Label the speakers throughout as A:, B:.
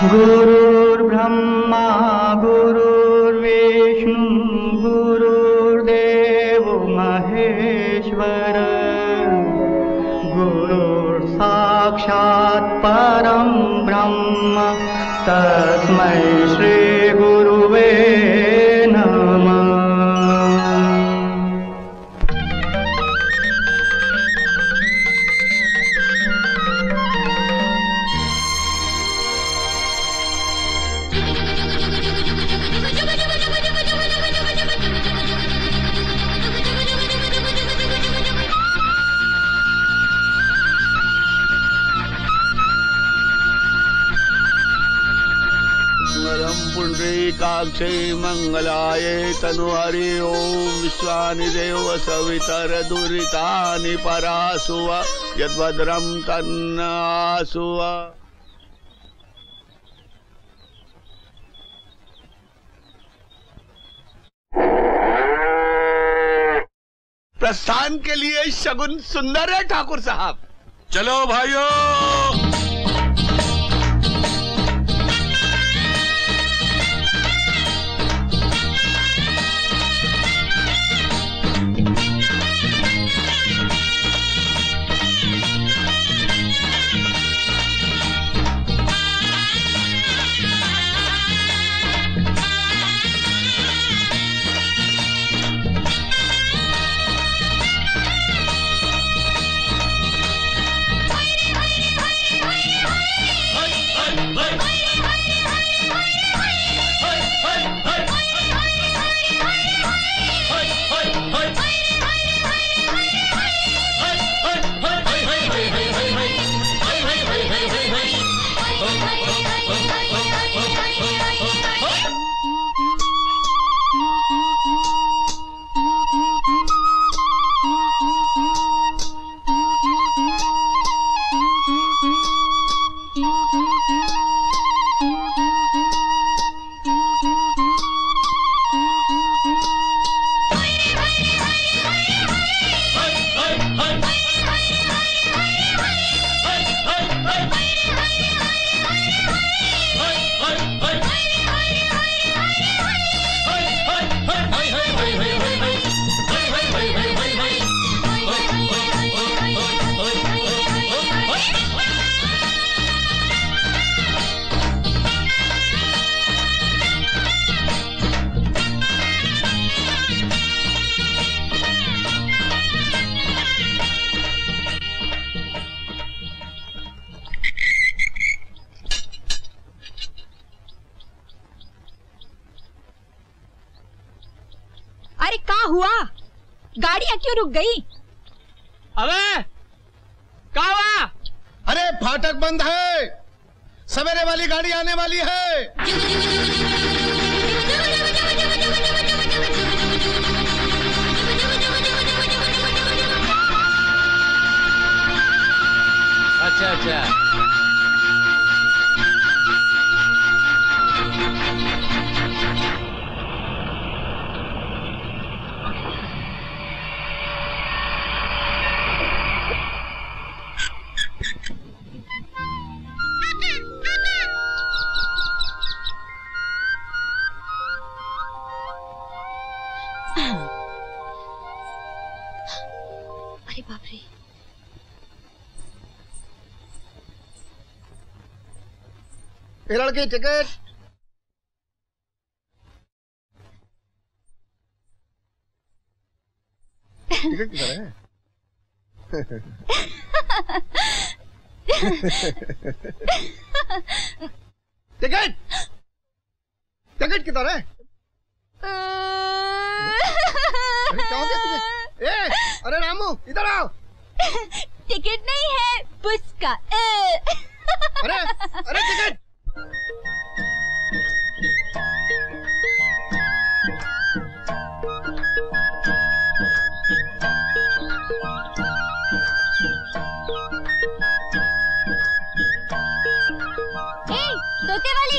A: गुरुर्ब्रह्मा गुरुर्विष्णु गुरुर्देव महेश्वर गुरुर् साक्षात् परं ब्रह्म तस्मै श्री गुरुवे नमः।
B: पुंडरीकाक्षे मंगलाय तनुहरि ओम विश्वानि देव सवितरदुरितानि परासुव यद्भद्रं तन्नासुव। प्रस्थान के लिए शगुन सुंदर है ठाकुर साहब।
C: चलो भाइयों।
D: गाड़ियां क्यों रुक गई?
E: अबे क्या हुआ?
C: अरे फाटक बंद है, सवेरे वाली गाड़ी आने वाली है।
E: अच्छा अच्छा।
D: अरे बाप रे।
C: लड़की टिकट। टिकट किधर है? टिकट टिकट किधर है? अरे क्या हो गया तुझे? अरे रामू इधर आओ।
D: टिकट नहीं है, पुस्का।
C: अरे अरे टिकट।
D: तोते वाली।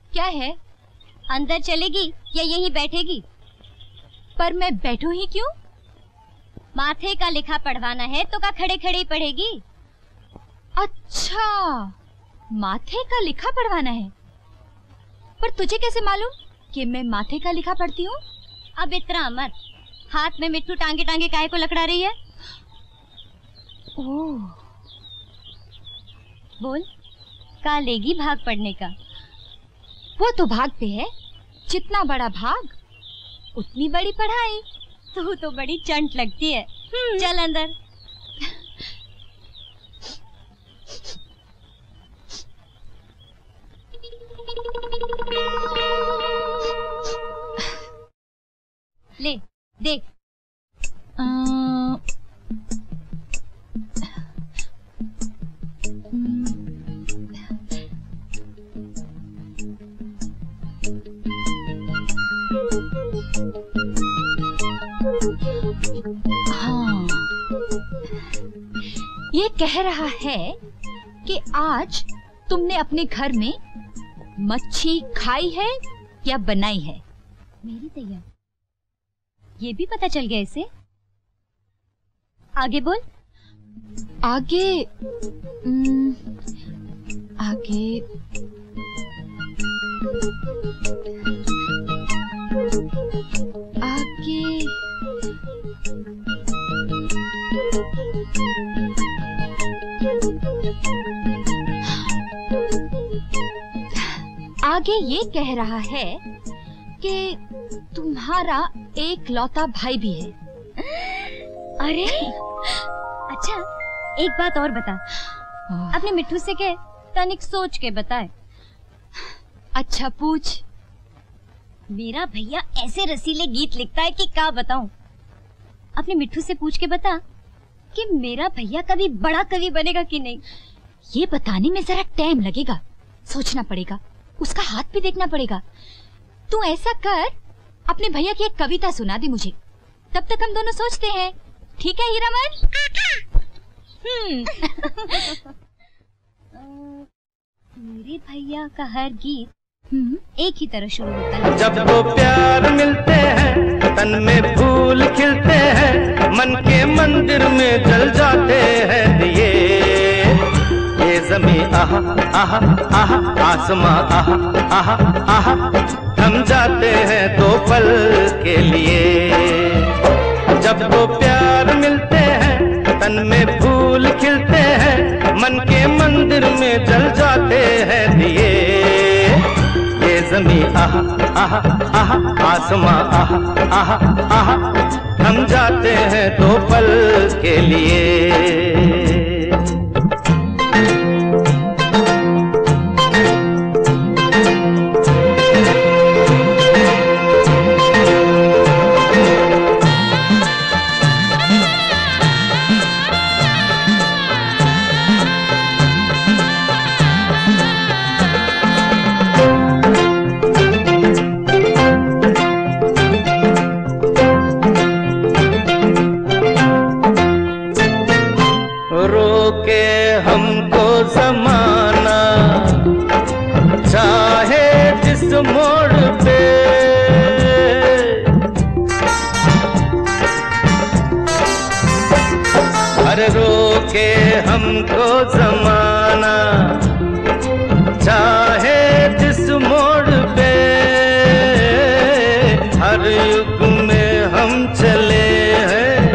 D: क्या है? अंदर चलेगी या यहीं बैठेगी? पर मैं बैठूं ही क्यों? माथे का लिखा पढ़वाना है तो का खड़े खड़े ही पढ़ेगी। अच्छा, माथे का लिखा पढ़वाना है। पर तुझे कैसे मालूम कि मैं माथे का लिखा पढ़ती हूँ? अब इतना मत, हाथ में मिट्टू टांगे टांगे काहे को लकड़ा रही है? ओह, बोल, का लेगी भाग पढ़ने का? वो तो भाग पे है, जितना बड़ा भाग उतनी बड़ी पढ़ाई। तू तो बड़ी चंट लगती है। चल अंदर। ले देख। हाँ, ये कह रहा है कि आज तुमने अपने घर में मच्छी खाई है या बनाई है? मेरी तैयार, ये भी पता चल गया इसे। आगे बोल। आगे आगे आगे आगे ये कह रहा है कि तुम्हारा एक लौता भाई भी है। अरे अच्छा, एक बात और बता। अपने मिट्टू से कह तनिक सोच के बताए। अच्छा पूछ। मेरा भैया ऐसे रसीले गीत लिखता है कि क्या बताऊं। अपने मिट्टू से पूछ के बता कि मेरा भैया कभी बड़ा कवि बनेगा कि नहीं। ये बताने में जरा टाइम लगेगा, सोचना पड़ेगा, उसका हाथ भी देखना पड़ेगा। तू ऐसा कर, अपने भैया की एक कविता सुना दे मुझे, तब तक हम दोनों सोचते हैं। ठीक है हीरामन? मेरे भैया का हर गीत एक ही तरह शुरू होता है।
A: जब वो प्यार मिलते हैं, तन में फूल खिलते हैं, मन के मंदिर में जल जाते हैं दिए। ये ज़मीं आहा आहा आहा, आसमां आहा आहा आहा, थम जाते हैं दो पल के लिए। जब वो प्यार मिलते हैं, तन में फूल खिलते हैं, मन के मंदिर में जल जाते हैं दिए। ये ज़मीं आहा आहा आहा, आसमां आहा आहा आहा, थम जाते हैं दो पल के लिए। हमको जमाना चाहे जिस मोड़ पे, हर युग में हम चले हैं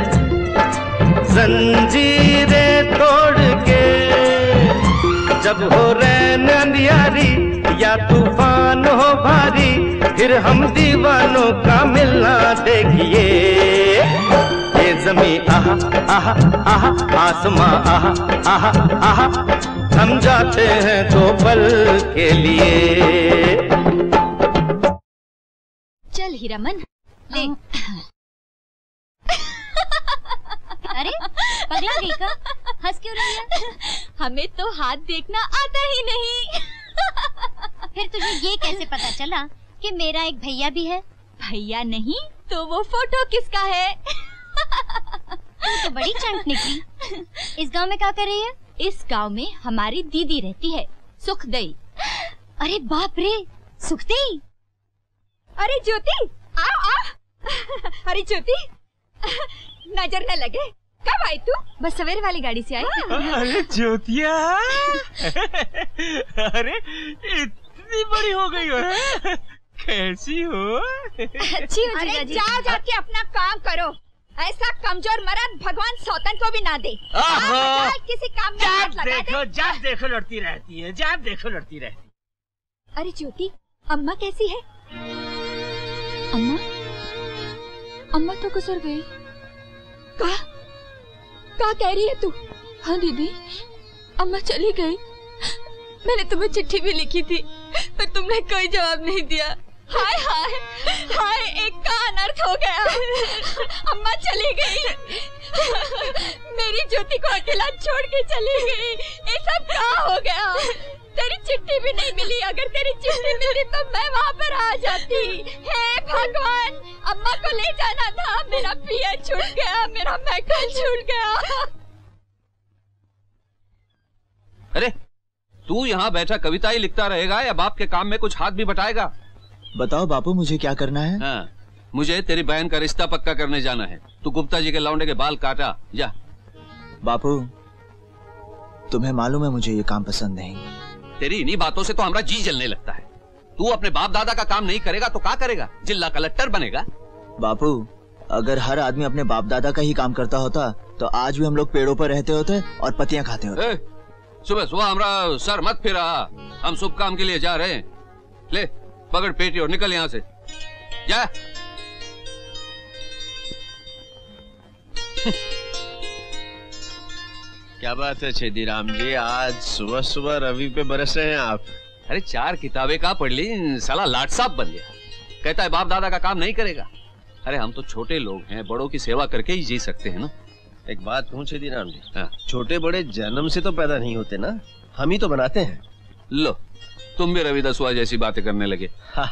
A: जंजीरें तोड़ के। जब हो रैन अंधियारी या तूफान हो भारी, फिर हम दीवानों का मिलना देखिए। ये ज़मीं आहा आहा आहा, आसमां आहा आहा आहा, थम जाते हैं दो पल के लिए।
D: चल हीरामन ले। अरे पगला गई का? हंस क्यों रही है? हमें तो हाथ देखना आता ही नहीं। फिर तुझे ये कैसे पता चला कि मेरा एक भैया भी है? भैया नहीं तो वो फोटो किसका है? तू तो बड़ी चंट निकली। इस गांव में क्या कर रही है? इस गांव में हमारी दीदी रहती है, सुखदई। अरे बाप रे, सुखती।
F: अरे ज्योति, आओ आओ। अरे ज्योति, नजर न लगे, कब आई तू?
D: बस सवेरे वाली गाड़ी से आई।
E: अरे ज्योतिया, अरे इतनी बड़ी हो गई हो, कैसी हो?
D: अच्छी हो।
F: अरे जाओ जाके अपना काम करो, ऐसा कमजोर मर्द भगवान सौतन को भी ना दे। किसी काम में हाथ लगा दे।
E: जब देखो लड़ती रहती है, जब देखो लड़ती रहती।
F: अरे ज्योति, अम्मा कैसी है?
D: अम्मा, अम्मा तो गुजर गई।
F: क्या कह रही है तू?
D: हाँ दीदी, अम्मा चली गई। मैंने तुम्हें चिट्ठी भी लिखी थी, पर तुमने कोई जवाब नहीं दिया।
F: हाय हाय हाय, एक का अनर्थ हो गया। अम्मा चली गई, मेरी ज्योति को अकेला छोड़ के चली गई। ये सब क्या हो गया? तेरी चिट्ठी भी नहीं मिली। अगर तेरी चिट्ठी मिली तो मैं वहाँ पर आ जाती। हे भगवान, अम्मा को ले जाना था। मेरा पिया छूट गया, मेरा मैकल छूट गया।
G: अरे तू यहाँ बैठा कविता ही लिखता रहेगा या बाप के काम में कुछ हाथ भी बटाएगा?
H: बताओ बापू, मुझे क्या करना है?
G: हाँ, मुझे तेरी बहन का रिश्ता पक्का करने जाना है। तू गुप्ता जी के लौंडे के बाल काटा, जा।
H: बापू, तुम्हें मालूम है मुझे ये काम पसंद नहीं।
G: तेरी इन्हीं बातों से तो हमारा जी जलने लगता है। तू अपने बाप दादा का काम नहीं करेगा तो क्या करेगा? जिला कलेक्टर बनेगा?
H: बापू, अगर हर आदमी अपने बाप दादा का ही काम करता होता तो आज भी हम लोग पेड़ों पर रहते होते और पत्तियां खाते होते।
G: सुबह सुबह हमारा सर मत फिरा, हम शुभ काम के लिए जा रहे हैं। ले पकड़ पेटी और निकल यहाँ से, जा।
B: क्या बात है छेदीराम जी, आज सुबह सुबह रवि पे बरस रहे हैं आप?
G: अरे 4 किताबें का पढ़ ली, साला लाट साहब बन गया। कहता है बाप दादा का काम नहीं करेगा। अरे हम तो छोटे लोग हैं, बड़ों की सेवा करके ही जी सकते हैं ना।
B: एक बात कहूँ छेदीराम जी, छोटे बड़े जन्म से तो पैदा नहीं होते ना, हम ही तो बनाते हैं।
G: लो, तुम भी रवि दसवा जैसी बातें करने लगे।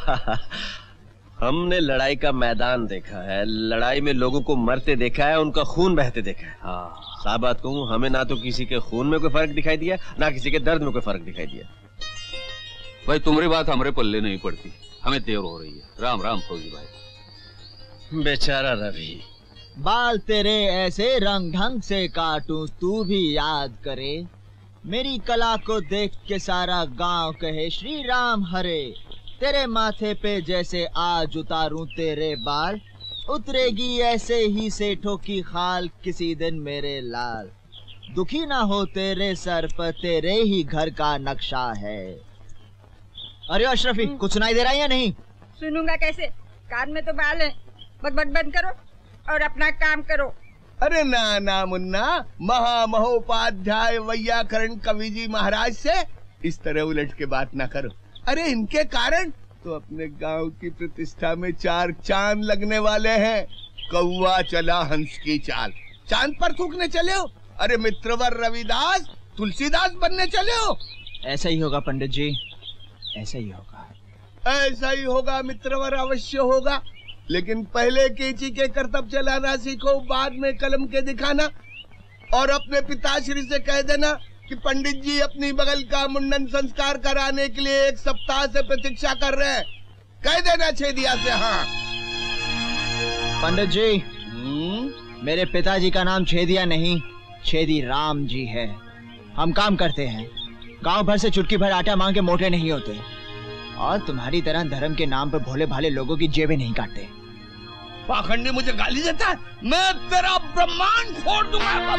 B: हमने लड़ाई का मैदान देखा है, लड़ाई में लोगों को मरते देखा है, उनका खून बहते देखा है।
G: हाँ,
B: साफ बात कहूँ, हमें ना तो किसी के खून में कोई फर्क दिखाई दिया, ना किसी के दर्द में कोई फर्क दिखाई दिया।
G: भाई तुम्हारी बात हमारे पल्ले नहीं पड़ती, हमें देर हो रही है। राम राम फौजी भाई।
B: बेचारा रवि।
H: बाल तेरे ऐसे रंग ढंग से काटूं तू भी याद करे, मेरी कला को देख के सारा गांव कहे श्री राम हरे। तेरे माथे पे जैसे आज उतारूं तेरे बाल, उतरेगी ऐसे ही सेठों की खाल किसी दिन मेरे लाल। दुखी ना हो तेरे सर पर तेरे ही घर का नक्शा है। अरे अशरफी, कुछ सुनाई दे रहा है या नहीं?
F: सुनूंगा कैसे, कान में तो बाल है। बकबक बंद करो और अपना काम करो।
B: अरे ना ना मुन्ना, महामहोपाध्याय वैयाकरण कवि जी महाराज से इस तरह उलट के बात ना करो। अरे इनके कारण तो अपने गांव की प्रतिष्ठा में 4 चांद लगने वाले हैं। कौवा चला हंस की चाल, चांद पर थूकने चले हो। अरे मित्रवर रविदास तुलसीदास बनने चले हो।
H: ऐसा ही होगा पंडित जी, ऐसा ही होगा।
B: ऐसा ही होगा मित्रवर, अवश्य होगा। लेकिन पहले केची के करतब चलाना सीखो, बाद में कलम के दिखाना। और अपने पिताश्री से कह देना कि पंडित जी अपनी बगल का मुंडन संस्कार कराने के लिए 1 सप्ताह से प्रतीक्षा कर रहे हैं। कह देना छेदिया से। हाँ
H: पंडित जी, मेरे पिताजी का नाम छेदिया नहीं, छेदी राम जी है। हम काम करते हैं, गांव भर से चुटकी भर आटा मांग के मोटे नहीं होते, और तुम्हारी तरह धर्म के नाम पर भोले भाले लोगों की जेबें नहीं काटते।
B: पाखंडी मुझे गाली देता है, मैं तेरा ब्रह्मांड फोड़ दूंगा।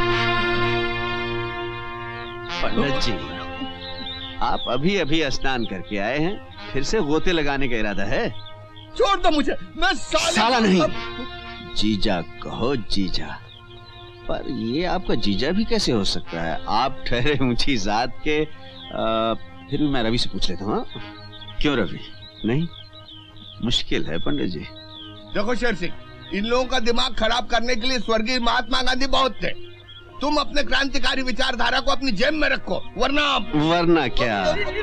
I: पंडित जी, आप अभी अभी स्नान करके आए हैं, फिर से गोते लगाने का इरादा है?
B: छोड़ दो मुझे, मैं
I: साला नहीं, जीजा कहो जीजा। पर ये आपका जीजा भी कैसे हो सकता है? आप ठहरे ऊंची जात के। फिर भी मैं रवि से पूछ लेता हूँ। क्यों रवि? नहीं, मुश्किल है पंडित जी।
B: देखो शेर सिंह, इन लोगों का दिमाग खराब करने के लिए स्वर्गीय महात्मा गांधी बहुत थे। तुम अपने क्रांतिकारी विचारधारा को अपनी जेब में रखो, वरना
I: क्या?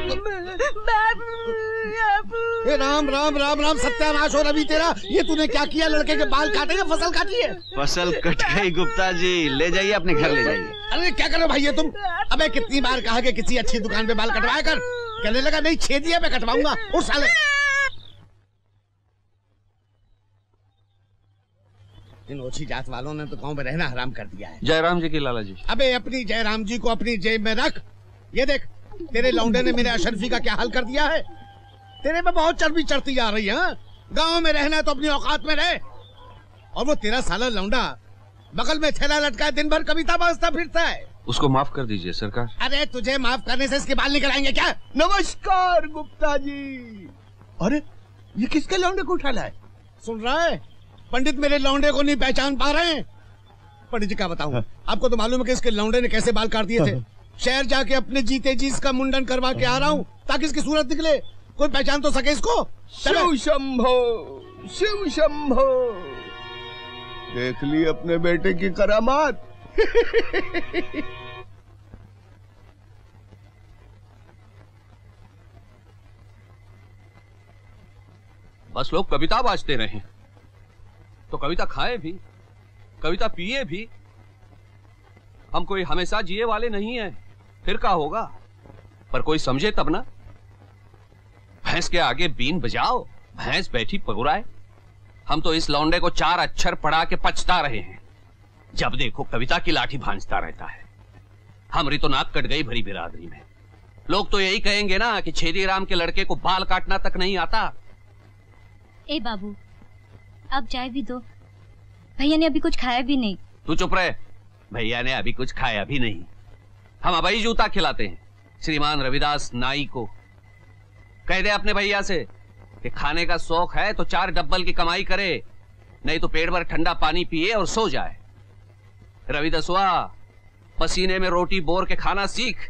C: राम राम राम राम, सत्यानाश हो रवि तेरा। ये तूने क्या किया? लड़के के बाल काटे या फसल काटी है?
I: फसल कट गई गुप्ता जी, ले जाइए अपने घर ले जाइए।
C: अरे क्या करो भाई ये तुम? अबे कितनी बार कहा कि किसी अच्छी दुकान पे बाल कटवाया कर। कहने लगा नहीं, छेदिया पे कटवाऊंगा। उस साले इन ओछी जात वालों ने तो गांव में रहना हराम कर दिया है।
G: जयराम जी की लाला जी।
C: अबे अपनी जयराम जी को अपनी जेब में रख। ये देख तेरे लौंडे ने मेरे अशरफी का क्या हाल कर दिया है। तेरे पे बहुत चर्बी चढ़ती जा रही है। गांव में रहना है तो अपनी औकात में रहे। और वो तेरा साला लौंडा बगल में थैला लटका दिन भर कविता बाजता फिरता है।
G: उसको माफ कर दीजिए सरकार।
C: अरे तुझे माफ करने से इसके बाल निकल आएंगे क्या?
B: नमस्कार गुप्ता जी। अरे ये किसके लौंडे को उठा लाए?
C: सुन रहा है? पंडित मेरे लौंडे को नहीं पहचान पा रहे हैं। पंडित जी क्या बताऊं, आपको तो मालूम है कि इसके लौंडे ने कैसे बाल काट दिए थे। शहर जाके अपने जीते जी इसका मुंडन करवा के आ रहा हूँ ताकि इसकी सूरत निकले, कोई पहचान तो सके इसको।
B: शिव शंभो, शिव शंभो। देख ली अपने बेटे की करामात।
G: बस लोग कविता बाजते रहे तो कविता खाए भी, कविता पिए भी। हम कोई हमेशा जिए वाले नहीं हैं, फिर क्या होगा? पर कोई समझे तब ना। भैंस के आगे बीन बजाओ, भैंस बैठी पगुराए। हम तो इस लौंडे को 4 अक्षर पढ़ा के पछता रहे हैं। जब देखो कविता की लाठी भांजता रहता है। हमारी तो नाक कट गई भरी बिरादरी में। लोग तो यही कहेंगे ना कि छेदी राम के लड़के को बाल काटना तक नहीं आता।
D: ए बाबू, अब चाय भी दो। भैया ने अभी कुछ खाया भी नहीं।
G: तू चुप रहे। भैया ने अभी कुछ खाया भी नहीं। हम अबई जूता खिलाते हैं श्रीमान रविदास नाई को। कह दे अपने भैया से कि खाने का शौक है तो 4 डब्बल की कमाई करे, नहीं तो पेट भर ठंडा पानी पिए और सो जाए। रविदासवा, पसीने में रोटी बोर के खाना सीख।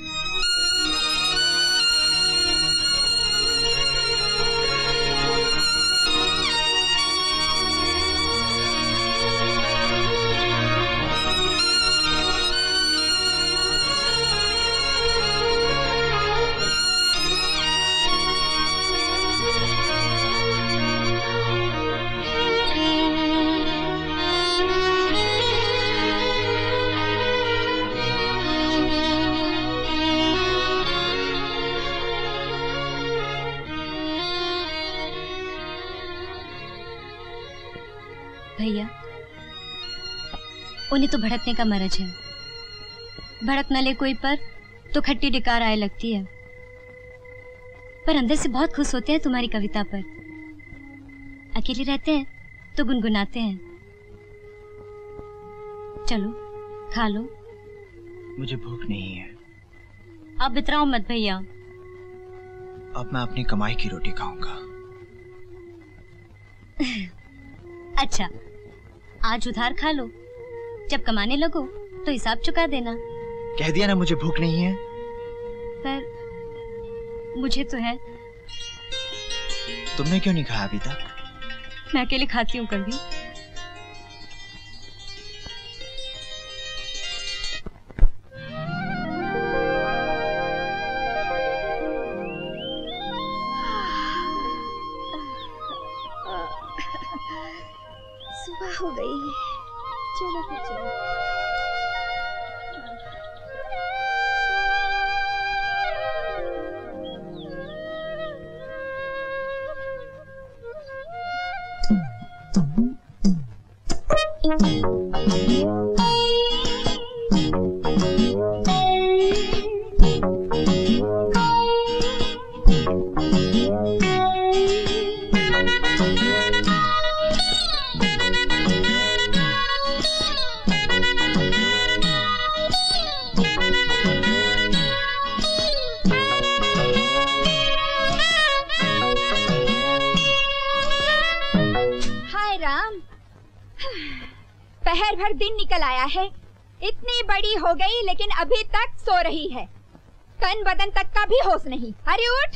D: भैया, उन्हें तो भड़कने का मरज है। भड़क न ले कोई पर तो खट्टी डिकार आए लगती है, पर अंदर से बहुत खुश होते हैं तुम्हारी कविता पर। अकेले रहते हैं तो गुनगुनाते हैं। चलो खा लो।
H: मुझे भूख नहीं है।
D: आप बितराओ मत भैया।
H: अब मैं अपनी कमाई की रोटी खाऊंगा।
D: अच्छा, आज उधार खा लो, जब कमाने लगो तो हिसाब चुका देना।
H: कह दिया ना मुझे भूख नहीं है।
D: पर मुझे तो है।
H: तुमने क्यों नहीं खाया अभी तक?
D: मैं अकेले खाती हूँ कभी।
F: सुबह हो गई, चलो फिर चलो। पहर भर दिन निकल आया है, इतनी बड़ी हो गई लेकिन अभी तक सो रही है। तन बदन तक का भी होश नहीं। अरे उठ।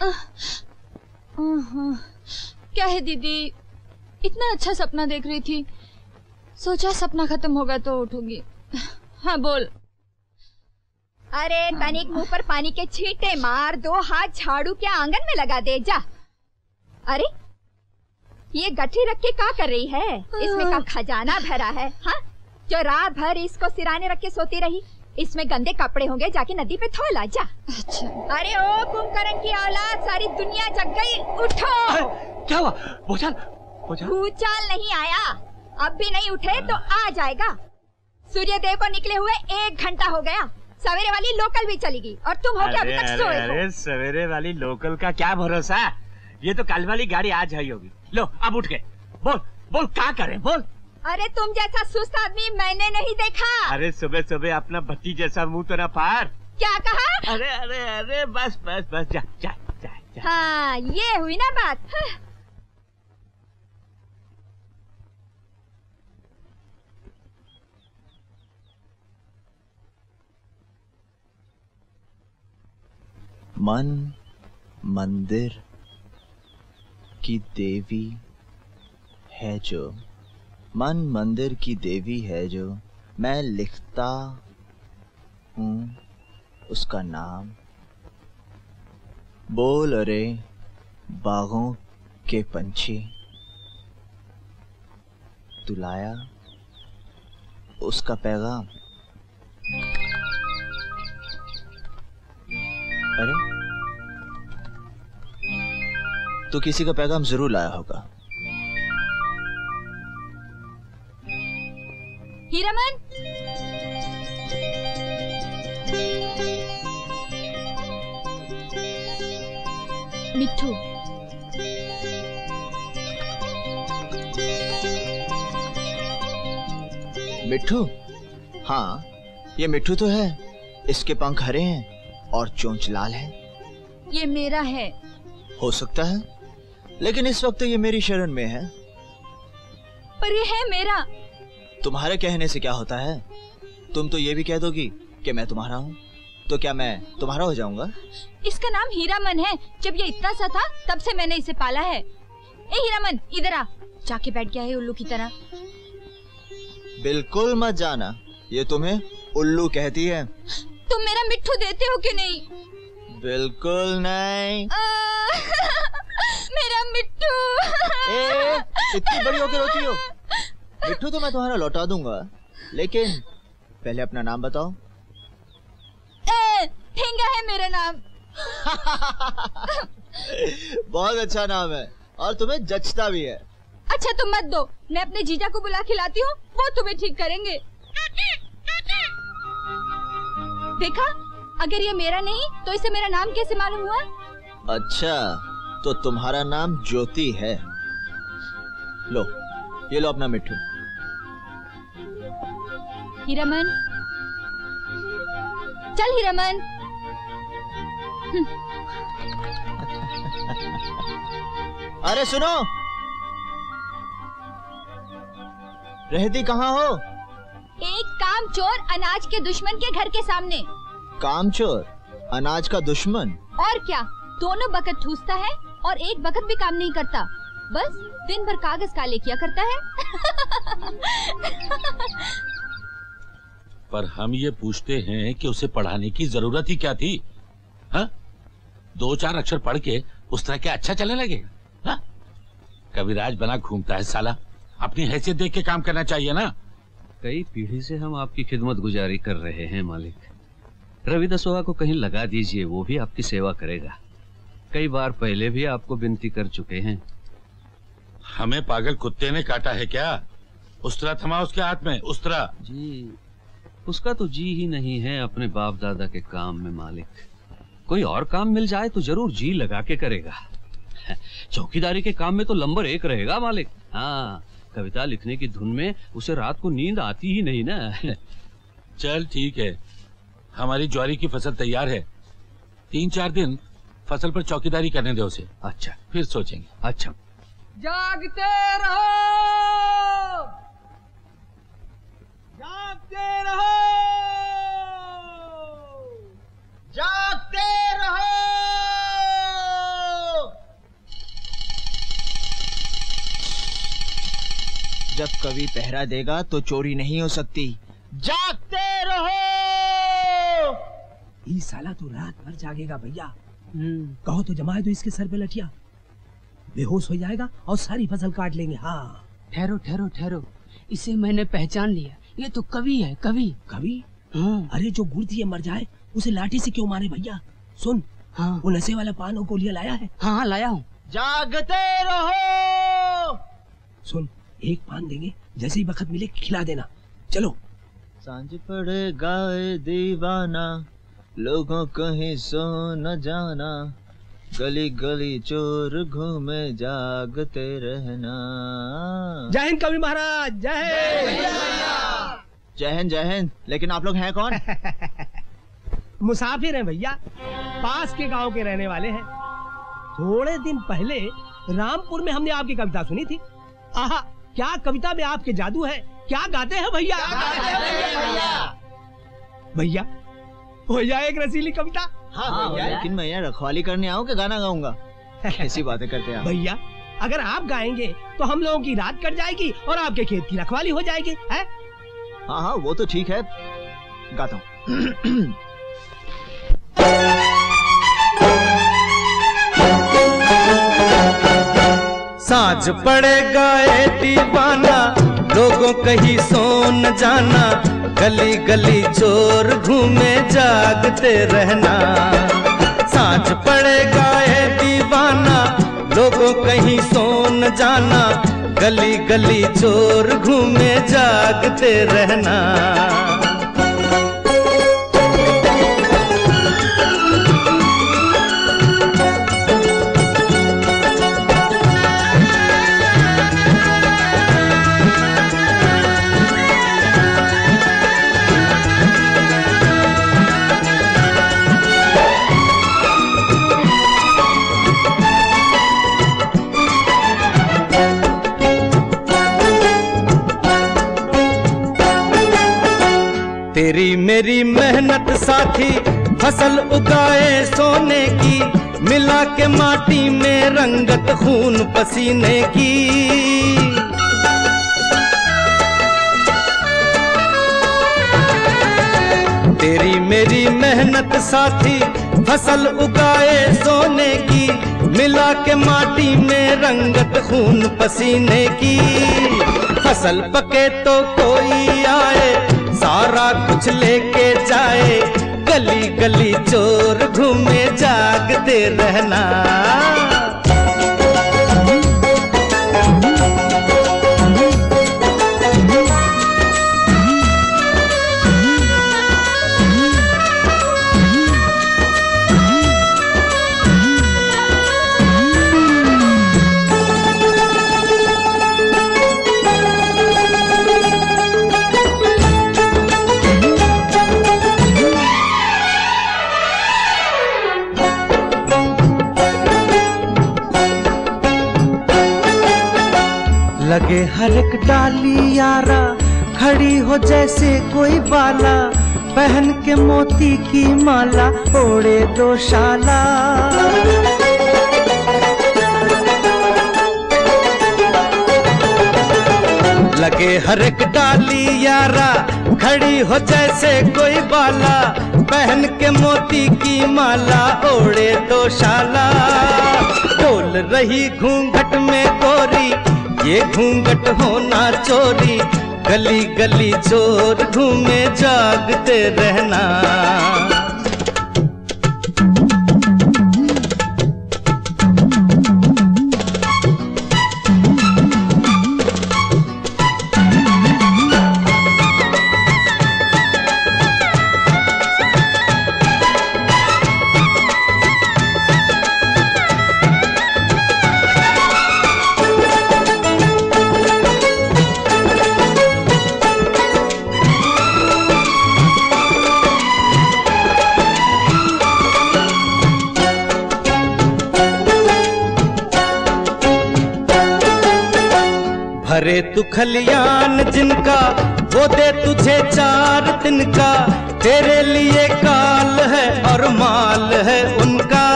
J: क्या है दीदी, इतना अच्छा सपना देख रही थी, सोचा सपना खत्म होगा तो उठूंगी। हाँ बोल।
F: अरे तनिक मुंह पर पानी के छींटे मार, 2 हाथ झाड़ू के आंगन में लगा दे जा। अरे ये गठरी रख के क्या कर रही है? इसमें का खजाना भरा है। हाँ, जो रात भर इसको सिराने रख के सोती रही। इसमें गंदे कपड़े होंगे, जाके नदी पे धो ला जा।
J: अच्छा।
F: अरे ओ कुंभकर्ण की औलाद, सारी दुनिया जग गई, उठो।
E: क्या हुआ? भूचाल?
F: भूचाल नहीं आया, अब भी नहीं उठे तो आ जाएगा। सूर्यदेव को निकले हुए 1 घंटा हो गया। सवेरे वाली लोकल भी चलेगी और तुम हो क्या अभी तक सोए हो?
E: अरे सवेरे वाली लोकल का क्या भरोसा, ये तो कल वाली गाड़ी आज आई होगी। लो अब उठ गए, बोल बोल क्या करें बोल।
F: अरे तुम जैसा सुस्त आदमी मैंने नहीं देखा।
E: अरे सुबह सुबह अपना भट्टी जैसा मुंह तो ना फाड़।
F: क्या कहा?
E: अरे अरे अरे बस बस बस जा जा जा, जा।
F: हाँ ये हुई ना बात।
H: मन मंदिर की देवी है जो, मन मंदिर की देवी है जो, मैं लिखता हूँ उसका नाम। बोल अरे बागों के पंछी, तू लाया उसका पैगाम। अरे तू किसी का पैगाम जरूर लाया होगा।
F: हीरामन,
J: मिट्ठू,
H: मिट्ठू? हाँ ये मिट्ठू तो है, इसके पंख हरे हैं और चोंच लाल है।
J: ये मेरा है।
H: हो सकता है, लेकिन इस वक्त ये मेरी शरण में है।
J: पर ये है मेरा।
H: तुम्हारे कहने से क्या होता है? तुम तो ये भी कह दोगी कि मैं तुम्हारा हूँ, तो क्या मैं तुम्हारा हो जाऊंगा?
J: इसका नाम हीरामन है। जब ये इतना सा था तब से मैंने इसे पाला है। ए हीरामन इधर आ, जाके बैठ गया है उल्लू की तरह।
H: बिल्कुल मत जाना, ये तुम्हें उल्लू कहती है।
J: तुम मेरा मिट्ठू देते हो कि नहीं?
H: बिल्कुल नहीं।
J: मेरा मिट्ठू।
H: इतनी बड़ी होकर रोती हो? मिट्ठू तो मैं तुम्हारा लौटा दूंगा, लेकिन पहले अपना नाम बताओ।
J: ठेंगा है मेरा नाम।
H: बहुत अच्छा नाम है और तुम्हें जचता भी है।
J: अच्छा तुम मत दो, मैं अपने जीजा को बुला के लाती हूँ, वो तुम्हें ठीक करेंगे। देखा, अगर ये मेरा नहीं तो इसे मेरा नाम कैसे मालूम हुआ?
H: अच्छा तो तुम्हारा नाम ज्योति है। लो ये लो अपना मिट्ठू।
J: हीरामन, चल हीरामन।
H: अरे सुनो, रहती कहाँ हो?
J: एक कामचोर अनाज के दुश्मन के घर के सामने।
H: कामचोर अनाज का दुश्मन?
J: और क्या, दोनों बखत ठूसता है और एक बखत भी काम नहीं करता, बस दिन भर कागज काले किया करता है।
K: पर हम ये पूछते हैं कि उसे पढ़ाने की जरूरत ही क्या थी? हाँ? 2-4 अक्षर पढ़ के उस तरह के अच्छा चलने लगे? हाँ? कविराज बना घूमता है साला, अपनी हैसियत देख के काम करना चाहिए ना।
G: कई पीढ़ी से हम आपकी खिदमत गुजारी कर रहे हैं मालिक। रवि दसोआ को कहीं लगा दीजिए, वो भी आपकी सेवा करेगा। कई बार पहले भी आपको विनती कर चुके हैं।
K: हमें पागल कुत्ते ने काटा है क्या? उस्तरा थमा उसके हाथ में, उस्तरा।
G: जी, उसका तो जी ही नहीं है अपने बाप दादा के काम में मालिक। कोई और काम मिल जाए तो जरूर जी लगा के करेगा। चौकीदारी के काम में तो नंबर 1 रहेगा मालिक। हाँ, कविता लिखने की धुन में उसे रात को नींद आती ही नहीं ना।
K: चल ठीक है, हमारी ज्वारी की फसल तैयार है। 3-4 दिन फसल पर चौकीदारी करने दे उसे।
G: अच्छा,
K: फिर सोचेंगे।
G: अच्छा।
L: जागते रहो, जागते रहो,
H: जागते रहो। जब कवि पहरा देगा तो चोरी नहीं हो सकती। जागते रहो।
M: ये साला तो रात भर जागेगा भैया। कहो तो जमाए तो इसके सर पे लठिया, बेहोश हो जाएगा और सारी फसल काट लेंगे। हाँ
L: ठहरो ठहरो ठहरो, इसे मैंने पहचान लिया, ये तो कवि है। कवि?
M: कवि? हाँ। अरे जो गुड़ दिए मर जाए उसे लाठी से क्यों मारे भैया? सुन, हाँ। वो नशे वाला पान और गोलियां लाया है?
L: हाँ लाया हूँ।
H: जागते रहो।
M: सुन, एक पान देंगे, जैसे ही वक्त मिले खिला देना। चलो।
H: सांझ पड़े गाए दीवाना, लोगों कहीं सो न जाना, गली गली चोर घूमे जागते रहना।
M: जय हिंद कवि महाराज, जय हिंद।
H: जय हिंद जय हिंद। लेकिन आप लोग हैं कौन?
M: मुसाफिर हैं भैया, पास के गांव के रहने वाले हैं। थोड़े दिन पहले रामपुर में हमने आपकी कविता सुनी थी। आहा, क्या कविता में आपके जादू है। क्या गाते हैं भैया? भैया भैया एक रसीली कविता।
H: हाँ भैया, लेकिन मैं यहाँ रखवाली करने आऊँ कि गाना गाऊंगा? ऐसी बातें करते हैं
M: भैया। अगर आप गाएंगे तो हम लोगों की रात कट जाएगी और आपके खेत की रखवाली हो जाएगी, है?
H: हाँ हाँ, वो तो ठीक है, गाता हूँ।
A: सांझ पड़े गाए दीवाना, लोगों कहीं सो न जाना, गली गली चोर घूमे जागते रहना। सांझ पड़े गाए दीवाना, लोगों कहीं सो न जाना, गली गली चोर घूमे जागते रहना। तेरी मेरी मेहनत साथी, फसल उगाए सोने की, मिला के माटी में रंगत खून पसीने की। तेरी मेरी मेहनत साथी, फसल उगाए सोने की, मिला के माटी में रंगत खून पसीने की। फसल पके तो कोई आए, सारा कुछ लेके जाए, गली गली चोर घूमे जागते रहना। लगे हर एक डाली यारा, खड़ी हो जैसे कोई बाला, पहन के मोती की माला, ओढ़े दो शाला। लगे हर एक डाली यारा, खड़ी हो जैसे कोई बाला, पहन के मोती की माला, ओढ़े दो शाला। डोल रही घूंघट में गोरी, ये घूंघट होना चोरी, गली गली चोर घूमे जागते रहना। भरे तू खलियान जिनका, वो दे तुझे 4 दिन का, तेरे लिए काल है और माल है उनका।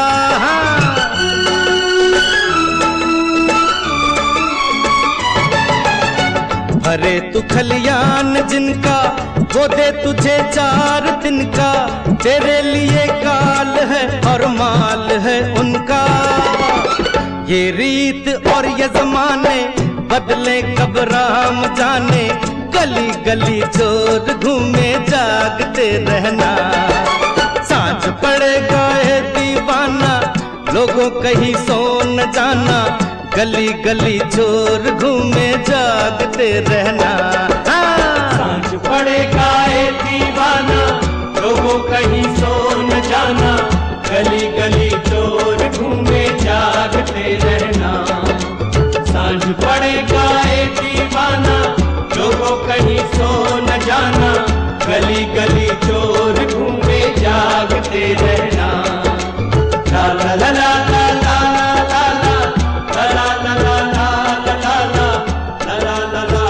A: भरे तू खलियान जिनका, वो दे तुझे 4 दिन का, तेरे लिए काल है और माल है उनका। ये रीत और ये जमाने बदले कब राम जाने, गली गली चोर घूमे जागते रहना। सांझ पड़े गाए दीवाना, लोगों कहीं सो न जाना, गली गली चोर घूमे जागते रहना।
N: सांझ पड़ेगा ए दीवाना, लोगों कहीं सो न जाना, गली गली चोर घूमे जागते रहना। सांझ पड़ेगा ए दीवाना, लोगों कहीं सो न जाना, गली गली चोर घूमे जागते रहना। ला ला ला ला ला ला ला ला ला ला ला ला ला ला ला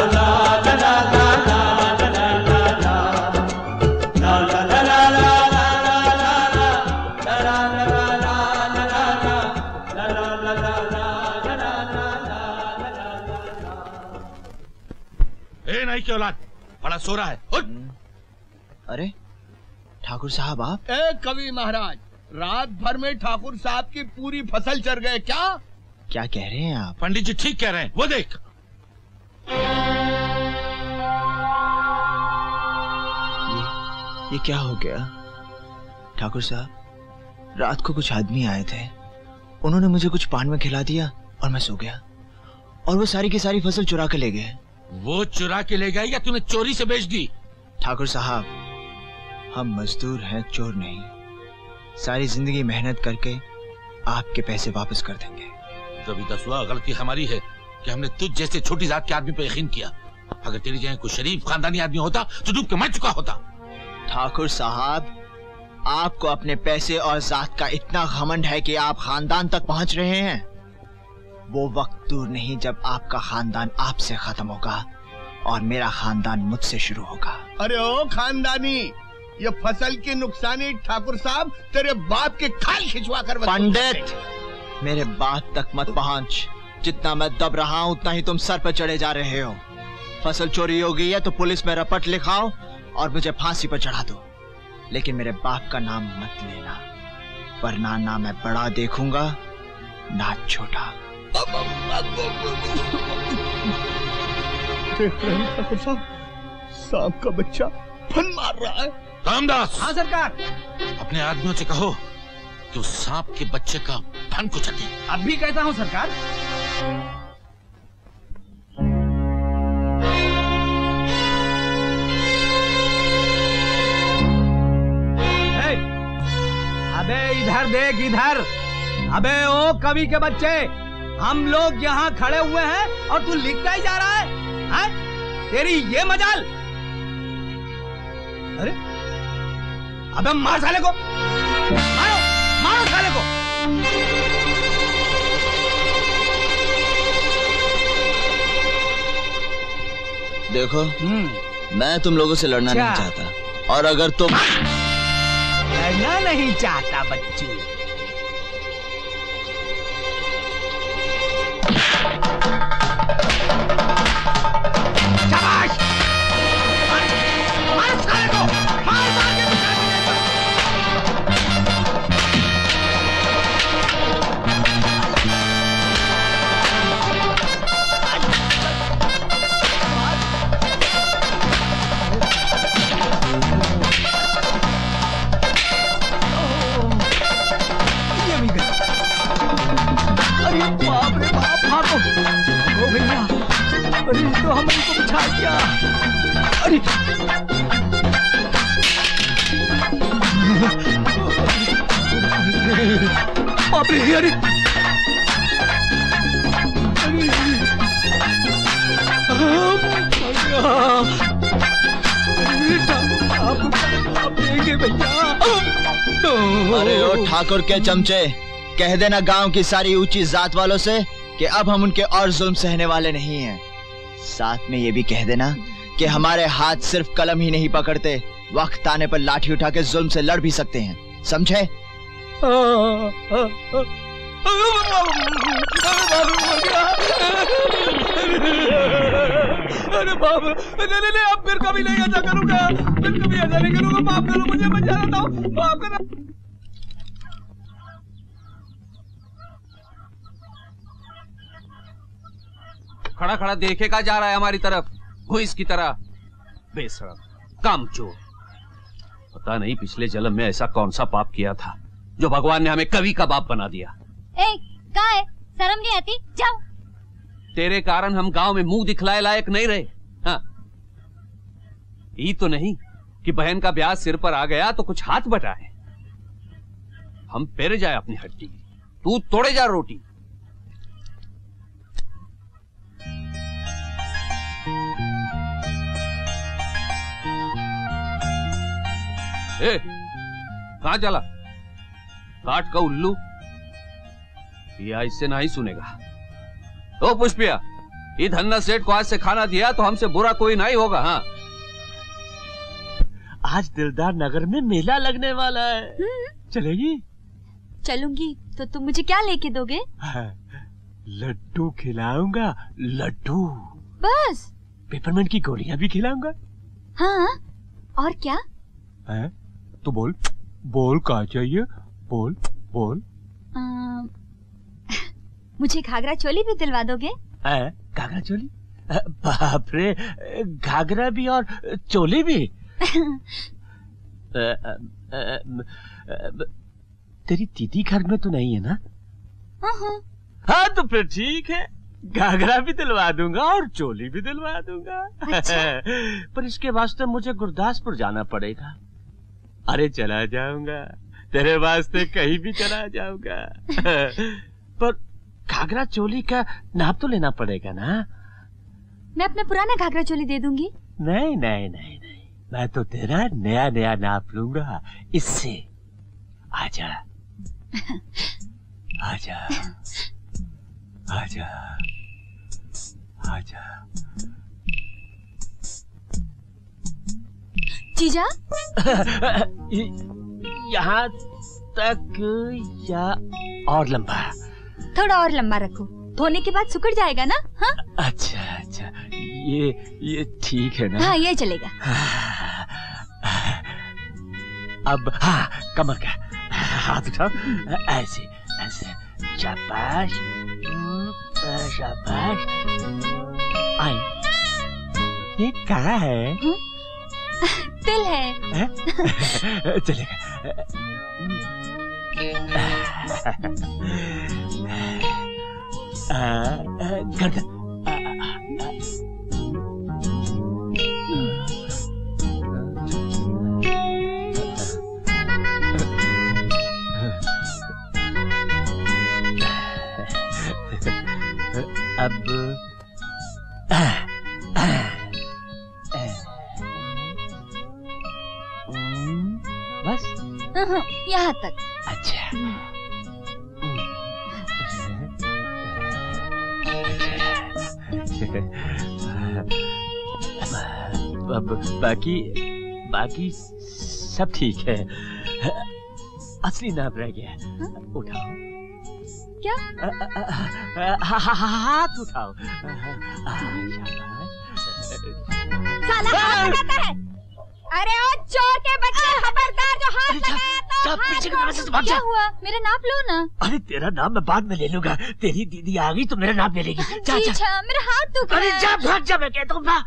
K: नहीं की औलाद बड़ा सो रहा है। उठ।
H: अरे ठाकुर साहब आप?
B: ए कवि महाराज, रात भर में ठाकुर साहब की पूरी फसल चर गए क्या?
H: क्या कह रहे हैं आप?
K: पंडित जी ठीक कह रहे हैं, वो देख।
H: ये क्या हो गया? ठाकुर साहब, रात को कुछ आदमी आए थे, उन्होंने मुझे कुछ पान में खिला दिया और मैं सो गया, और वो सारी की सारी फसल चुरा के ले गए।
K: वो चुरा के ले गए या तूने चोरी से बेच दी?
H: ठाकुर साहब, हम मजदूर हैं, चोर नहीं। सारी जिंदगी मेहनत करके आपके पैसे वापस कर देंगे।
K: तभी दसवा गलती हमारी है कि हमने तुझ जैसे छोटी जात के आदमी पे यकीन किया। अगर तेरी जगह कोई शरीफ खानदानी आदमी होता तो डूब के मर चुका होता।
H: ठाकुर साहब, आपको अपने पैसे और जात का इतना घमंड है कि आप खानदान तक पहुंच रहे हैं। वो वक्त दूर नहीं जब आपका खानदान आपसे खत्म होगा और मेरा खानदान मुझसे शुरू होगा।
B: अरे ओ खानदानी, ये फसल की नुकसानी ठाकुर साहब तेरे बाप के खाल खिंचवा कर।
H: पंडित, मेरे बाप तक मत पहुंच। जितना मैं दब रहा हूं उतना ही तुम सर पर चढ़े जा रहे हो। फसल चोरी हो गई है तो पुलिस में रपट लिखाओ और मुझे फांसी पर चढ़ा दो, लेकिन मेरे बाप का नाम मत लेना, वरना ना मैं बड़ा देखूंगा ना छोटा।
B: देख रहे हैं ठाकुर साहब, सांप का बच्चा फन मार रहा है।
K: रामदास।
M: हाँ सरकार।
K: अपने आदमियों से कहो कि उस सांप के बच्चे का फन को चटे।
M: अब भी कहता हूँ सरकार। अबे इधर देख, इधर। अबे ओ कवि के बच्चे, हम लोग यहाँ खड़े हुए हैं और तू लिखता ही जा रहा है, हैं? तेरी ये मजाल। अरे अबे मार साले को, मारो मारो साले को।
H: देखो, मैं तुम लोगों से लड़ना नहीं चाहता, और अगर तुम
M: लड़ना नहीं चाहता बच्ची, शाबाश, मार साले को, मार मार के अरे तो हमने को बचा दिया। अरे बाप रे, अरे
H: अरे ओ ठाकुर के चमचे, कह देना गांव की सारी ऊंची जात वालों से कि अब हम उनके और जुल्म सहने वाले नहीं हैं। साथ में ये भी कह देना कि हमारे हाथ सिर्फ कलम ही नहीं पकड़ते, वक्त आने पर लाठी उठा के जुल्म से लड़ भी सकते हैं, समझे?
M: अरे बाप, नहीं अब फिर कभी नहीं ऐसा करूंगा, फिर कभी ऐसा नहीं करूंगा। माफ करो मुझे, मैं जा रहा हूँ, माफ करो।
G: खड़ा खड़ा देखेगा जा रहा है हमारी तरफ, भूस की तरह। बेशरम, कामचोर। पता नहीं पिछले जन्म में ऐसा कौन सा पाप किया था जो भगवान ने हमें कवि का बाप बना दिया।
D: ए, कहाँ है? शर्म नहीं आती? जाओ।
G: तेरे कारण हम गांव में मुंह दिखलाए लायक नहीं रहे। हाँ, ये तो नहीं कि बहन का ब्याह सिर पर आ गया तो कुछ हाथ बटाए। हम पेर जाए अपनी हड्डी, तू तोड़े जा रोटी। ए, कहां चला? काट का उल्लू, या इससे नहीं सुनेगा। ओ पुष्पिया, ये धन्ना सेठ को आज से खाना दिया तो हमसे बुरा कोई नहीं होगा। हाँ,
E: आज दिलदार नगर में मेला लगने वाला है। चलेगी?
D: चलूंगी। तो तुम मुझे क्या लेके दोगे?
E: लड्डू खिलाऊंगा, लड्डू।
D: बस?
E: पेपरमेंट की गोलियां भी खिलाऊंगा।
D: हाँ, और क्या?
E: है? तू बोल, बोल क्या चाहिए? बोल बोल।
D: मुझे घाघरा चोली भी दिलवा दोगे?
E: घाघरा चोली? बाप रे, घाघरा भी और चोली भी? तेरी दीदी घर में तो नहीं है ना? हाँ, तो फिर ठीक है, घाघरा भी दिलवा दूंगा और चोली भी दिलवा दूंगा। अच्छा? पर इसके वास्ते मुझे गुरदासपुर जाना पड़ेगा। अरे चला जाऊंगा, तेरे वास्ते कहीं भी चला जाऊंगा। पर घाघरा चोली का नाप तो लेना पड़ेगा ना?
D: मैं अपना पुराना घाघरा चोली दे दूंगी।
E: नहीं नहीं नहीं नहीं, मैं तो तेरा नया नया नाप लूंगा। इससे आजा आजा आजा आजा।
D: जीजा?
E: यहाँ तक या और लंबा?
D: थोड़ा और लंबा रखो, धोने के बाद सुकड़ जाएगा ना? हाँ?
E: अच्छा अच्छा, ये ठीक है ना?
D: हाँ, ये चलेगा।
E: अब हाँ, कमर का हाथ उठाओ, ऐसे ऐसे, शाबाश शाबाश। आई, ये क्या है?
D: तिल है।
E: चलेगा। गर्दन। अब बस
D: यहाँ तक।
E: अच्छा, अब बाकी सब ठीक है। असली नाम रह गया। उठाओ।
D: क्या?
E: हाथ उठाओ।
F: साला हाथ लगाता है। अरे ओ चोर के बच्चे, खबरदार, जो हाथ लगाया तो
E: पीछे के दरवाजे से भाग जा।
D: क्या हुआ? मेरा नाप लो ना।
E: अरे तेरा नाम मैं बाद में ले लूंगा, तेरी दीदी आ गई तो मेरा नाम ले लेगी। जा
D: जा, मेरा हाथ दुख रहा है।
E: अरे जा, भाग जा, मैं कहता हूँ भाग।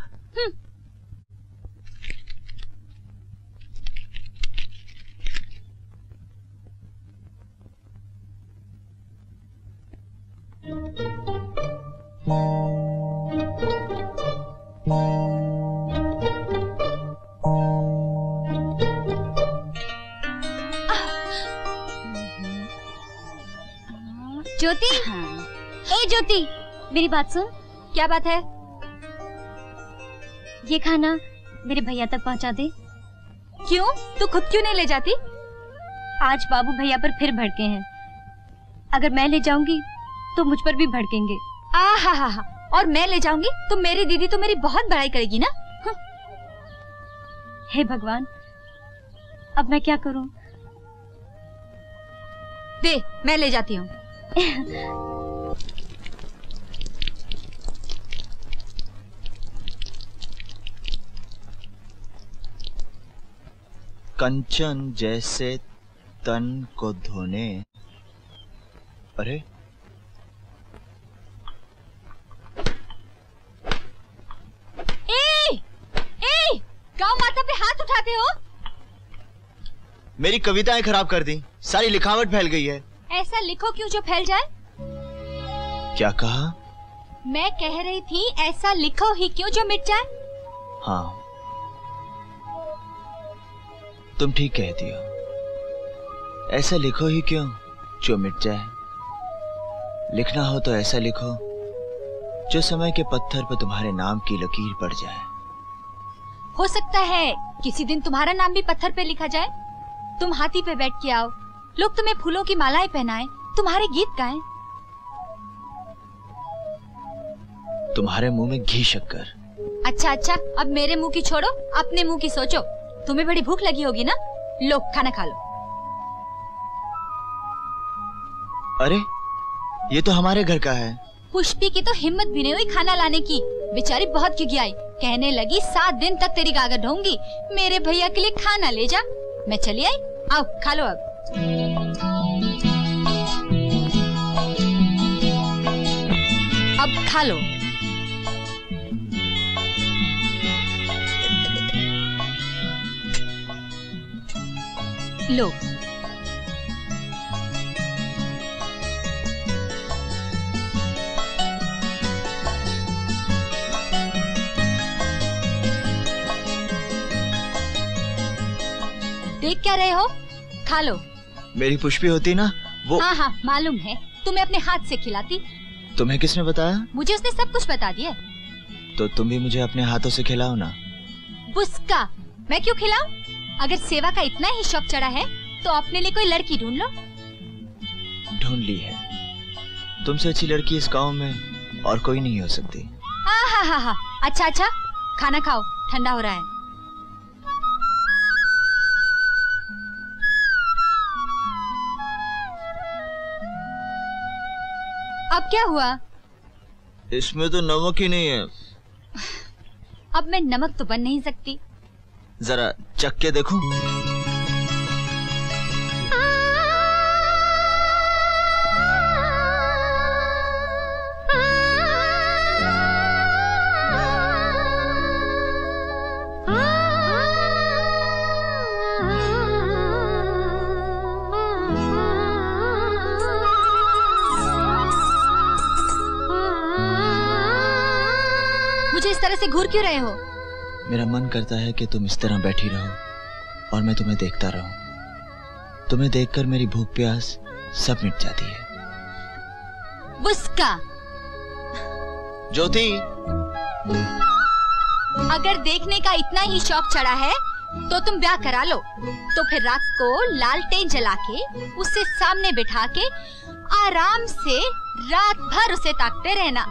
D: ज्योति, ए ज्योति, मेरी बात सुन। क्या बात है? ये खाना मेरे भैया तक पहुंचा दे। क्यों? तू खुद क्यों नहीं ले जाती? आज बाबू भैया पर फिर भड़के हैं। अगर मैं ले जाऊंगी तो मुझ पर भी भड़केंगे। आहा, और मैं ले जाऊंगी तो मेरी दीदी तो मेरी बहुत बड़ाई करेगी ना। हे भगवान, अब मैं क्या करूं? दे, मैं ले जाती हूँ।
H: कंचन जैसे तन को धोने। अरे
D: गाँव माता पे हाथ उठाते हो?
H: मेरी कविताएं खराब कर दी, सारी लिखावट फैल गई है।
D: ऐसा लिखो क्यों जो फैल जाए?
H: क्या कहा?
D: मैं कह रही थी ऐसा लिखो ही क्यों जो मिट जाए।
H: हाँ, तुम ठीक कहती हो। ऐसा लिखो ही क्यों जो मिट जाए। लिखना हो तो ऐसा लिखो जो समय के पत्थर पर तुम्हारे नाम की लकीर पड़ जाए।
D: हो सकता है किसी दिन तुम्हारा नाम भी पत्थर पे लिखा जाए। तुम हाथी पे बैठ के आओ, लोग तुम्हें फूलों की मालाएं पहनाएं, तुम्हारे गीत गाएं।
H: तुम्हारे मुंह में घी शक्कर।
D: अच्छा, अब मेरे मुंह की छोड़ो, अपने मुंह की सोचो। तुम्हें बड़ी भूख लगी होगी ना, लो खाना खा लो।
H: अरे ये तो हमारे घर का है।
D: पुष्पी की तो हिम्मत भी नहीं हुई खाना लाने की। बेचारी बहुत खिखियाई, कहने लगी 7 दिन तक तेरी गागर ढोंगी, मेरे भैया के लिए खाना ले जा। मैं चली आई, आओ खा लो। अब खा लो। लो। देख क्या रहे हो, खा लो।
H: मेरी पुष्पी होती ना वो।
D: हाँ मालूम है, तुम्हें अपने हाथ से खिलाती।
H: तुम्हें किसने बताया?
D: मुझे उसने सब कुछ बता दिया।
H: तो तुम भी मुझे अपने हाथों से खिलाओ ना।
D: बुस्का, मैं क्यों खिलाऊं? अगर सेवा का इतना ही शौक चढ़ा है तो अपने लिए कोई लड़की ढूंढ लो।
H: ढूंढ ली है। तुमसे अच्छी लड़की इस गांव में और कोई नहीं हो सकती।
D: हाँ। अच्छा, खाना खाओ, ठंडा हो रहा है। अब क्या हुआ?
H: इसमें तो नमक ही नहीं है।
D: अब मैं नमक तो बन नहीं सकती।
H: जरा चख के देखो।
D: मुझे इस तरह से घूर क्यों रहे हो?
H: मेरा मन करता है कि तुम इस तरह बैठी रहो और मैं तुम्हें देखता रहूं। तुम्हें देखकर मेरी भूख प्यास सब मिट जाती है।
D: बुस्का।
H: ज्योति,
D: अगर देखने का इतना ही शौक चढ़ा है तो तुम ब्याह करा लो। तो फिर रात को लालटेन जला के उसे सामने बिठा के आराम से रात भर उसे ताकते रहना।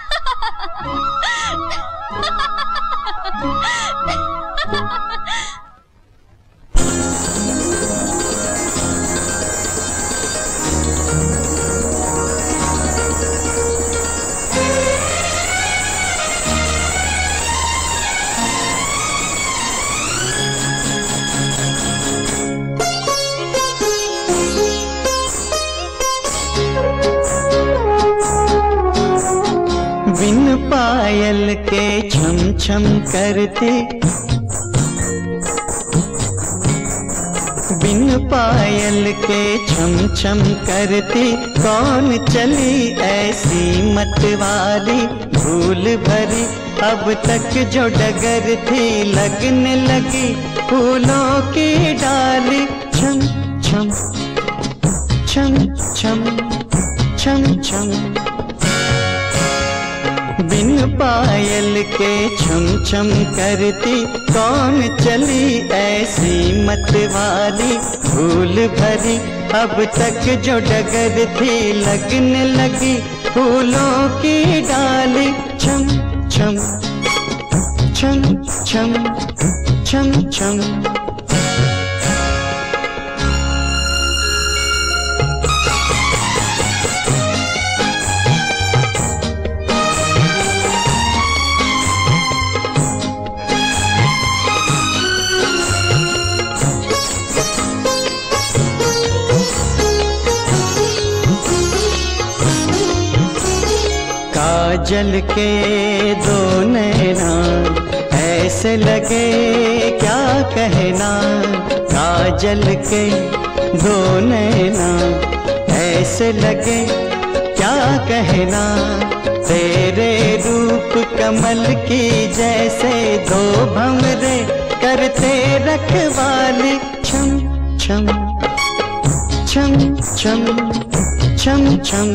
A: बिन पायल के छम छम करते, बिन पायल के छम छम करते, कौन चली ऐसी मतवाली भूल भरी। अब तक जो डगर थी लगने लगी फूलों की डाली। छम छम छम छम छम छम, बिन पायल के छम छम करती, कौन चली ऐसी मतवाली भूल भरी। अब तक जो डगर थी लगने लगी फूलों की डाली। छम छम छम छम छम छम, काजल के दो नैना ऐसे लगे क्या कहना। काजल के दो नैना ऐसे लगे क्या कहना।
O: तेरे रूप कमल की जैसे दो भंवरे करते रखवाली छम छम छम छम छम छम।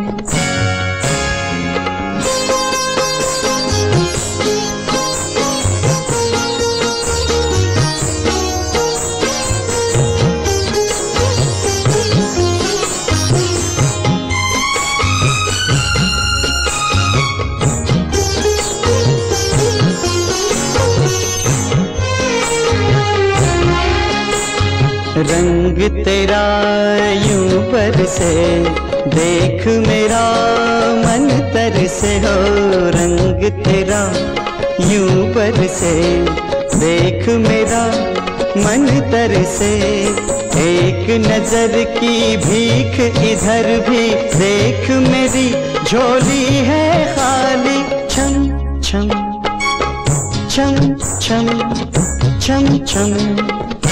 O: रंग तेरा यूं बरसे देख मेरा मन तरसे हो। रंग तेरा यूं बरसे देख मेरा मन तरसे। एक नजर की भीख इधर भी देख मेरी झोली है खाली छम छम छम छम छम छम।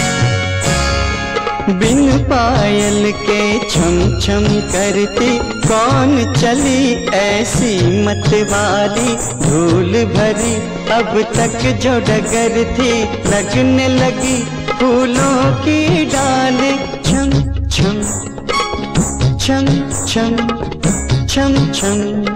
O: बिन पायल के छम छम करती कौन चली ऐसी मतवाली। धूल भरी अब तक जो डगर थी लगने लगी फूलों की डाल छम छम छम छम छम छम।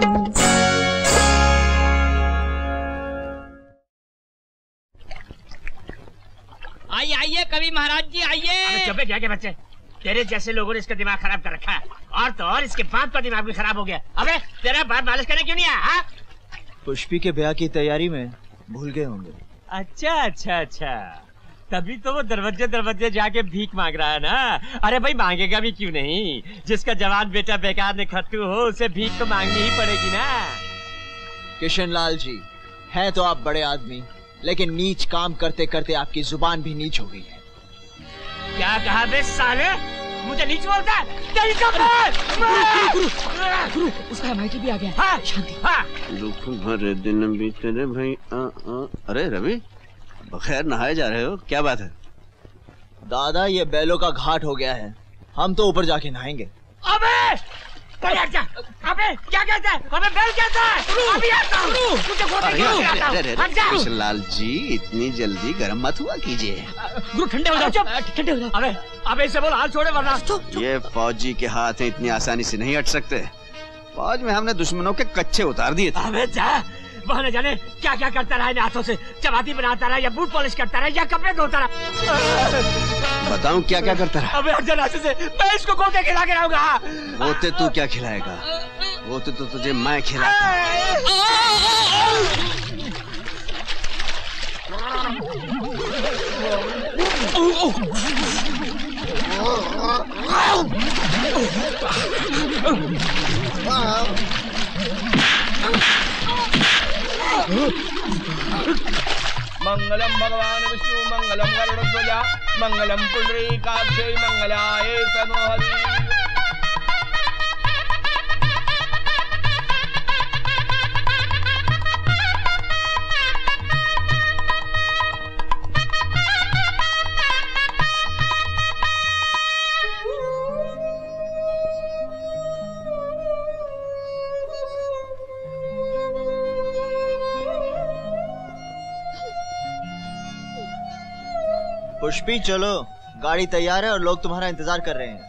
P: आइए आइए कवि महाराज जी आइए।
E: चुप क्या के बच्चे, तेरे जैसे लोगों ने इसका दिमाग खराब कर रखा है। और तो और इसके बाप का दिमाग भी खराब हो गया। अबे तेरा बाप मालिश करने क्यों नहीं आया?
H: पुष्पी के ब्याह की तैयारी में भूल गए होंगे।
E: अच्छा अच्छा अच्छा, तभी तो वो दरवाजे दरवाजे जाके भीख मांग रहा है ना। अरे भाई मांगेगा भी क्यों नहीं, जिसका जवान बेटा बेकार ने खत्तू हो उसे भीख तो मांगनी ही पड़ेगी ना।
H: किशन लाल जी, हैं तो आप बड़े आदमी, लेकिन नीच काम करते करते आपकी जुबान भी नीच हो गई है।
E: क्या कहा बे साले, मुझे नीच बोलता है? तेरी
L: गुरु, उसका एमआईटी भी आ गया।
E: हाँ,
L: शांति।
E: हाँ।
I: दुख भरे दिन बीते रे भाई। अरे रवि, बखैर नहाए जा रहे हो, क्या बात है?
H: दादा ये बैलों का घाट हो गया है, हम तो ऊपर जाके नहाएंगे।
E: अबे अबे क्या कहता है? अबे बैल कहता है। अभी आता हूँ। मुझे
I: किशन लाल जी इतनी जल्दी गर्म मत हुआ कीजिए।
L: गुरु ठंडे हो जाओ, ठंडे हो जाओ।
E: अबे अबे इसे बोल हाल छोड़े वरना।
I: ये फौजी के हाथ हैं, इतनी आसानी से नहीं हट सकते। फौज में हमने दुश्मनों के कच्चे उतार दिए थे।
E: अबे जा, वहाँ न जाने क्या क्या करता रहा है, हाथों से चपाती बनाता रहा या बूट पॉलिश करता रहा या कपड़े धोता रहा।
I: बताऊं क्या क्या करता रहा?
E: अबे हट जा रास्ते से, मैं इसको गोते खिला के रहूंगा।
I: गोते तू क्या खिलाएगा, गोते तो तुझे मैं खिलाता।
B: मंगलम भगवान विष्णु मंगलम गरुड़ध्वज मंगलम पुंडरीकाक्षै मंगलाय तनोहरि।
H: पुष्पी चलो, गाड़ी तैयार है और लोग तुम्हारा इंतजार कर रहे हैं।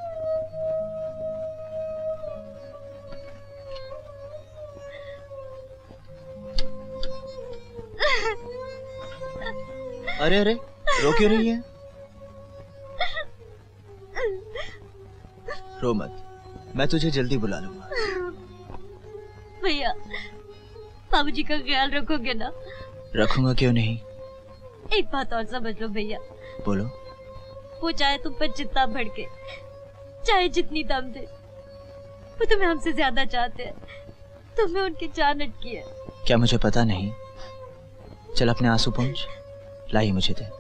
H: अरे अरे रो क्यों रही है? रो मत, मैं तुझे जल्दी बुला लूंगा।
F: भैया बाबूजी का ख्याल रखोगे ना?
H: रखूंगा, क्यों नहीं।
F: एक बात और समझ लो भैया।
H: बोलो।
F: वो चाहे तुम पर जितना भड़के, चाहे जितनी दम दे, वो तुम्हें हमसे ज्यादा चाहते हैं। तुम्हें उनकी जान अटकी है।
H: क्या मुझे पता नहीं? चल अपने आंसू पोंछ, लाई मुझे दे।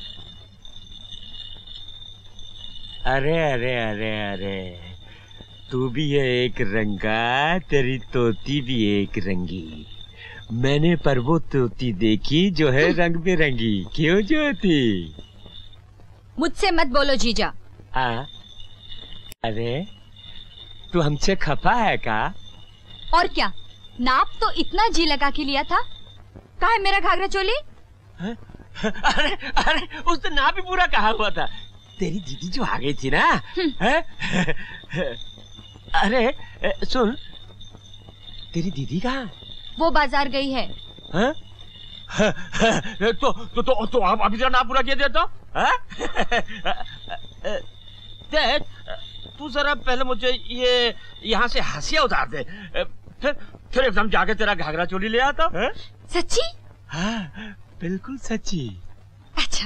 E: अरे अरे अरे अरे, तू भी है एक रंगा, तेरी तोती भी एक रंगी। मैंने पर वो तोती देखी जो है रंग बिरंगी। क्यों ज्योति?
D: मुझसे मत बोलो जीजा।
E: अरे तू हमसे खफा है का?
D: और क्या, नाप तो इतना जी लगा के लिया था। कहाँ है मेरा घाघरा चोली?
E: अरे अरे उस दिन नाप भी पूरा कहा हुआ था। तेरी दीदी जो आ गई थी ना। अरे सुन, तेरी दीदी कहाँ?
D: वो बाजार गई है।
E: तो आप अभी नाप पूरा किया देता। देख, तू जरा पहले मुझे ये यहाँ से हंसिया उतार दे, फिर एकदम जाके तेरा घाघरा चोली ले आता।
D: सच्ची?
E: हाँ बिल्कुल सच्ची।
D: अच्छा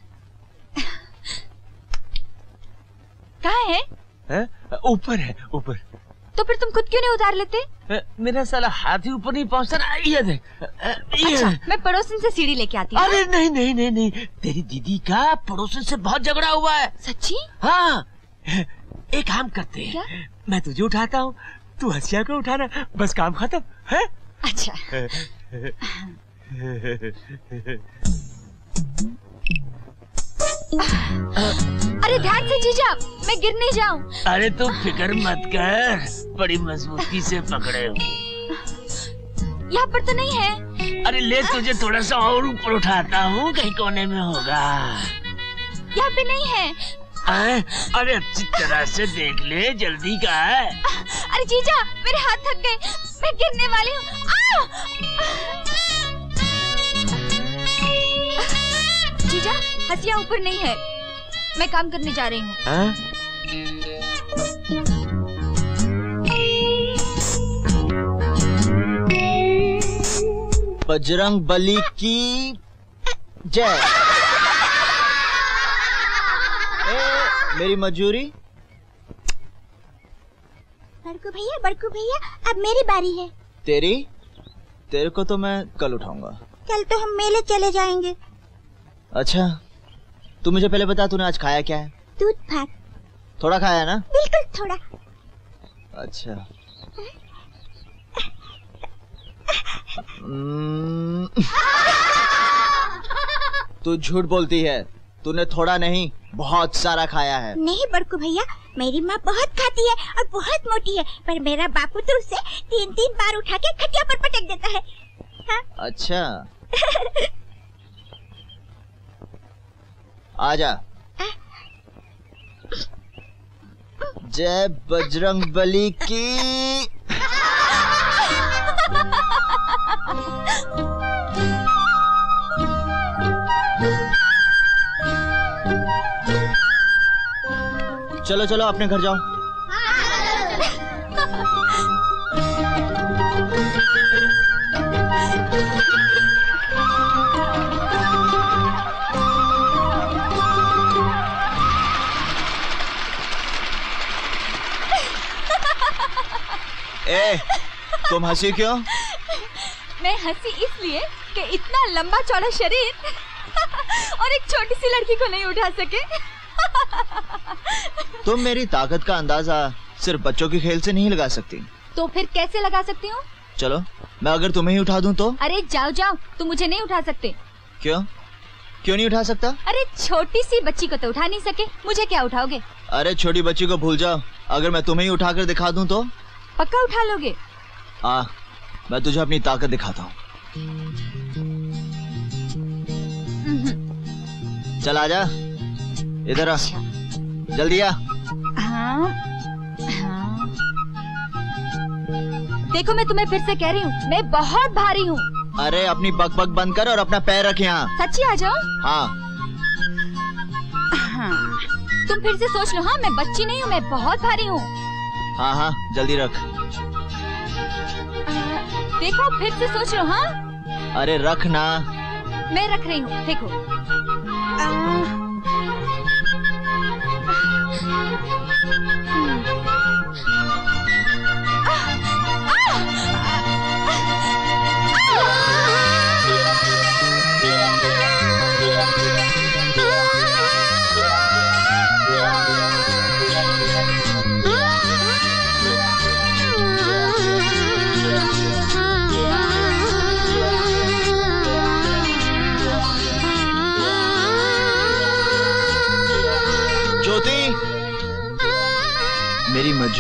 D: कहाँ है?
E: ऊपर है, ऊपर।
D: तो फिर तुम खुद क्यों नहीं उतार लेते?
E: मेरा साला हाथ ही ऊपर नहीं पहुँचता ना। ये देख।
D: अच्छा, मैं पड़ोसन से सीढ़ी लेके आती हूँ।
E: अरे नहीं नहीं नहीं नहीं, तेरी दीदी का पड़ोसन से बहुत झगड़ा हुआ है।
D: सच्ची?
E: हाँ, एक काम करते हैं, मैं तुझे उठाता हूँ, तू हंसिया को उठाना, बस काम खत्म है।
D: अच्छा। अरे ध्यान से जीजा, मैं गिर नहीं जाऊं।
E: अरे तू फिक्र मत कर, बड़ी मजबूती से पकड़े हूँ।
D: यहाँ पर तो नहीं है।
E: अरे ले तुझे थोड़ा सा और ऊपर उठाता हूँ, कहीं कोने में होगा।
D: यहाँ पे नहीं है।
E: अरे अच्छी तरह से देख ले, जल्दी का है।
D: अरे जीजा, मेरे हाथ थक गए, मैं गिरने वाली हूँ। जीजा, हंसिया ऊपर नहीं है, मैं काम करने जा रही हूँ।
H: बजरंग बली की जय। मेरी मजूरी।
Q: बड़कू भैया अब मेरी बारी है।
H: तेरे को तो मैं कल उठाऊंगा।
Q: कल तो हम मेले चले जाएंगे।
H: अच्छा, तू मुझे पहले बता, तूने आज खाया क्या है?
Q: दूध भात। थोड़ा
H: खाया ना?
Q: बिल्कुल थोड़ा।
H: अच्छा। तू झूठ बोलती है, तूने थोड़ा नहीं बहुत सारा खाया है।
Q: नहीं बड़कू भैया, मेरी माँ बहुत खाती है और बहुत मोटी है, पर मेरा बापू तो उसे 3-3 बार उठा के खटिया पर पटक देता है। हाँ?
H: अच्छा। आजा। जय बजरंग बली की। चलो चलो अपने घर जाओ। तुम हंसी क्यों?
D: मैं हंसी इसलिए कि इतना लंबा चौड़ा शरीर और एक छोटी सी लड़की को नहीं उठा सके।
H: तुम मेरी ताकत का अंदाजा सिर्फ बच्चों के खेल से नहीं लगा सकती।
D: तो फिर कैसे लगा सकती हूँ?
H: चलो, मैं अगर तुम्हें ही उठा दूं तो?
D: अरे जाओ जाओ, तुम मुझे नहीं उठा सकते।
H: क्यों? क्यों नहीं उठा सकता?
D: अरे छोटी सी बच्ची को तो उठा नहीं सके, मुझे क्या उठाओगे?
H: अरे छोटी बच्ची को भूल जाओ, अगर मैं तुम्हें ही उठा कर दिखा दूं तो?
D: पक्का उठा लोगे?
H: मैं तुझे अपनी ताकत दिखाता हूँ। चल आजा, इधर आ, जल्दी आ।
D: हाँ। देखो मैं तुम्हें फिर से कह रही हूँ, मैं बहुत भारी हूँ।
H: अरे अपनी बकबक बंद कर और अपना पैर रख यहाँ।
D: सच्ची आ जाओ।
H: हाँ।
D: तुम फिर से सोच लो। हाँ, मैं बच्ची नहीं हूँ, मैं बहुत भारी हूँ।
H: हाँ हाँ जल्दी रख।
D: देखो फिर से सोच लो। हाँ
H: अरे रख ना।
D: मैं रख रही हूँ, देखो।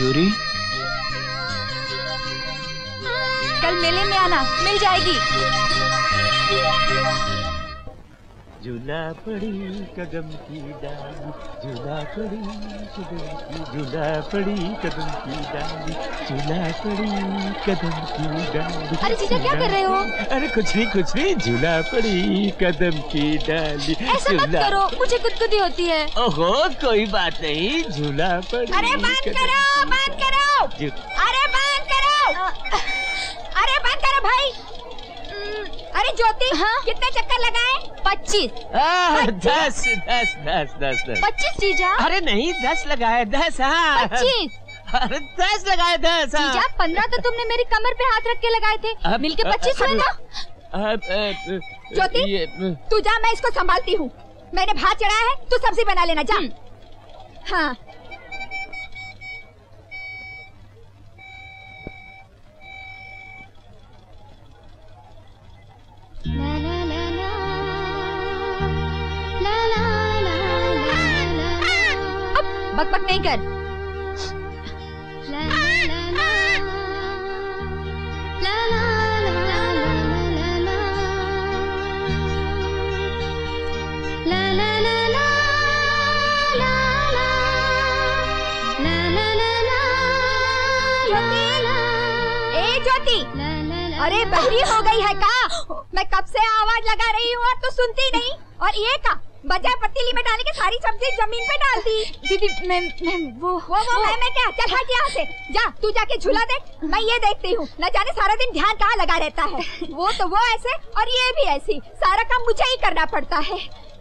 I: तिजोरी?
D: कल मेले में आना, मिल जाएगी।
E: झूला पड़ी कदम की डाली, झूला पड़ी कदम की, झूला पड़ी कदम की डाली, झूला पड़ी कदम की डाली।
D: अरे जीजा क्या कर रहे हो?
E: अरे कुछ नहीं, झूला पड़ी कदम की डाली।
D: ऐसा मत करो, मुझे गुदगुदी होती है।
E: ओहो कोई बात नहीं, झूला पड़ी।
Q: अरे बंद करो, बंद करो, अरे बंद करो, अरे बंद करो भाई। अरे ज्योति, हाँ? कितने चक्कर लगाए?
D: 25।
E: 10
D: 25 जीजा।
E: अरे नहीं 10 लगाए, 10। हाँ
D: 25।
E: अरे 10 लगाए, 10।
D: जीजा 15 तो तुमने मेरी कमर पे हाथ रख के लगाए थे, मिलके 25 हुए ना।
Q: ज्योति तू जा, मैं इसको संभालती हूँ। मैंने भात चढ़ाया है, तू सब्जी बना लेना, जा। हाँ
D: बक बक नहीं कर।
Q: ज्योति, अरे बहरी हो गई है का? मैं कब से आवाज लगा रही हूँ और तू सुनती नहीं। और ये का बजाय पतीली में डालने के सारी सब्जी जमीन पे डाल दी।
D: दीदी मैं वो
Q: मैं क्या? चल हट यहाँ से, जा तू जाके झूला देख, मैं ये देखती हूँ। न जाने सारा दिन ध्यान कहाँ लगा रहता है। वो तो वो ऐसे और ये भी ऐसी, सारा काम मुझे ही करना पड़ता है।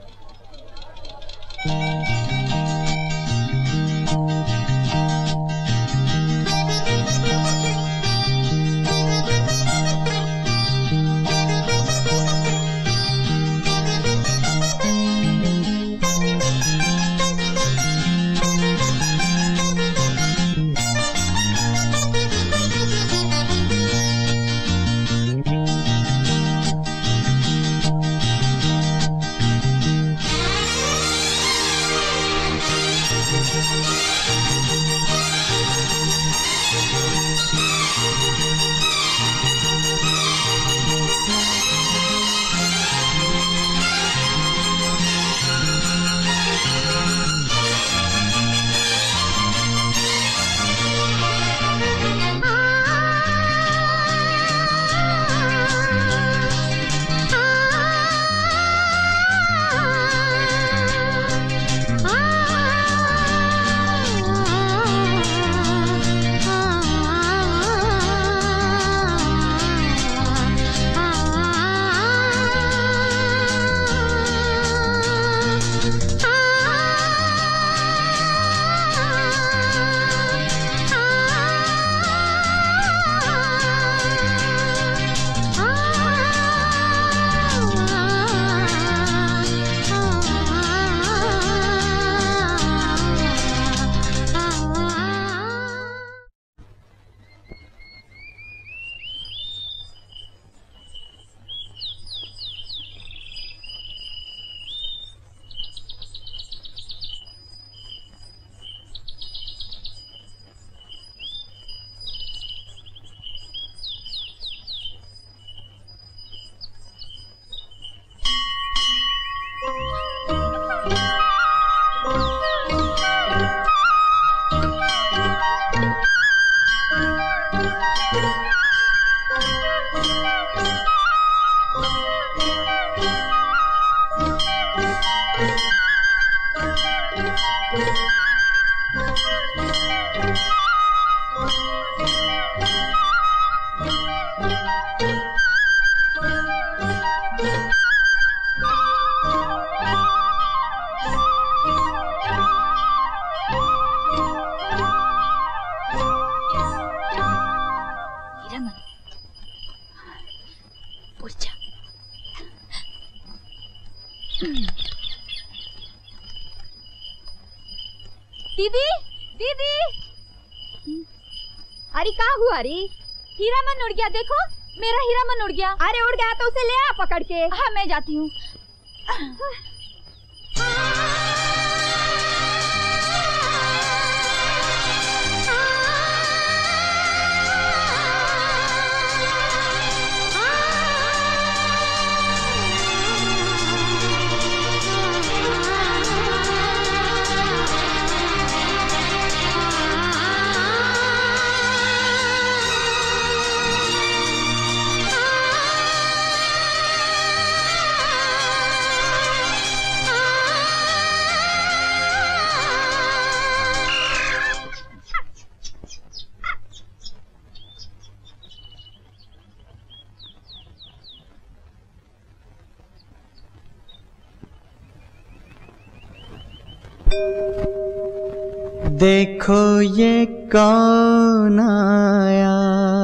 Q: दीदी, दीदी, अरे क्या हुआ रे? हीरा मन उड़ गया, देखो मेरा हीरा मन उड़ गया। अरे उड़ गया तो उसे ले आ पकड़ के।
D: हाँ मैं जाती हूँ।
O: देखो ये कौन आया,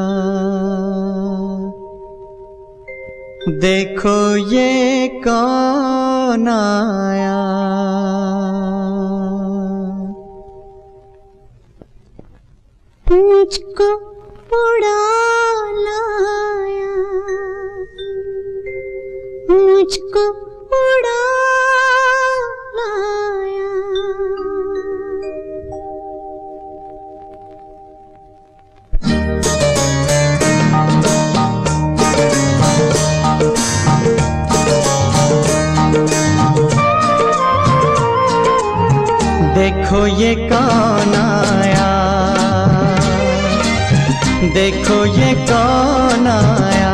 O: देखो ये कौन आया।
R: मुझको उड़ा लाया, मुझको उड़ा लाया।
O: देखो ये कौन आया, देखो ये कौन आया।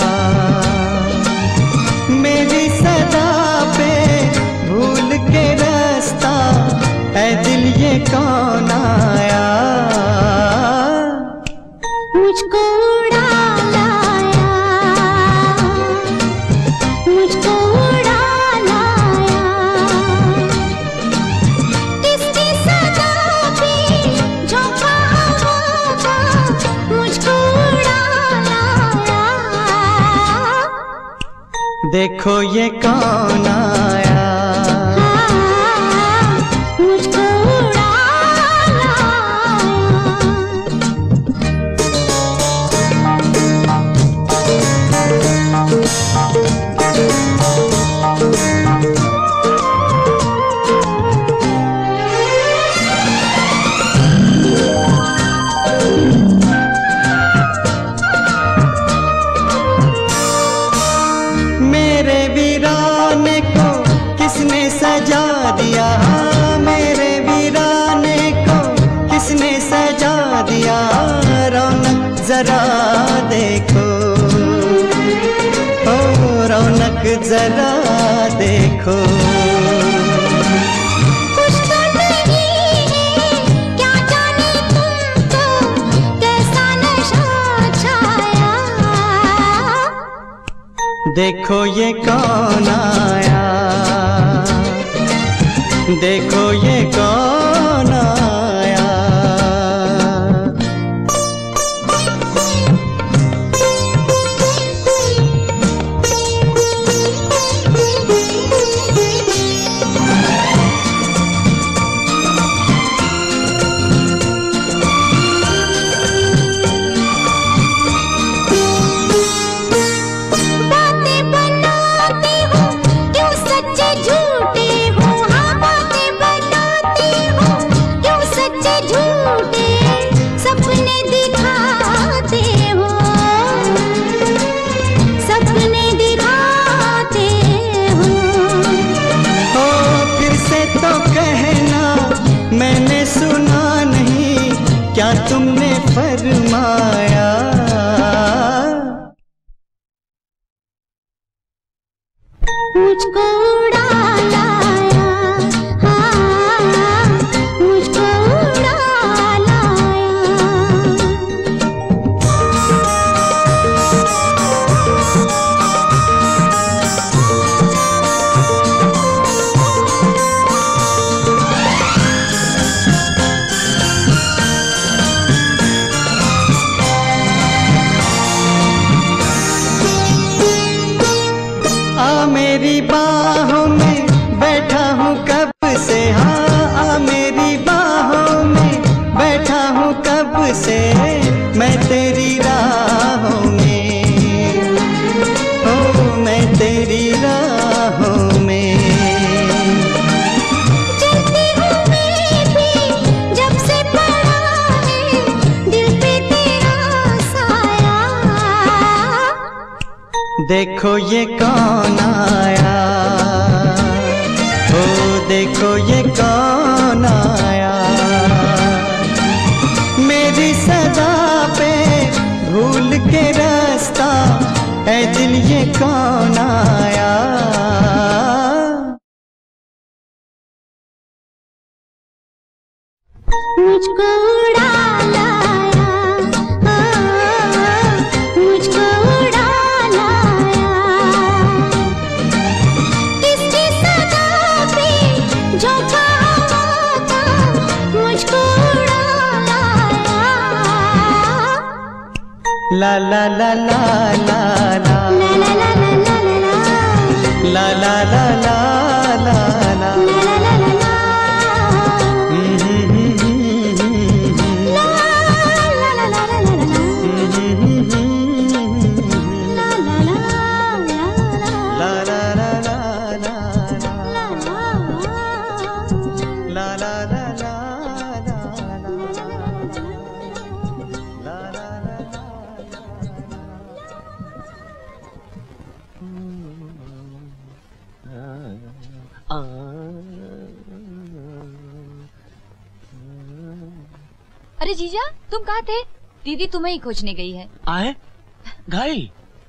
O: मेरी सदा पे भूल के रास्ता, ऐ दिल ये कौन आया।
R: मुझको उड़ा लाया, मुझको उड़ा लाया। किसकी सदा पे झोंका हवा का, मुझको उड़ा लाया।
O: देखो ये कौन आया,
R: मुझको उड़ा लाया।
O: मेरे वीराने को किसने सजा दिया, मेरे वीराने को किसने सजा दिया। रौनक जरा देखो, ओ रौनक जरा देखो।
R: कुछ तो नहीं है, क्या जाने तुमको कैसा नशा छाया।
O: देखो ये कौन आया, देखो ये कौन आया।
R: बातें बनाते हो क्यों सच्चे झूठे हो, हाँ बातें बनाते हो क्यों सच्चे झूठे। सपने दिखाते हो, सपने दिखाते हो।
O: ओ फिर से तो कहना, मैंने सुना नहीं क्या तुमने फरमाया।
R: मुझको उड़ा लाया, हाँ मुझको उड़ा लाया।
O: आ मेरी बाहों में बैठा हूँ कब से, हाँ आ मेरी बाहों में बैठा हूँ कब से। मैं तेरी राहों में, ओ मैं तेरी राहों में।
R: चलती हूँ मैं भी जब से पड़ा है दिल पे तेरा साया।
O: देखो ये कौन आया, ओ देखो ये कौन आया। मेरी सदा पे भूल के रास्ता, ऐ दिल ये कौन आया।
R: मुझको उड़ा लाया, मुझको उड़ा लाया। किसकी सदा पे झोंका हवा का, मुझको
O: ला ला ला ला ला ला ला ला ला ला ला ला
D: अरे जीजा, तुम कहाँ थे? दीदी तुम्हें ही खोजने गई है।
E: आए गई?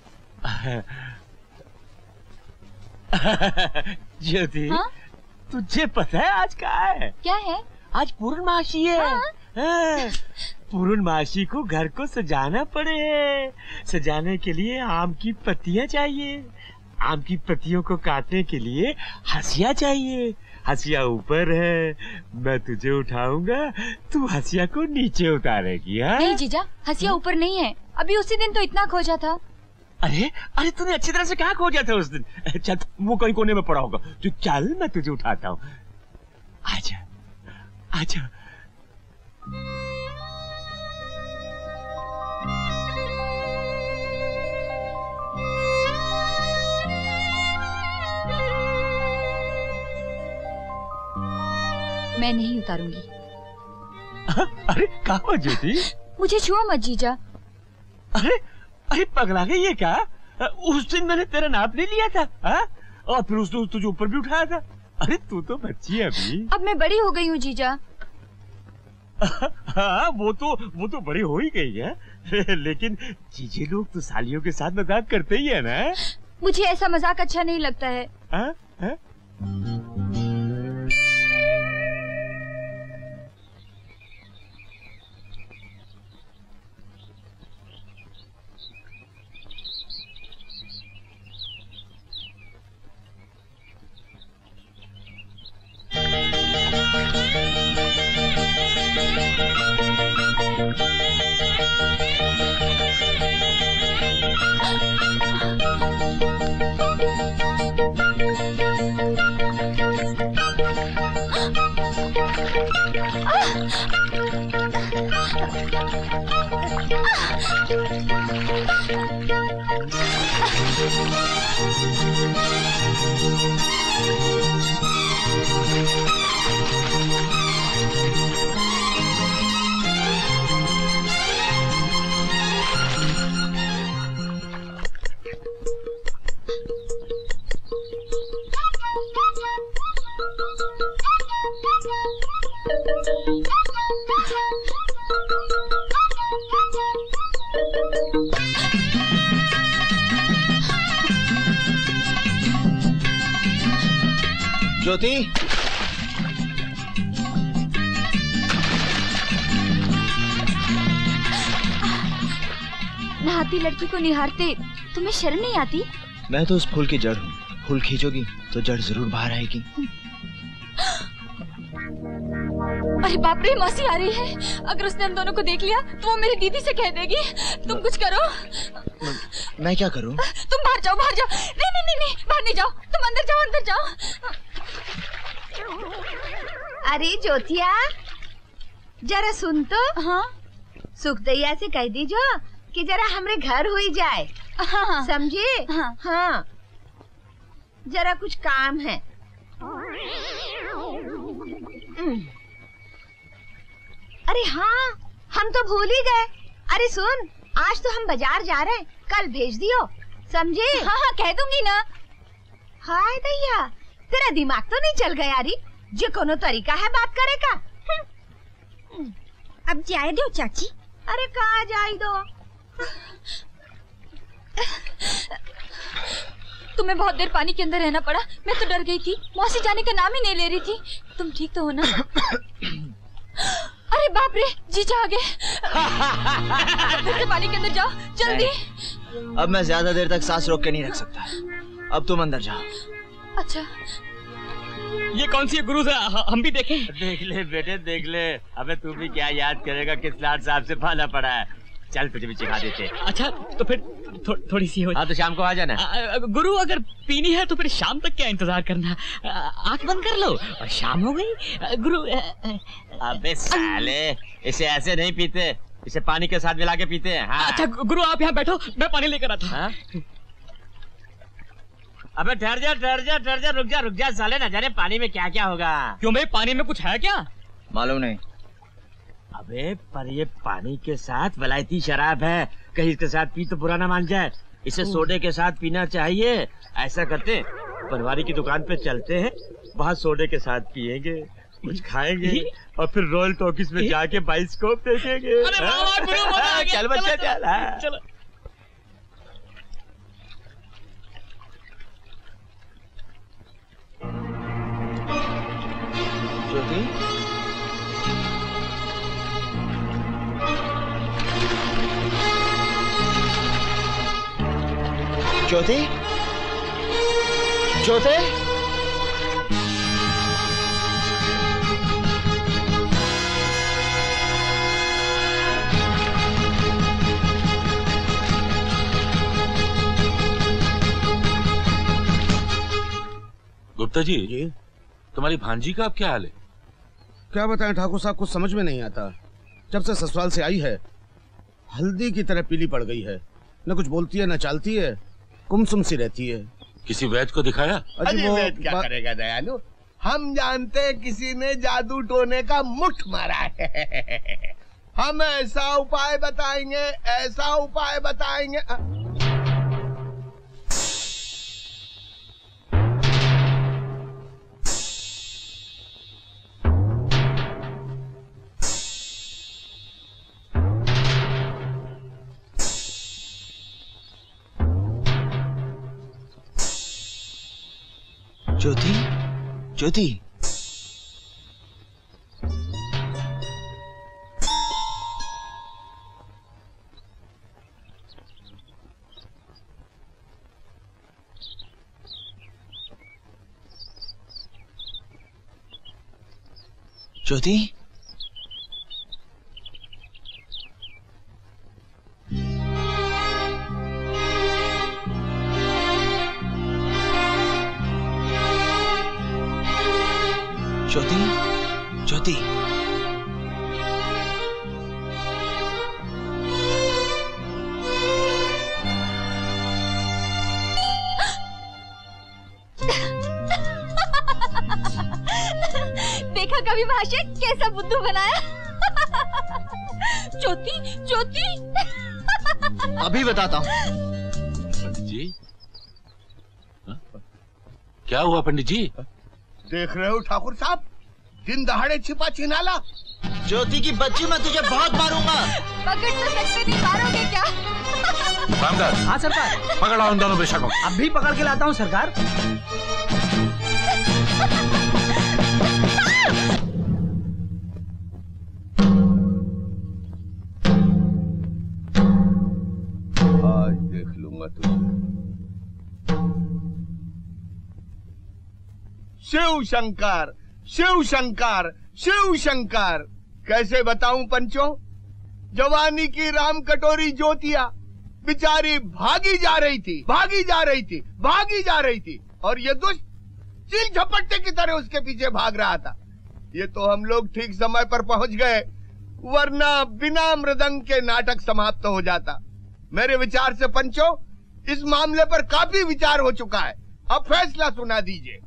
E: ज्योति,
D: हाँ?
E: तुझे पता है आज क्या है?
D: क्या है?
E: आज पूर्णमासी है। हाँ? पूर्णमासी को घर को सजाना पड़े। सजाने के लिए आम की पत्तियां चाहिए। आम की पत्तियों को काटने के लिए हंसिया चाहिए। हंसिया ऊपर है, मैं तुझे उठाऊंगा, तू हंसिया को नीचे उतारेगी। हाँ?
D: नहीं जीजा, हंसिया ऊपर नहीं है। अभी उसी दिन तो इतना खोजा था।
E: अरे अरे तूने अच्छी तरह से कहाँ खोजा था उस दिन? चल वो कहीं कोने में पड़ा होगा। तू चल, मैं तुझे उठाता हूँ। आजा आजा।
D: मैं नहीं उतारूंगी।
E: अरे कहाँ ज्योति?
D: मुझे छुओ मत जीजा।
E: अरे अरे पगला गई ये क्या? उस दिन मैंने तेरा नाप नहीं लिया था। हा? और फिर उस दिन तुझे ऊपर भी उठाया था। अरे तू तो बच्ची है अभी।
D: अब मैं बड़ी हो गई हूँ जीजा।
E: हाँ वो तो बड़ी हो ही गई है। लेकिन जीजे लोग तो सालियों के साथ मजाक करते ही है ना।
D: मुझे ऐसा मजाक अच्छा नहीं लगता है।
E: हा? हा?
H: ज्योति,
D: नहाती लड़की को निहारते तुम्हें शर्म नहीं आती?
H: मैं तो उस फूल की जड़ हूँ। फूल खींचोगी तो जड़ जरूर बाहर आएगी।
D: अरे बाप रे, मौसी आ रही है। अगर उसने हम दोनों को देख लिया तो वो मेरी दीदी से कह देगी। तुम कुछ करो।
H: मैं क्या करूँ?
D: तुम बाहर जाओ, बाहर जाओ। नहीं नहीं नहीं, नहीं बाहर नहीं जाओ, तुम अंदर जाओ, अंदर जाओ।
Q: अरे ज्योतिया, जरा सुन तो। हाँ? सुखदैया से कह दीजो कि जरा हमरे घर हुई जाए। हाँ। समझे? हाँ। हाँ, जरा कुछ काम है। अरे हाँ, हम तो भूल ही गए। अरे सुन, आज तो हम बाजार जा रहे हैं, कल भेज दियो। समझे?
D: हाँ हाँ, कह दूंगी ना।
Q: हाय दैया, तेरा दिमाग तो नहीं चल गया री? जो कोनो तरीका है बात करे का?
D: अब जाए दो चाची।
Q: अरे कहाँ जाए दो?
D: तुम्हें बहुत देर पानी के अंदर रहना पड़ा। मैं तो डर गई थी, मौसी जाने का नाम ही नहीं ले रही थी। तुम ठीक तो हो ना? अरे बाप रे, जीजा आ गए। फिर से पानी के अंदर जाओ, जल्दी।
H: अब मैं ज्यादा देर तक सांस रोक के नहीं रख सकता। अब तुम अंदर जाओ।
D: अच्छा।
P: ये कौन सी गुरु है? हम भी देखें?
E: देख ले बेटे, देख ले। अबे तू भी क्या याद करेगा किस लाट साहब से पाला पड़ा है। चल तुझे भी चिखा देते।
P: अच्छा तो फिर थोड़ी सी हो।
E: हाँ तो शाम को आ जाना।
P: गुरु अगर पीनी है तो फिर शाम तक क्या इंतजार करना, आंख बंद कर लो और शाम हो गई। गुरु
E: अबे साले, इसे ऐसे नहीं पीते, इसे पानी के साथ मिला के पीते हैं। हाँ।
P: अच्छा गुरु आप यहाँ बैठो, मैं पानी लेकर आता।
E: हाँ? अबे ठहर जा, रुक जा साले, ना जाने पानी में क्या क्या होगा।
P: क्यों भाई, पानी में कुछ है क्या?
H: मालूम नहीं।
E: अबे पर ये पानी के साथ वलायती शराब है, कहीं इसके साथ पी तो बुरा ना मान जाए। इसे सोडे के साथ पीना चाहिए। ऐसा करते हैं, पनवारी की दुकान पे चलते हैं, वहाँ सोडे के साथ पियेंगे, कुछ खाएंगे और फिर रॉयल टॉकीज में जाके बाइस्कोप देखेंगे। चल बच्चा चल।
P: चलो।
H: ज्योति, ज्योति, ज्योति,
K: गुप्ता जी, तुम्हारी भांजी का अब क्या हाल है?
C: क्या बताएं ठाकुर साहब, कुछ समझ में नहीं आता। जब से ससुराल से आई है हल्दी की तरह पीली पड़ गई है, न कुछ बोलती है न चालती है, गुमसुम सी रहती है।
K: किसी वैद्य को दिखाया?
B: अरे वैद्य क्या करेगा दयालु, हम जानते हैं किसी ने जादू टोने का मुठ मारा है। हम ऐसा उपाय बताएंगे, ऐसा उपाय बताएंगे।
H: ज्योति, ज्योति, ज्योति, ज्योति, ज्योति,
F: देखा कभी भाषा कैसा बुद्धू बनाया। ज्योति, ज्योति।
H: अभी बताता हूँ।
K: पंडित जी, क्या हुआ पंडित जी?
B: देख रहे हो ठाकुर साहब, दिन दहाड़े छिपा छिनाला।
H: ज्योति की बच्ची, मैं तुझे बहुत मारूंगा।
F: पकड़ तो सकते नहीं, मारोगे क्या?
K: रामदास।
M: हाँ सरकार।
K: पकड़ा उन दोनों बेशकों।
M: अब भी पकड़ के लाता हूँ सरकार।
B: आज देख लूंगा तुझे। शिव शंकर, शिव शंकर, शिव शंकर। कैसे बताऊं पंचों, जवानी की राम कटोरी ज्योतिया बेचारी भागी जा रही थी, भागी जा रही थी, भागी जा रही थी, और ये दुष्ट चील झपट्टे की तरह उसके पीछे भाग रहा था। ये तो हम लोग ठीक समय पर पहुंच गए, वरना बिना मृदंग के नाटक समाप्त हो जाता। मेरे विचार से पंचों, इस मामले पर काफी विचार हो चुका है, अब फैसला सुना दीजिए।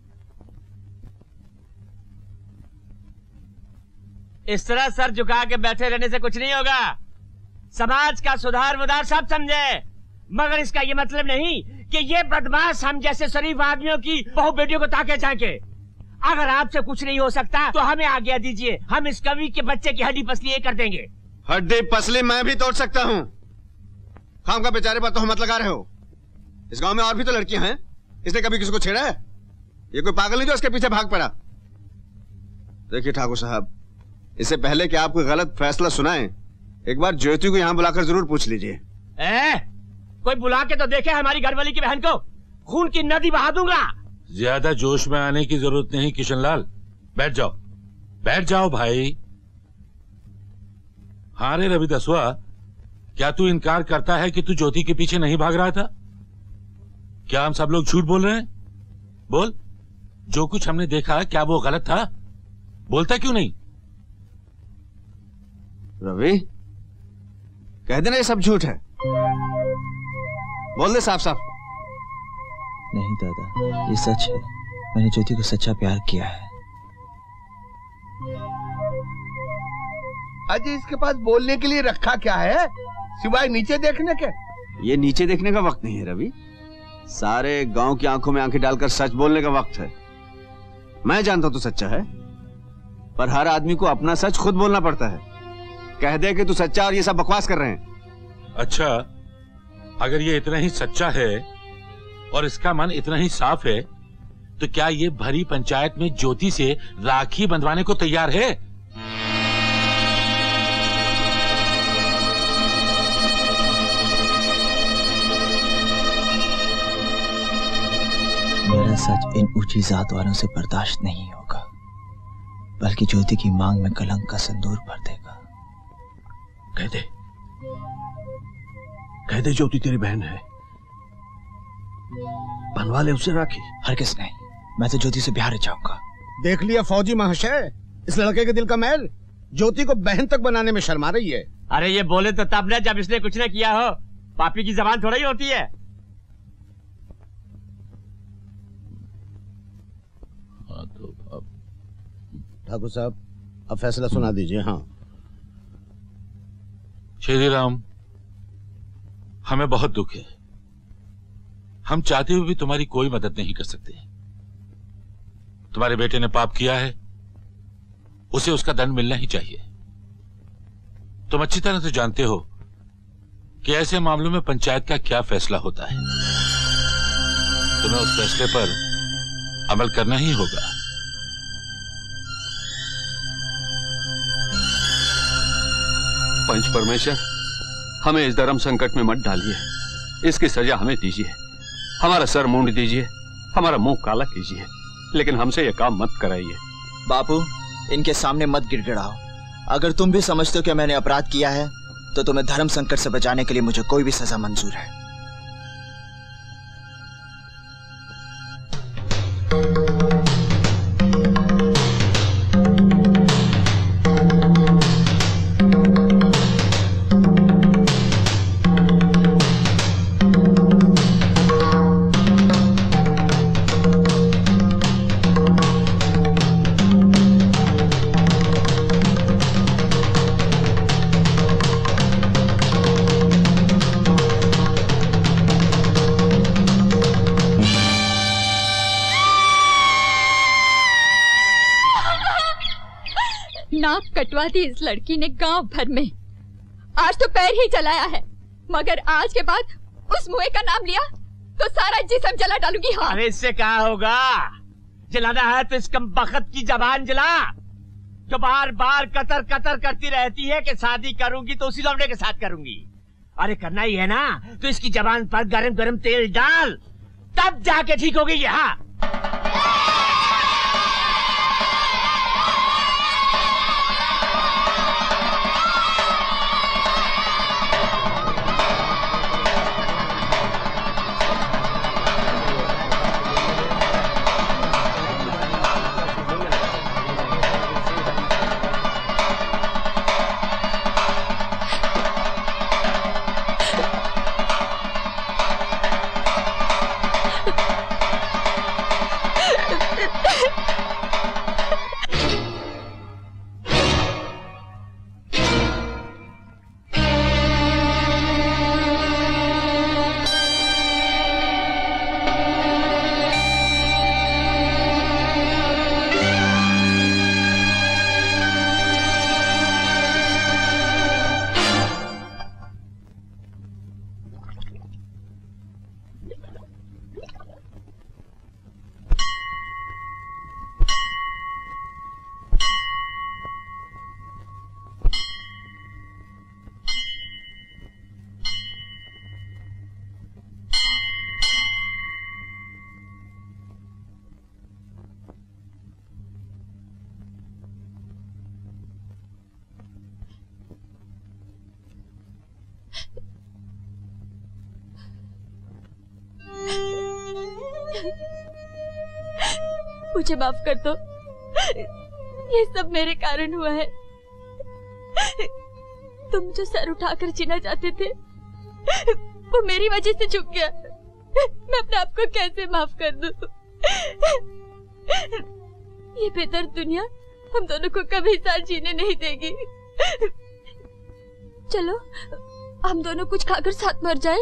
E: इस तरह सर झुका के बैठे रहने से कुछ नहीं होगा। समाज का सुधार मुधार सब समझे, मगर इसका ये मतलब नहीं कि ये बदमाश हम जैसे शरीफ आदमियों की बहु बेटियों को ताके झांके। अगर आपसे कुछ नहीं हो सकता तो हमें आज्ञा दीजिए, हम इस कवि के बच्चे की हड्डी पसली कर देंगे।
I: हड्डी पसली मैं भी तोड़ सकता हूँ। खाम का बेचारे पर तो मत लगा रहे हो। इस गांव में और भी तो लड़कियां हैं, इसने कभी किसी को छेड़ा है? ये कोई पागल नहीं जो इसके पीछे भाग पड़ा। देखिए ठाकुर साहब, इससे पहले कि आप कोई गलत फैसला सुनाएं, एक बार ज्योति को यहाँ बुलाकर जरूर पूछ लीजिए।
E: कोई बुला के तो देखे हमारी घरवाली की बहन को, खून की नदी बहा दूंगा।
K: ज्यादा जोश में आने की जरूरत नहीं किशनलाल, बैठ जाओ, बैठ जाओ भाई। हाँ रे रवि दसवा, क्या तू इनकार करता है कि तू ज्योति के पीछे नहीं भाग रहा था? क्या हम सब लोग झूठ बोल रहे हैं? बोल, जो कुछ हमने देखा क्या वो गलत था? बोलता क्यों नहीं?
I: रवि, कह देना ये सब झूठ है। बोल दे साफ साफ।
H: नहीं दादा, ये सच है। मैंने ज्योति को सच्चा प्यार किया है।
B: अजय, इसके पास बोलने के लिए रखा क्या है सिवाय नीचे देखने के?
I: ये नीचे देखने का वक्त नहीं है रवि। सारे गांव की आंखों में आंखें डालकर सच बोलने का वक्त है। मैं जानता हूं तू सच्चा है, पर हर आदमी को अपना सच खुद बोलना पड़ता है। कह दे कि तू सच्चा और ये सब बकवास कर रहे हैं।
K: अच्छा, अगर ये इतना ही सच्चा है और इसका मन इतना ही साफ है, तो क्या ये भरी पंचायत में ज्योति से राखी बंधवाने को तैयार है?
H: मेरा सच इन ऊंची जात वालों से बर्दाश्त नहीं होगा, बल्कि ज्योति की मांग में कलंक का सिंदूर भर देगा।
S: कह दे ज्योति तेरी बहन है, बनवा ले उससे राखी।
H: हरगिज़ नहीं, मैं तो ज्योति से ब्याह रचाऊंगा।
C: देख लिया फौजी महाशय, इस लड़के के दिल का मैल ज्योति को बहन तक बनाने में शर्मा रही है।
E: अरे ये बोले तो तब न जब इसने कुछ न किया हो। पापी की जबान थोड़ा ही होती है।
C: ठाकुर साहब, अब फैसला सुना दीजिए। हाँ
K: श्री राम, हमें बहुत दुख है। हम चाहते हुए भी तुम्हारी कोई मदद नहीं कर सकते। तुम्हारे बेटे ने पाप किया है, उसे उसका दंड मिलना ही चाहिए। तुम अच्छी तरह से जानते हो कि ऐसे मामलों में पंचायत का क्या फैसला होता है। तुम्हें उस फैसले पर अमल करना ही होगा।
G: पंच परमेश्वर, हमें इस धर्म संकट में मत डालिए। इसकी सजा हमें दीजिए। हमारा सर मूंड दीजिए, हमारा मुंह काला कीजिए, लेकिन हमसे यह काम मत कराइए।
H: बापू, इनके सामने मत गिड़गिड़ाओ। अगर तुम भी समझते हो कि मैंने अपराध किया है, तो तुम्हें धर्म संकट से बचाने के लिए मुझे कोई भी सजा मंजूर है।
F: नाक कटवा दी इस लड़की ने गांव भर में। आज तो पैर ही जलाया है, मगर आज के बाद उस मुए का नाम लिया तो सारा जिस्म जला डालूंगी। हाँ।
E: अरे इससे क्या होगा? जलाना है तो इस कमबख्त की जबान जला, जो बार बार कतर कतर करती रहती है कि शादी करूंगी तो उसी लौंडे के साथ करूंगी। अरे करना ही है ना, तो इसकी जबान पर गरम गरम तेल डाल, तब जाके ठीक होगी। हाँ।
F: मुझे माफ कर दो, ये सब मेरे कारण हुआ है। तुम जो सर उठाकर जीना चाहते थे वो मेरी वजह से झुक गया। मैं अपने आप को कैसे माफ कर दूं? ये बेदर्द दुनिया हम दोनों को कभी साथ जीने नहीं देगी। चलो हम दोनों कुछ खाकर साथ मर जाए।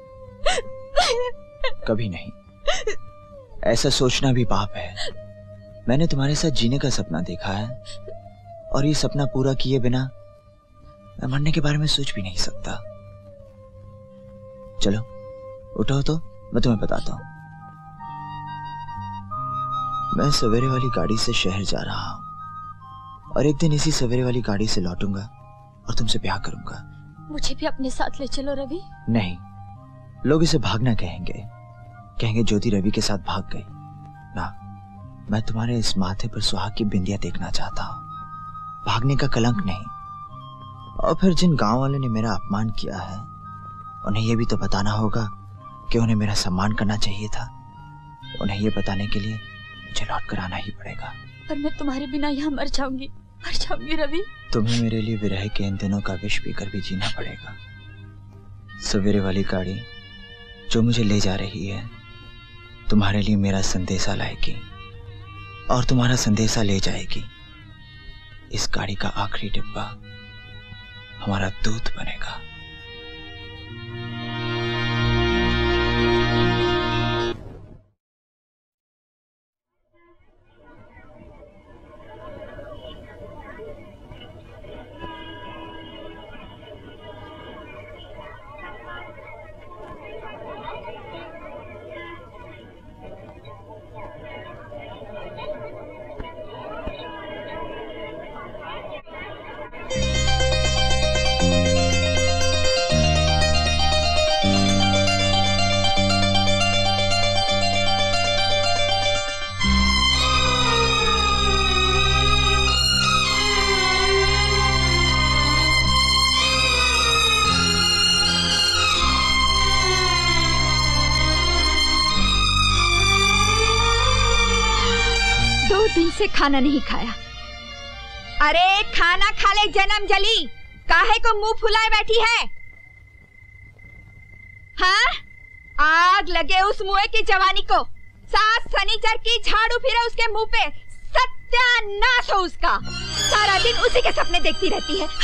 T: कभी नहीं, ऐसा सोचना भी पाप है। मैंने तुम्हारे साथ जीने का सपना देखा है और ये सपना पूरा किए बिना मैं मरने के बारे में सोच भी नहीं सकता। चलो उठो तो मैं तुम्हें बताता हूं। मैं सवेरे वाली गाड़ी से शहर जा रहा हूं और एक दिन इसी सवेरे वाली गाड़ी से लौटूंगा और तुमसे ब्याह करूंगा।
F: मुझे भी अपने साथ ले चलो रवि।
T: नहीं, लोग इसे भागना कहेंगे, कहेंगे ज्योति रवि के साथ भाग गई ना। मैं तुम्हारे इस माथे पर सुहाग की बिंदिया देखना चाहता हूं, भागने का कलंक नहीं। और फिर जिन गांव वालों ने मेरा अपमान किया है उन्हें यह भी तो बताना होगा कि उन्हें मेरा सम्मान करना चाहिए था। उन्हें यह बताने के लिए मुझे लौट कर आना ही पड़ेगा।
F: पर मैं तुम्हारे बिना यहाँ मर जाऊंगी रवि।
T: तुम्हें मेरे लिए विरह के इन दिनों का विष पीकर भी जीना पड़ेगा। सवेरे वाली गाड़ी जो मुझे ले जा रही है तुम्हारे लिए मेरा संदेशा लाएगी और तुम्हारा संदेशा ले जाएगी। इस गाड़ी का आखिरी डिब्बा हमारा दूत बनेगा।
Q: से खाना नहीं खाया। अरे खाना खा ले जन्म जली, काहे को मुंह फुलाए बैठी है? हाँ, आग लगे उस मुए की जवानी को। सास शनिचर की झाड़ू फिरे उसके मुंह पे, सत्यानाश हो उसका। सारा दिन उसी के सपने देखती रहती है।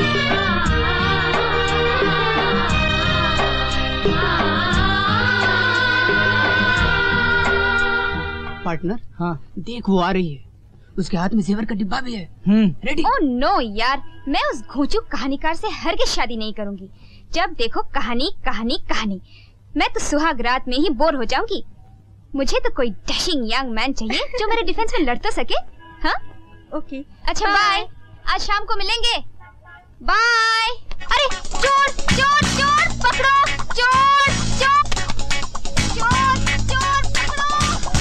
L: पार्टनर, हाँ देख वो आ रही है, उसके हाथ में जेवर का डिब्बा भी है। रेडी?
D: ओह नो यार, मैं उस घोंचू कहानीकार से हरगिज शादी नहीं करूंगी। जब देखो कहानी कहानी कहानी, मैं तो सुहाग रात में ही बोर हो जाऊंगी। मुझे तो कोई डैशिंग यंग मैन चाहिए जो मेरे डिफेंस में लड़ तो सके। हाँ ओके, अच्छा बाय, आज शाम को मिलेंगे। बाय। अरे चोर चोर चोर पकड़ो, चोर चोर चोर चोर पकड़ो,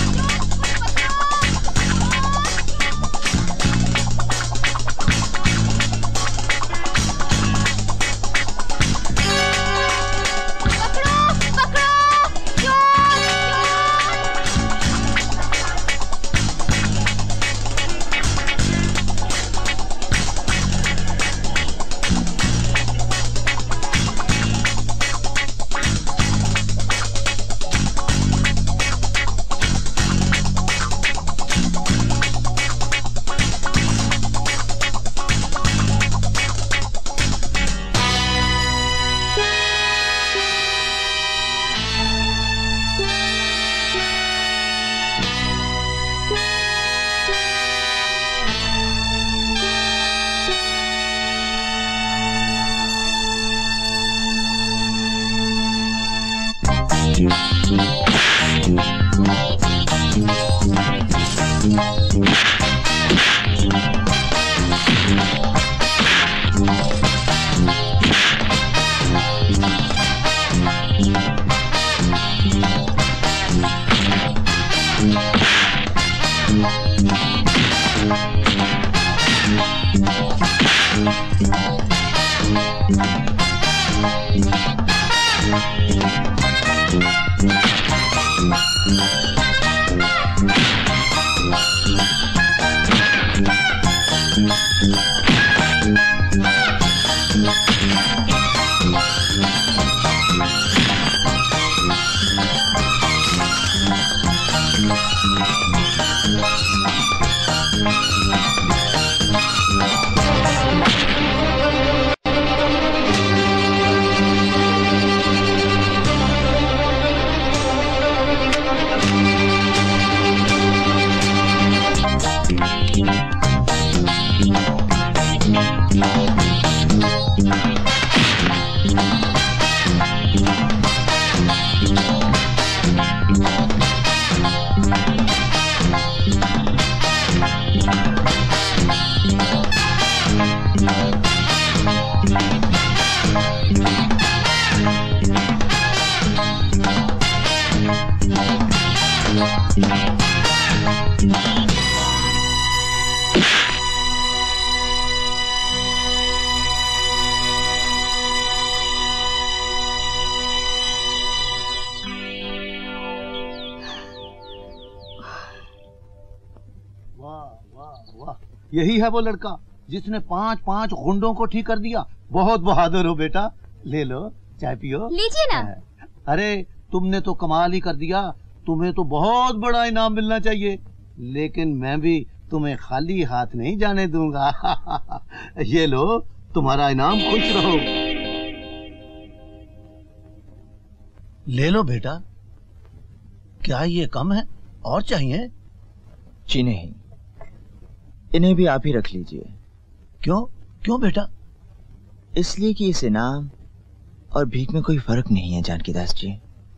C: यही है वो लड़का जिसने 5-5 गुंडों को ठीक कर दिया। बहुत बहादुर हो बेटा, ले लो चाय पियो।
D: लीजिए ना।
C: अरे तुमने तो कमाल ही कर दिया, तुम्हें तो बहुत बड़ा इनाम मिलना चाहिए, लेकिन मैं भी तुम्हें खाली हाथ नहीं जाने दूंगा। ये लो तुम्हारा इनाम, खुश रहो।
S: ले लो बेटा। क्या ये कम है, और चाहिए?
T: जी नहीं, इन्हें भी आप ही रख लीजिए।
S: क्यों क्यों बेटा?
T: इसलिए कि इस इनाम और भीख में कोई फर्क नहीं है जानकी दास जी।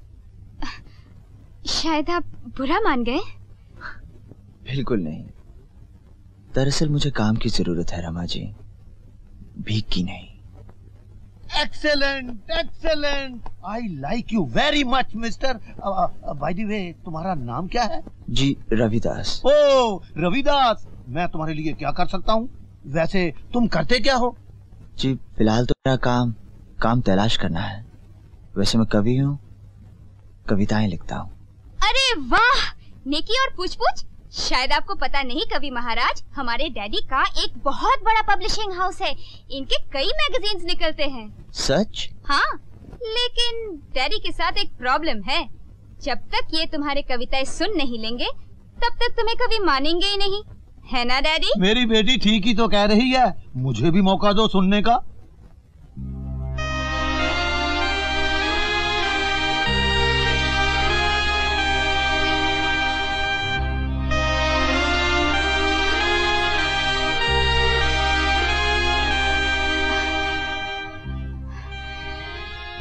D: शायद आप बुरा मान गए।
T: बिल्कुल नहीं, दरअसल मुझे काम की जरूरत है रमा जी, भीख की नहीं।
C: Excellent excellent, I like you very much mister. By the way, तुम्हारा नाम क्या है?
T: जी रविदास।
C: ओ रविदास, मैं तुम्हारे लिए क्या कर सकता हूँ? वैसे तुम करते क्या हो?
T: जी फिलहाल तो मेरा काम तलाश करना है। वैसे मैं कवि हूँ, कविताएं लिखता हूँ।
D: अरे वाह, नेकी और पूछ पूछ। शायद आपको पता नहीं कवि महाराज, हमारे डैडी का एक बहुत बड़ा पब्लिशिंग हाउस है, इनके कई मैगजीन्स निकलते हैं।
T: सच?
D: हाँ, लेकिन डैडी के साथ एक प्रॉब्लम है। जब तक ये तुम्हारे कविताएं सुन नहीं लेंगे तब तक तुम्हें कभी मानेंगे ही नहीं, है ना डैडी?
C: मेरी बेटी ठीक ही तो कह रही है, मुझे भी मौका दो सुनने का।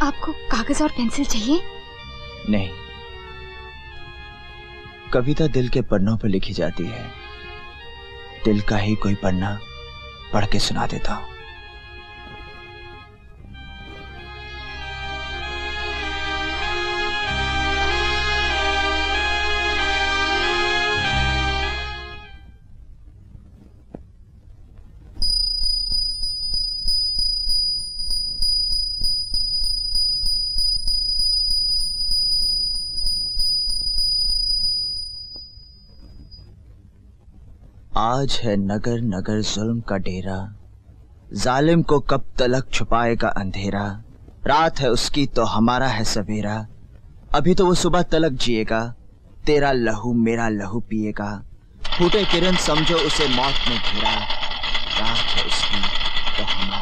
D: आपको कागज और पेंसिल चाहिए?
T: नहीं, कविता दिल के पन्नों पर लिखी जाती है। दिल का ही कोई पन्ना पढ़ के सुना देता हूं। आज है नगर नगर जुल्म का डेरा, जालिम को कब तलक छुपाएगा अंधेरा। रात है उसकी तो हमारा है सवेरा, अभी तो वो सुबह तलक जिएगा। तेरा लहू मेरा लहू पिएगा, फूटे किरण समझो उसे मौत में घेरा। रात है उसकी तो हमारा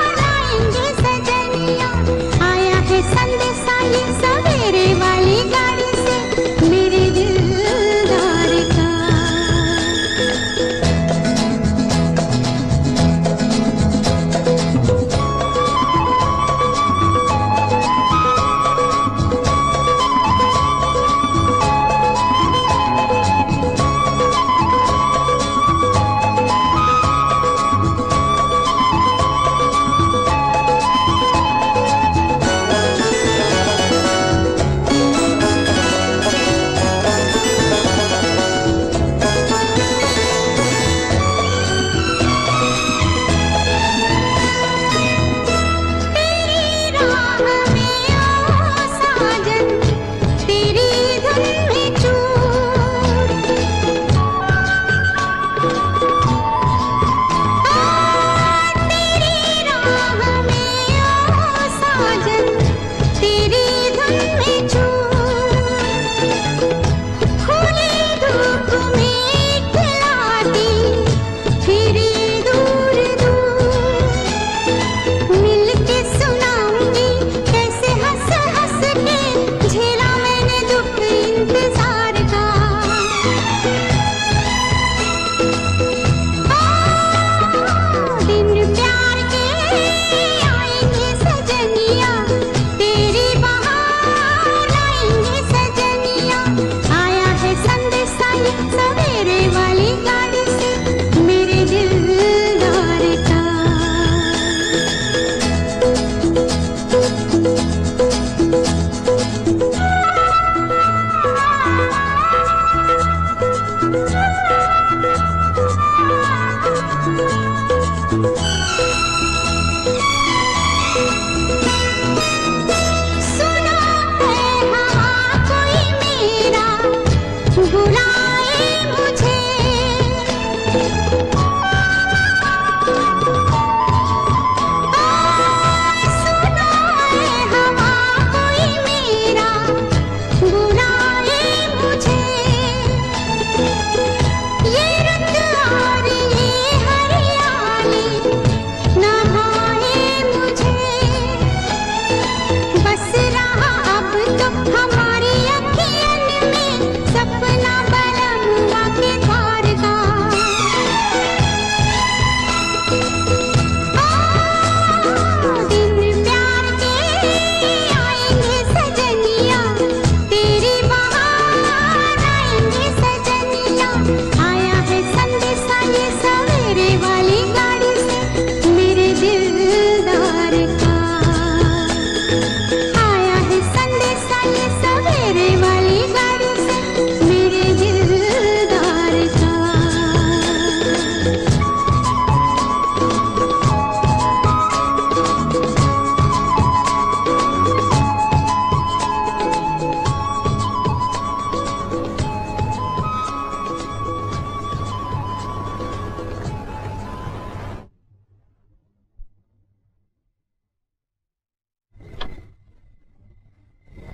R: सवेरे वाली गाड़ी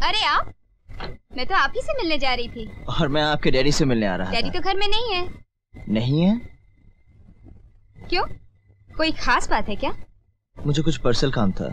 D: अरे आप, मैं तो आप ही से मिलने जा रही थी।
T: और मैं आपके डैडी से मिलने आ रहा
D: डैडी तो घर में नहीं है।
T: नहीं है?
D: क्यों, कोई खास बात है क्या?
T: मुझे कुछ पर्सनल काम था।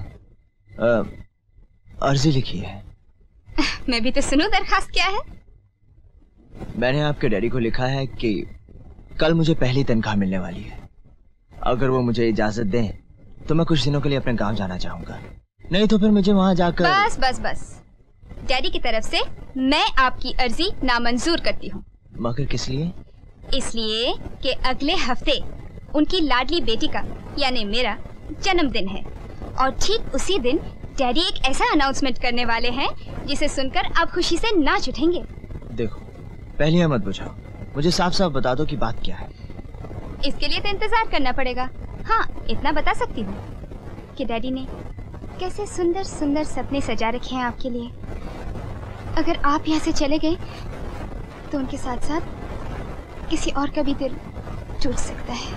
T: अर्जी लिखी है।
D: मैं भी तो सुनूं दरखास्त क्या है?
T: मैंने आपके डैडी को लिखा है कि कल मुझे पहली तनख्वाह मिलने वाली है। अगर वो मुझे इजाजत दें तो मैं कुछ दिनों के लिए अपने गांव जाना चाहूंगा, नहीं तो फिर मुझे वहां जाकर।
D: बस बस बस, डैडी की तरफ से मैं आपकी अर्जी नामंजूर करती हूँ।
T: मगर किस लिए?
D: इसलिए कि अगले हफ्ते उनकी लाडली बेटी का यानी मेरा जन्मदिन है और ठीक उसी दिन डैडी एक ऐसा अनाउंसमेंट करने वाले हैं जिसे सुनकर आप खुशी से नाच उठेंगे।
T: देखो, पहले मत बुझाओ, मुझे साफ साफ बता दो कि बात क्या है।
D: इसके लिए तो इंतजार करना पड़ेगा। हाँ, इतना बता सकती हूँ कि डैडी ने कैसे सुंदर सुंदर सपने सजा रखे हैं आपके लिए। अगर आप यहाँ से चले गए तो उनके साथ साथ किसी और का भी दिल टूट सकता है।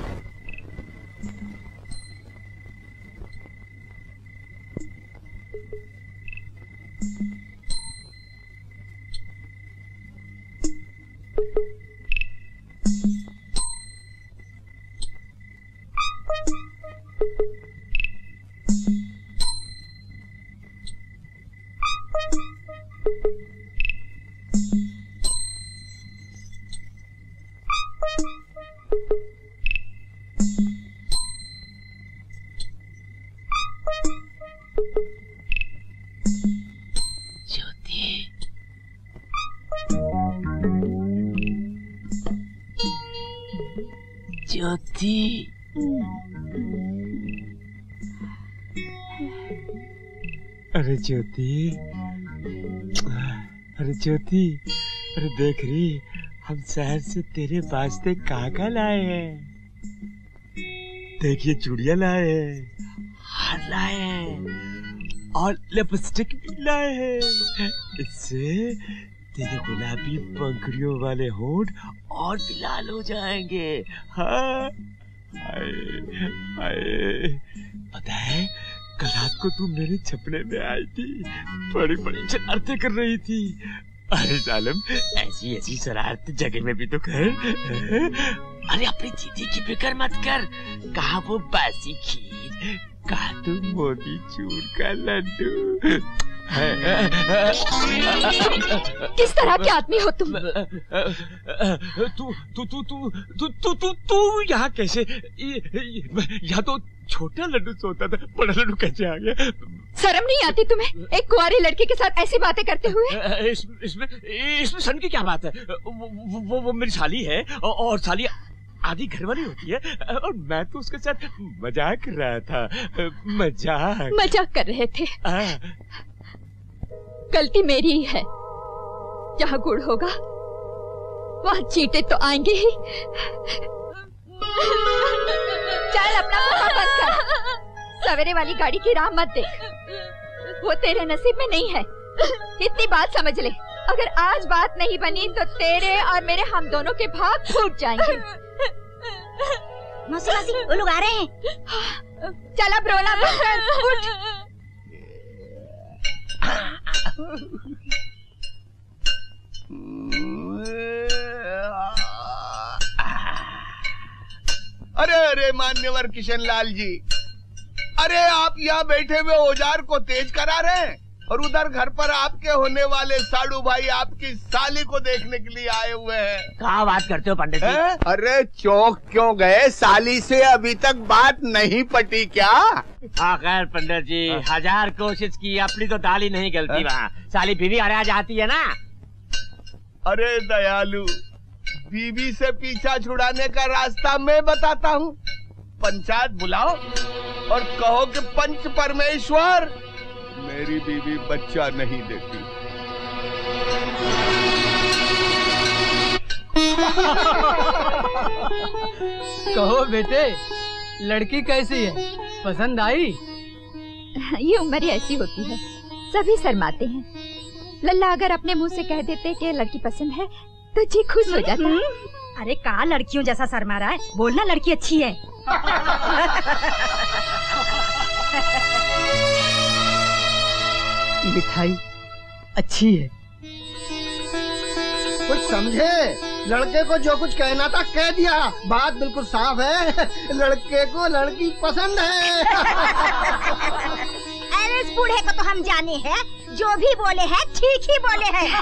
E: ज्योति, अरे ज्योति, अरे ज्योति, अरे देख रही, हम शहर से तेरे वास्ते काका लाए हैं। देखिए चूड़ियां लाए हैं, हार लाए हैं और लिपस्टिक भी लाए हैं। इससे तेरे गुलाबी पंखुड़ियों वाले होंठ और भी लाल हो जाएंगे। हाँ, पता है कल रात को तू मेरे छपने में आई थी, बड़ी बड़ी शरारतें कर रही थी। अरे जालिम, ऐसी ऐसी शरारत जगह में भी तो कर। अरे अपनी दीदी की फिक्र मत कर, कहा वो बासी खीर, कहा तू मोती चूर का लड्डू।
F: किस तरह के आदमी हो तुम?
E: तू यहाँ कैसे? यहाँ तो छोटा लड्डू सोता था, बड़ा लड्डू कैसे आ गया?
F: शर्म नहीं आती तुम्हें एक कुंवारी लड़की के साथ ऐसी बातें करते हुए?
E: इसमें शर्म की क्या बात है? वो मेरी साली है और साली आधी घरवाली होती है और मैं तो उसके साथ मजाक कर रहा था।
F: मजाक कर रहे थे? गलती मेरी ही है। जहाँ गुड़ होगा वहाँ चींटे तो आएंगे ही। चल अपना मुंह बंद कर, सवेरे वाली गाड़ी की राह मत देख, वो तेरे नसीब में नहीं है। इतनी बात समझ ले, अगर आज बात नहीं बनी तो तेरे और मेरे हम दोनों के भाग फूट जाएंगे।
Q: मौसी मौसी, वो लोग आ रहे हैं।
F: चल अब रोना बंद कर, उठ।
B: अरे अरे मान्यवर किशन लाल जी, अरे आप यहाँ बैठे हुए औजार को तेज करा रहे हैं और उधर घर पर आपके होने वाले साड़ू भाई आपकी साली को देखने के लिए आए हुए हैं।
E: क्या बात करते हो पंडित जी?
B: अरे चौंक क्यों गए? साली से अभी तक बात नहीं पटी क्या?
E: हाँ खैर पंडित जी, 1000 कोशिश की, अपनी तो दाल ही नहीं गलती। वहाँ साली बीवी आ जाती है ना।
B: अरे दयालु, बीवी से पीछा छुड़ाने का रास्ता मैं बताता हूँ। पंचायत बुलाओ और कहो कि पंच परमेश्वर मेरी बीवी बच्चा नहीं देती।
L: कहो बेटे, लड़की कैसी है, पसंद आई?
F: ये उम्र ही ऐसी होती है, सभी शर्माते हैं। लल्ला अगर अपने मुंह से कह देते कि लड़की पसंद है तो जी खुश हो जाता।
Q: अरे कहा लड़कियों जैसा शर्मा रहा है, बोलना लड़की अच्छी है।
L: मिठाई अच्छी है।
C: कुछ समझे? लड़के को जो कुछ कहना था कह दिया। बात बिल्कुल साफ है, लड़के को लड़की पसंद है।
Q: अरे इस बूढ़े को तो हम जाने हैं, जो भी बोले हैं ठीक ही बोले हैं।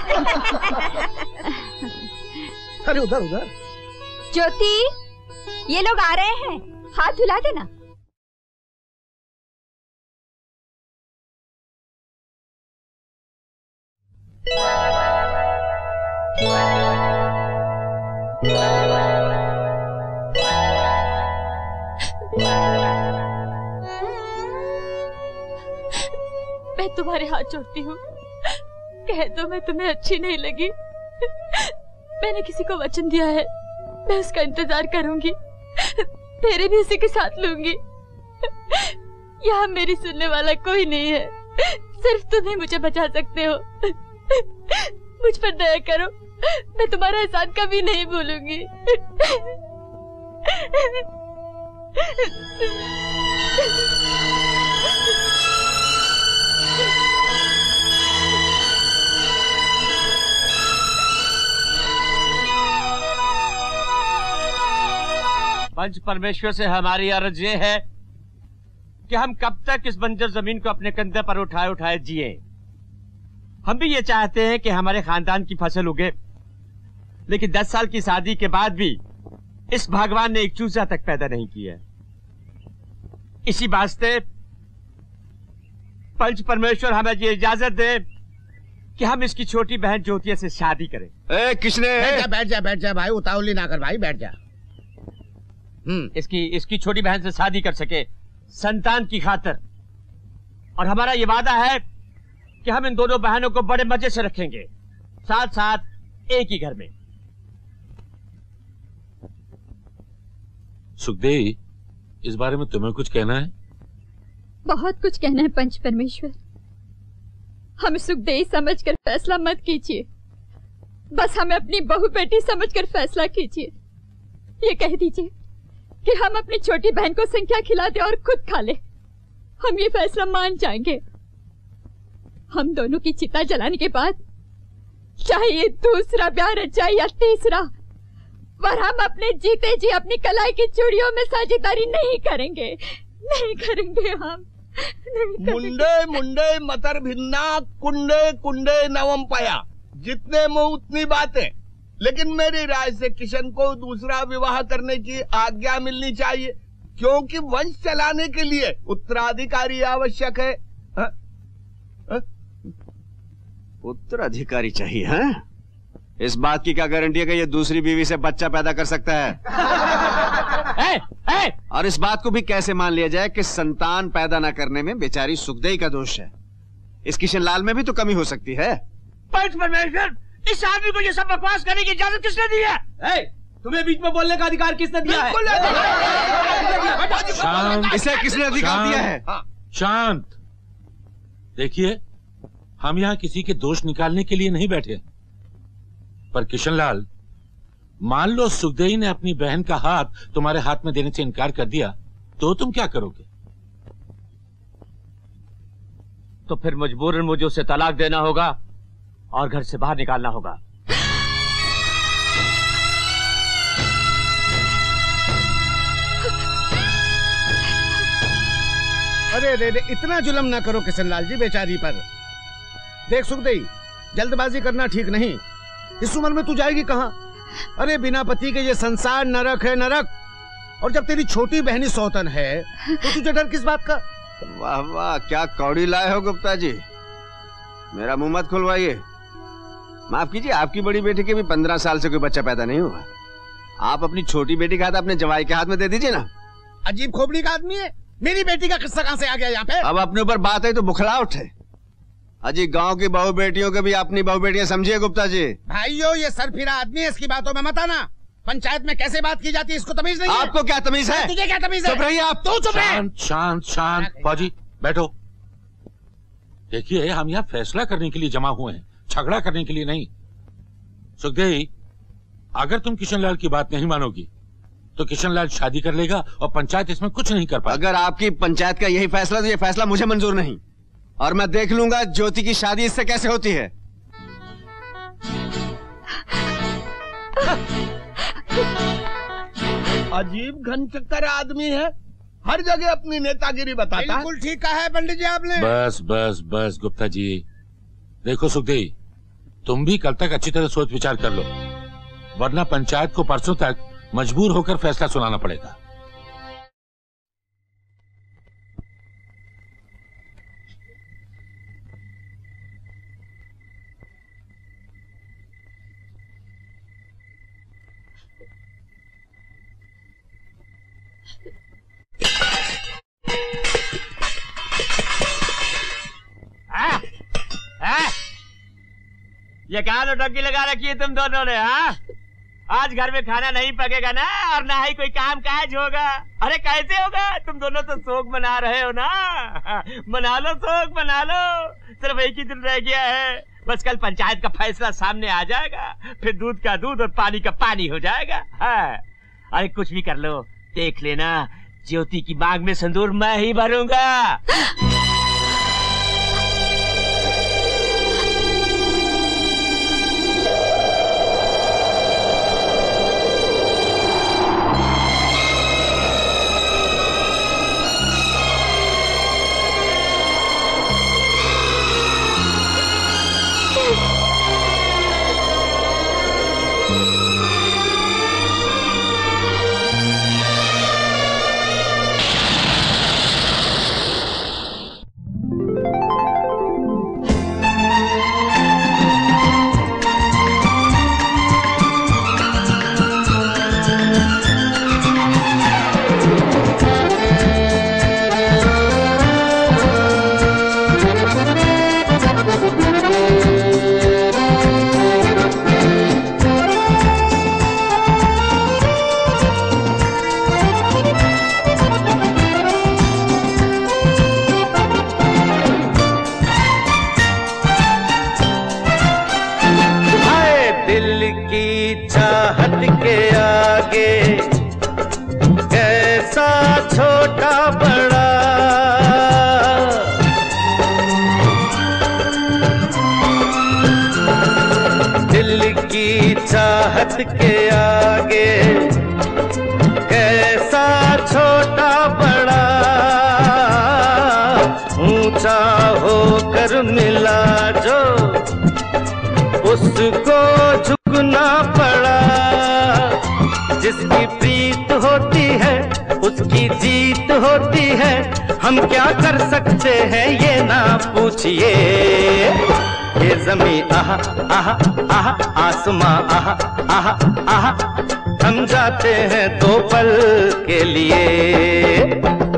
C: अरे उधर उधर।
F: ज्योति, ये लोग आ रहे हैं, हाथ धुला देना।
J: मैं तुम्हारे हाथ जोड़ती हूँ, कह दो मैं तुम्हें अच्छी नहीं लगी। मैंने किसी को वचन दिया है, मैं उसका इंतजार करूंगी, तेरे भी उसी के साथ लूंगी। यहाँ मेरी सुनने वाला कोई नहीं है, सिर्फ तुम ही मुझे बचा सकते हो। मुझ पर दया करो, मैं तुम्हारा एहसान कभी नहीं भूलूंगी।
E: पंच परमेश्वर से हमारी अर्ज ये है कि हम कब तक इस बंजर जमीन को अपने कंधे पर उठाए उठाए जिए। हम भी ये चाहते हैं कि हमारे खानदान की फसल उगे, लेकिन 10 साल की शादी के बाद भी इस भगवान ने एक चूजा तक पैदा नहीं किया। इसी वास्ते पंच परमेश्वर हमें ये इजाजत दे कि हम इसकी छोटी बहन ज्योतिया से शादी करें।
C: किसने? बैठ जा भाई, उतावली ना कर भाई, बैठ जा।
E: इसकी छोटी बहन से शादी कर सके संतान की खातिर, और हमारा ये वादा है कि हम इन दोनों बहनों को बड़े मजे से रखेंगे, साथ साथ एक ही घर में।
K: सुखदेव, इस बारे में तुम्हें कुछ कहना है?
F: बहुत कुछ कहना है पंच परमेश्वर। हमें सुखदेव समझकर फैसला मत कीजिए, बस हमें अपनी बहू बेटी समझकर फैसला कीजिए। ये कह दीजिए कि हम अपनी छोटी बहन को संख्या खिला दे और खुद खा ले, हम ये फैसला मान जाएंगे। हम दोनों की चिता जलाने के बाद चाहे ये दूसरा ब्याह रचा या तीसरा, पर हम अपने जीते जी अपनी कलाई की चूड़ियों में साझेदारी नहीं करेंगे, नहीं करेंगे हम।
B: मुंडे मुंडे मतर भिन्ना, कुंडे कुंडे नवम पाया। जितने मुंह उतनी बातें। लेकिन मेरी राय से किशन को दूसरा विवाह करने की आज्ञा मिलनी चाहिए, क्योंकि वंश चलाने के लिए उत्तराधिकारी आवश्यक है।
I: उत्तराधिकारी चाहिए? हैं? इस बात की क्या गारंटी है कि ये दूसरी बीवी से बच्चा पैदा कर सकता है? और इस बात को भी कैसे मान लिया जाए कि संतान पैदा न करने में बेचारी सुखदेई का दोष है? इस किशन लाल में भी तो कमी हो सकती है।
E: पंच परमेश्वर, इस आदमी को ये सब बकवास करने की इजाजत किसने दी है?
M: तुम्हें बीच में बोलने का अधिकार किसने दिया है?
K: शांत।
I: इसे किसने अधिकार दिया है?
K: शांत। देखिए, हम यहाँ किसी के दोष निकालने के लिए नहीं बैठे, पर किशनलाल, मान लो सुखदेई ने अपनी बहन का हाथ तुम्हारे हाथ में देने से इनकार कर दिया, तो तुम क्या करोगे?
E: तो फिर मजबूरन मुझे उसे तलाक देना होगा और घर से बाहर निकालना होगा।
C: अरे रे, इतना जुल्म ना करो किशनलाल जी बेचारी पर। देख सुखदेई, जल्दबाजी करना ठीक नहीं। इस उम्र में तू जाएगी कहाँ? अरे बिना पति के ये संसार नरक है, नरक। और जब तेरी छोटी बहनी सौतन है तो तुझे डर किस बात का?
I: वाह वाह, क्या कौड़ी लाए हो गुप्ता जी। मेरा मुंह मत खुलवाइए। माफ कीजिए, आपकी बड़ी बेटी के भी 15 साल से कोई बच्चा पैदा नहीं हुआ। आप अपनी छोटी बेटी का हाथ अपने जवाई के हाथ में दे दीजिए ना।
C: अजीब खोपड़ी का आदमी है। मेरी बेटी का किस्सा कहां से आ गया यहाँ पे?
I: अब अपने ऊपर बात है तो बुखला उठे। अजी, गांव की बहू बेटियों के भी अपनी बहू बेटियां समझिए गुप्ता जी।
C: भाइयों, ये सरफिरा आदमी है, इसकी बातों में मत आना। पंचायत में कैसे बात की जाती है इसको तमीज नहीं है।
I: आपको क्या तमीज है?
C: तुझे क्या तमीज है?
I: चुप रहिए आप।
C: तू चुप रह।
K: शांत शांत शांत। फौजी बैठो। देखिए, हम यहाँ फैसला करने के लिए जमा हुए हैं, झगड़ा करने के लिए नहीं। सुखदेई, अगर तुम किशनलाल की बात नहीं मानोगी तो किशनलाल शादी कर लेगा और पंचायत इसमें कुछ नहीं कर पाएगी।
I: अगर आपकी पंचायत का यही फैसला, तो ये फैसला मुझे मंजूर नहीं, और मैं देख लूंगा ज्योति की शादी इससे कैसे होती है।
B: अजीब घनचक्कर आदमी है, हर जगह अपनी नेतागिरी बताता है।
C: बिल्कुल ठीक कहा है पंडित जी आपने।
K: बस बस बस गुप्ता जी, देखो सुखदेव, तुम भी कल तक अच्छी तरह सोच विचार कर लो, वरना पंचायत को परसों तक मजबूर होकर फैसला सुनाना पड़ेगा।
E: ये कहाँ तो डग्गी लगा रखी है तुम दोनों ने? हाँ, आज घर में खाना नहीं पकेगा ना, और ना ही कोई काम काज होगा। अरे कैसे होगा? तुम दोनों तो शोक मना रहे हो ना। मना लो, शोक मना लो, सिर्फ एक ही दिन रह गया है। बस कल पंचायत का फैसला सामने आ जाएगा, फिर दूध का दूध और पानी का पानी हो जाएगा। हाँ, अरे कुछ भी कर लो, देख लेना ज्योति की मांग में सिंदूर मैं ही भरूंगा।
A: के आगे कैसा छोटा बड़ा, ऊंचा होकर मिला जो उसको झुकना पड़ा। जिसकी प्रीत होती है उसकी जीत होती है, हम क्या कर सकते हैं ये ना पूछिए। ये ज़मीं आहा आहा आहा, आसमां आहा आहा आहा, हम जाते हैं 2 पल के लिए।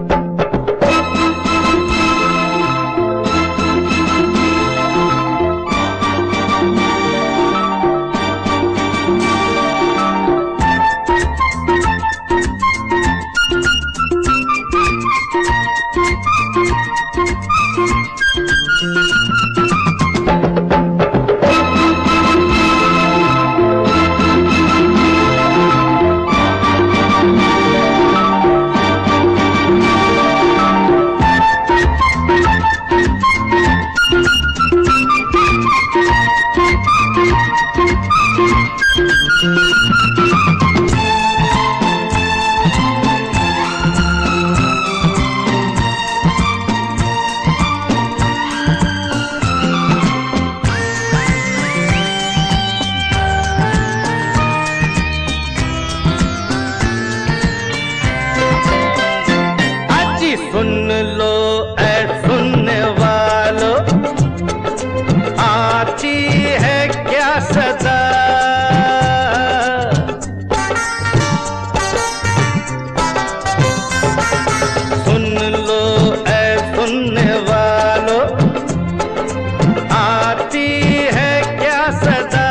A: सुन लो ऐ सुनने वालों, आती है क्या सदा। सुन लो ऐ सुनने वालों, आती है क्या सदा।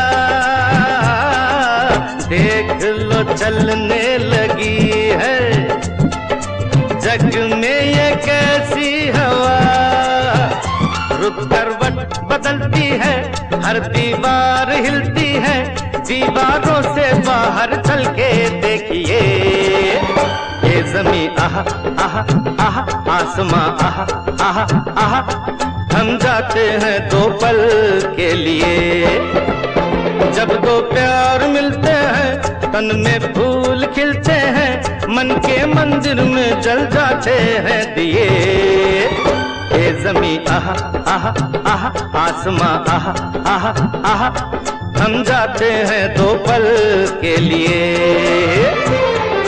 A: देख लो चलने लगी है जग में ये कैसी हवा। रुक करवट बदलती है, हर दीवार हिलती है, दीवारों से बाहर चल के देखिए। ये ज़मीं आहा आहा आहा, आसमां आहा आहा आहा, हम जाते हैं 2 पल के लिए। जब दो प्यार मिलते हैं तन में फूल खिलते हैं, मन के मंदिर में जल जाते हैं दिए। ये ज़मीं आहा आहा आहा, आसमां आहा आहा आहा, हम जाते हैं दो पल के लिए।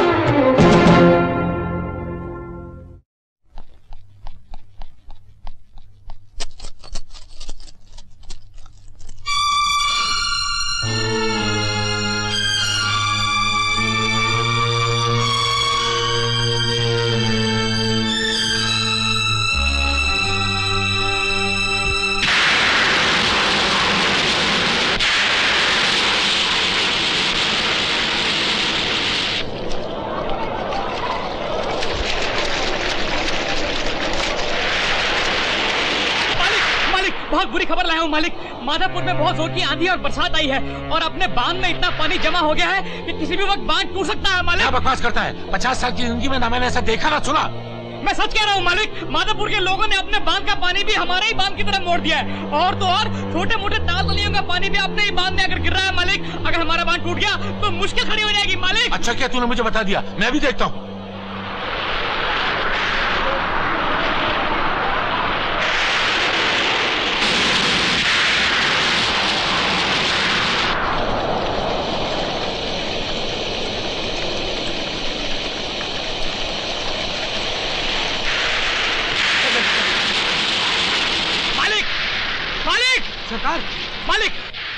P: बहुत बुरी खबर लाया हूँ मालिक। माधवपुर में बहुत जोर की आंधी और बरसात आई है और अपने बांध में इतना पानी जमा हो गया है कि किसी भी वक्त बांध टूट सकता है मालिक।
K: क्या बकवास करता है? 50 साल की जिंदगी में ना मैंने ऐसा देखा ना सुना।
P: मैं सच कह रहा हूँ मालिक, माधवपुर के लोगों ने अपने बांध का पानी भी हमारे ही बांध की तरफ मोड़ दिया है, और तो और छोटे मोटे ताल तलियों का पानी भी अपने ही बांध में अगर गिर रहा है मालिक। अगर हमारा बांध टूट गया तो मुश्किल खड़ी हो जाएगी मालिक।
K: अच्छा क्या तूने मुझे बता दिया, मैं भी देखता हूँ।
P: सरकार, मालिक।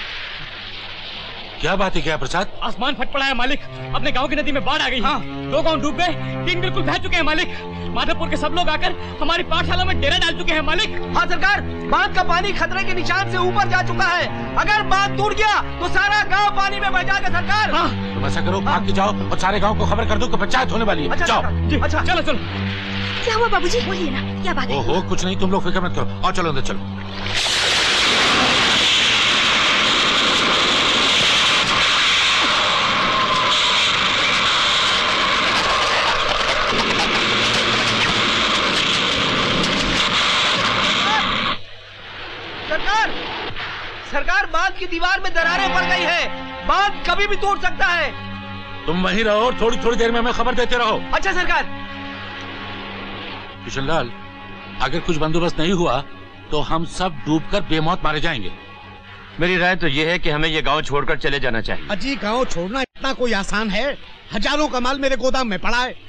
K: क्या बात है, क्या प्रसाद?
P: आसमान फट पड़ा है मालिक। अपने गांव की नदी में बाढ़ आ गई। हाँ। 2 गांव डूब गए, 3 बिल्कुल बह चुके हैं मालिक। माधवपुर के सब लोग आकर हमारी पाठशाला में डेरा डाल चुके हैं मालिक।
U: हाँ सरकार, बांध का पानी खतरे के निशान से ऊपर जा चुका है। अगर बांध टूट गया तो सारा गाँव पानी में बह जाएगा सरकार।
P: हाँ।
K: तुम ऐसा करो, भाग के जाओ और सारे गाँव को खबर कर दो कि पंचायत होने वाली है।
U: अच्छा,
K: जाओ।
U: अच्छा,
P: चलो चलो।
D: क्या हुआ बाबूजी, बोलिए ना, क्या बात है?
K: ओहो कुछ नहीं, तुम लोग फिक्र मत करो। और चलो अंदर चलो।
U: सरकार, बांध की दीवार में दरारें पड़ गई है। बांध कभी भी टूट सकता है।
K: तुम वहीं रहो और थोड़ी थोड़ी देर में हमें खबर देते रहो।
U: अच्छा सरकार।
K: किशनलाल, अगर कुछ बंदोबस्त नहीं हुआ तो हम सब डूबकर बेमौत मारे जाएंगे।
E: मेरी राय तो यह है कि हमें ये गांव छोड़कर चले जाना चाहिए।
C: अजी, गांव छोड़ना इतना कोई आसान है? हजारों का माल मेरे गोदाम में पड़ा है।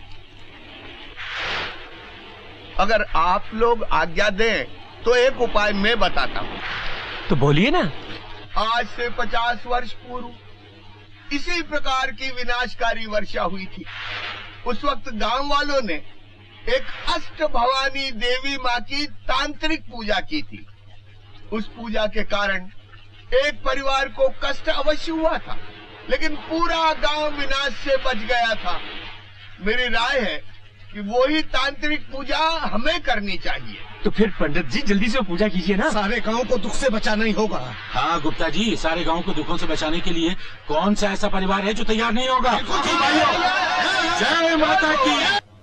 B: अगर आप लोग आज्ञा दें तो एक उपाय मैं बताता हूँ।
E: तो बोलिए ना।
B: आज से 50 वर्ष पूर्व इसी प्रकार की विनाशकारी वर्षा हुई थी। उस वक्त गांव वालों ने एक अष्ट भवानी देवी माँ की तांत्रिक पूजा की थी। उस पूजा के कारण एक परिवार को कष्ट अवश्य हुआ था, लेकिन पूरा गांव विनाश से बच गया था। मेरी राय है कि वो ही तांत्रिक पूजा हमें करनी चाहिए।
E: तो फिर पंडित जी जल्दी से पूजा कीजिए ना।
C: सारे गांव को दुख से बचाना ही होगा।
K: हाँ गुप्ता जी, सारे गांव को दुखों से बचाने के लिए कौन सा ऐसा परिवार है जो तैयार नहीं होगा? जय माता की।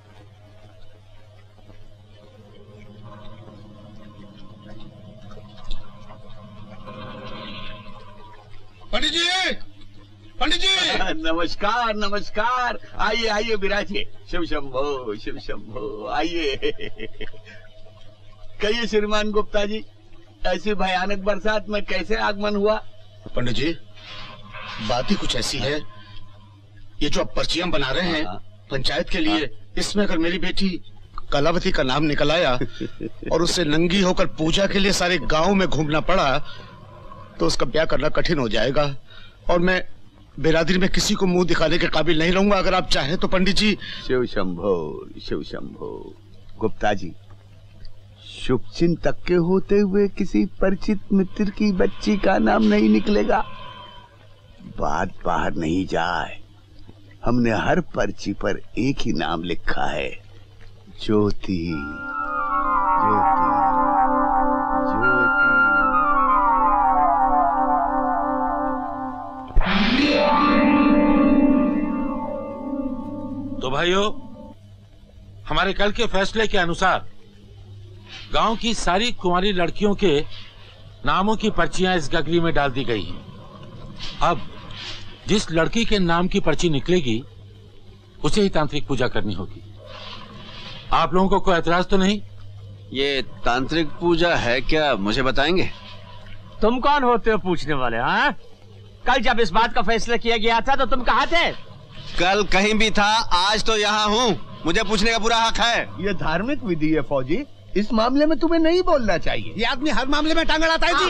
C: पंडित जी, पंडित जी।
B: नमस्कार नमस्कार, आइए आइए विराजिए। शिव शंभो शिव शंभो, आइए। कहिए श्रीमान गुप्ता जी, ऐसी भयानक बरसात में कैसे आगमन हुआ?
C: पंडित जी, बात ही कुछ ऐसी है, ये जो आप पर्चियां बना रहे हैं पंचायत के लिए, इसमें अगर मेरी बेटी कलावती का नाम निकल आया और उससे नंगी होकर पूजा के लिए सारे गांव में घूमना पड़ा तो उसका ब्याह करना कठिन हो जाएगा और मैं बिरादरी में किसी को मुंह दिखाने के काबिल नहीं रहूंगा। अगर आप चाहें तो पंडित जी।
B: शिव शंभो शिव शंभो। गुप्ता जी, शुभ चिंतक के होते हुए किसी परिचित मित्र की बच्ची का नाम नहीं निकलेगा। बात बाहर नहीं जाए, हमने हर पर्ची पर एक ही नाम लिखा है, ज्योति ज्योति ज्योति।
K: तो भाइयों, हमारे कल के फैसले के अनुसार गांव की सारी कुंवारी लड़कियों के नामों की पर्चियां इस गगरी में डाल दी गई हैं। अब जिस लड़की के नाम की पर्ची निकलेगी उसे ही तांत्रिक पूजा करनी होगी। आप लोगों को कोई एतराज तो नहीं?
I: ये तांत्रिक पूजा है क्या, मुझे बताएंगे?
E: तुम कौन होते हो पूछने वाले? हाँ, कल जब इस बात का फैसला किया गया था तो तुम कहाँ थे?
I: कल कहीं भी था, आज तो यहाँ हूँ। मुझे पूछने का पूरा हक है।
B: ये धार्मिक विधि है फौजी, इस मामले में तुम्हें नहीं बोलना चाहिए।
C: ये आदमी हर मामले में टांग अड़ाता है जी।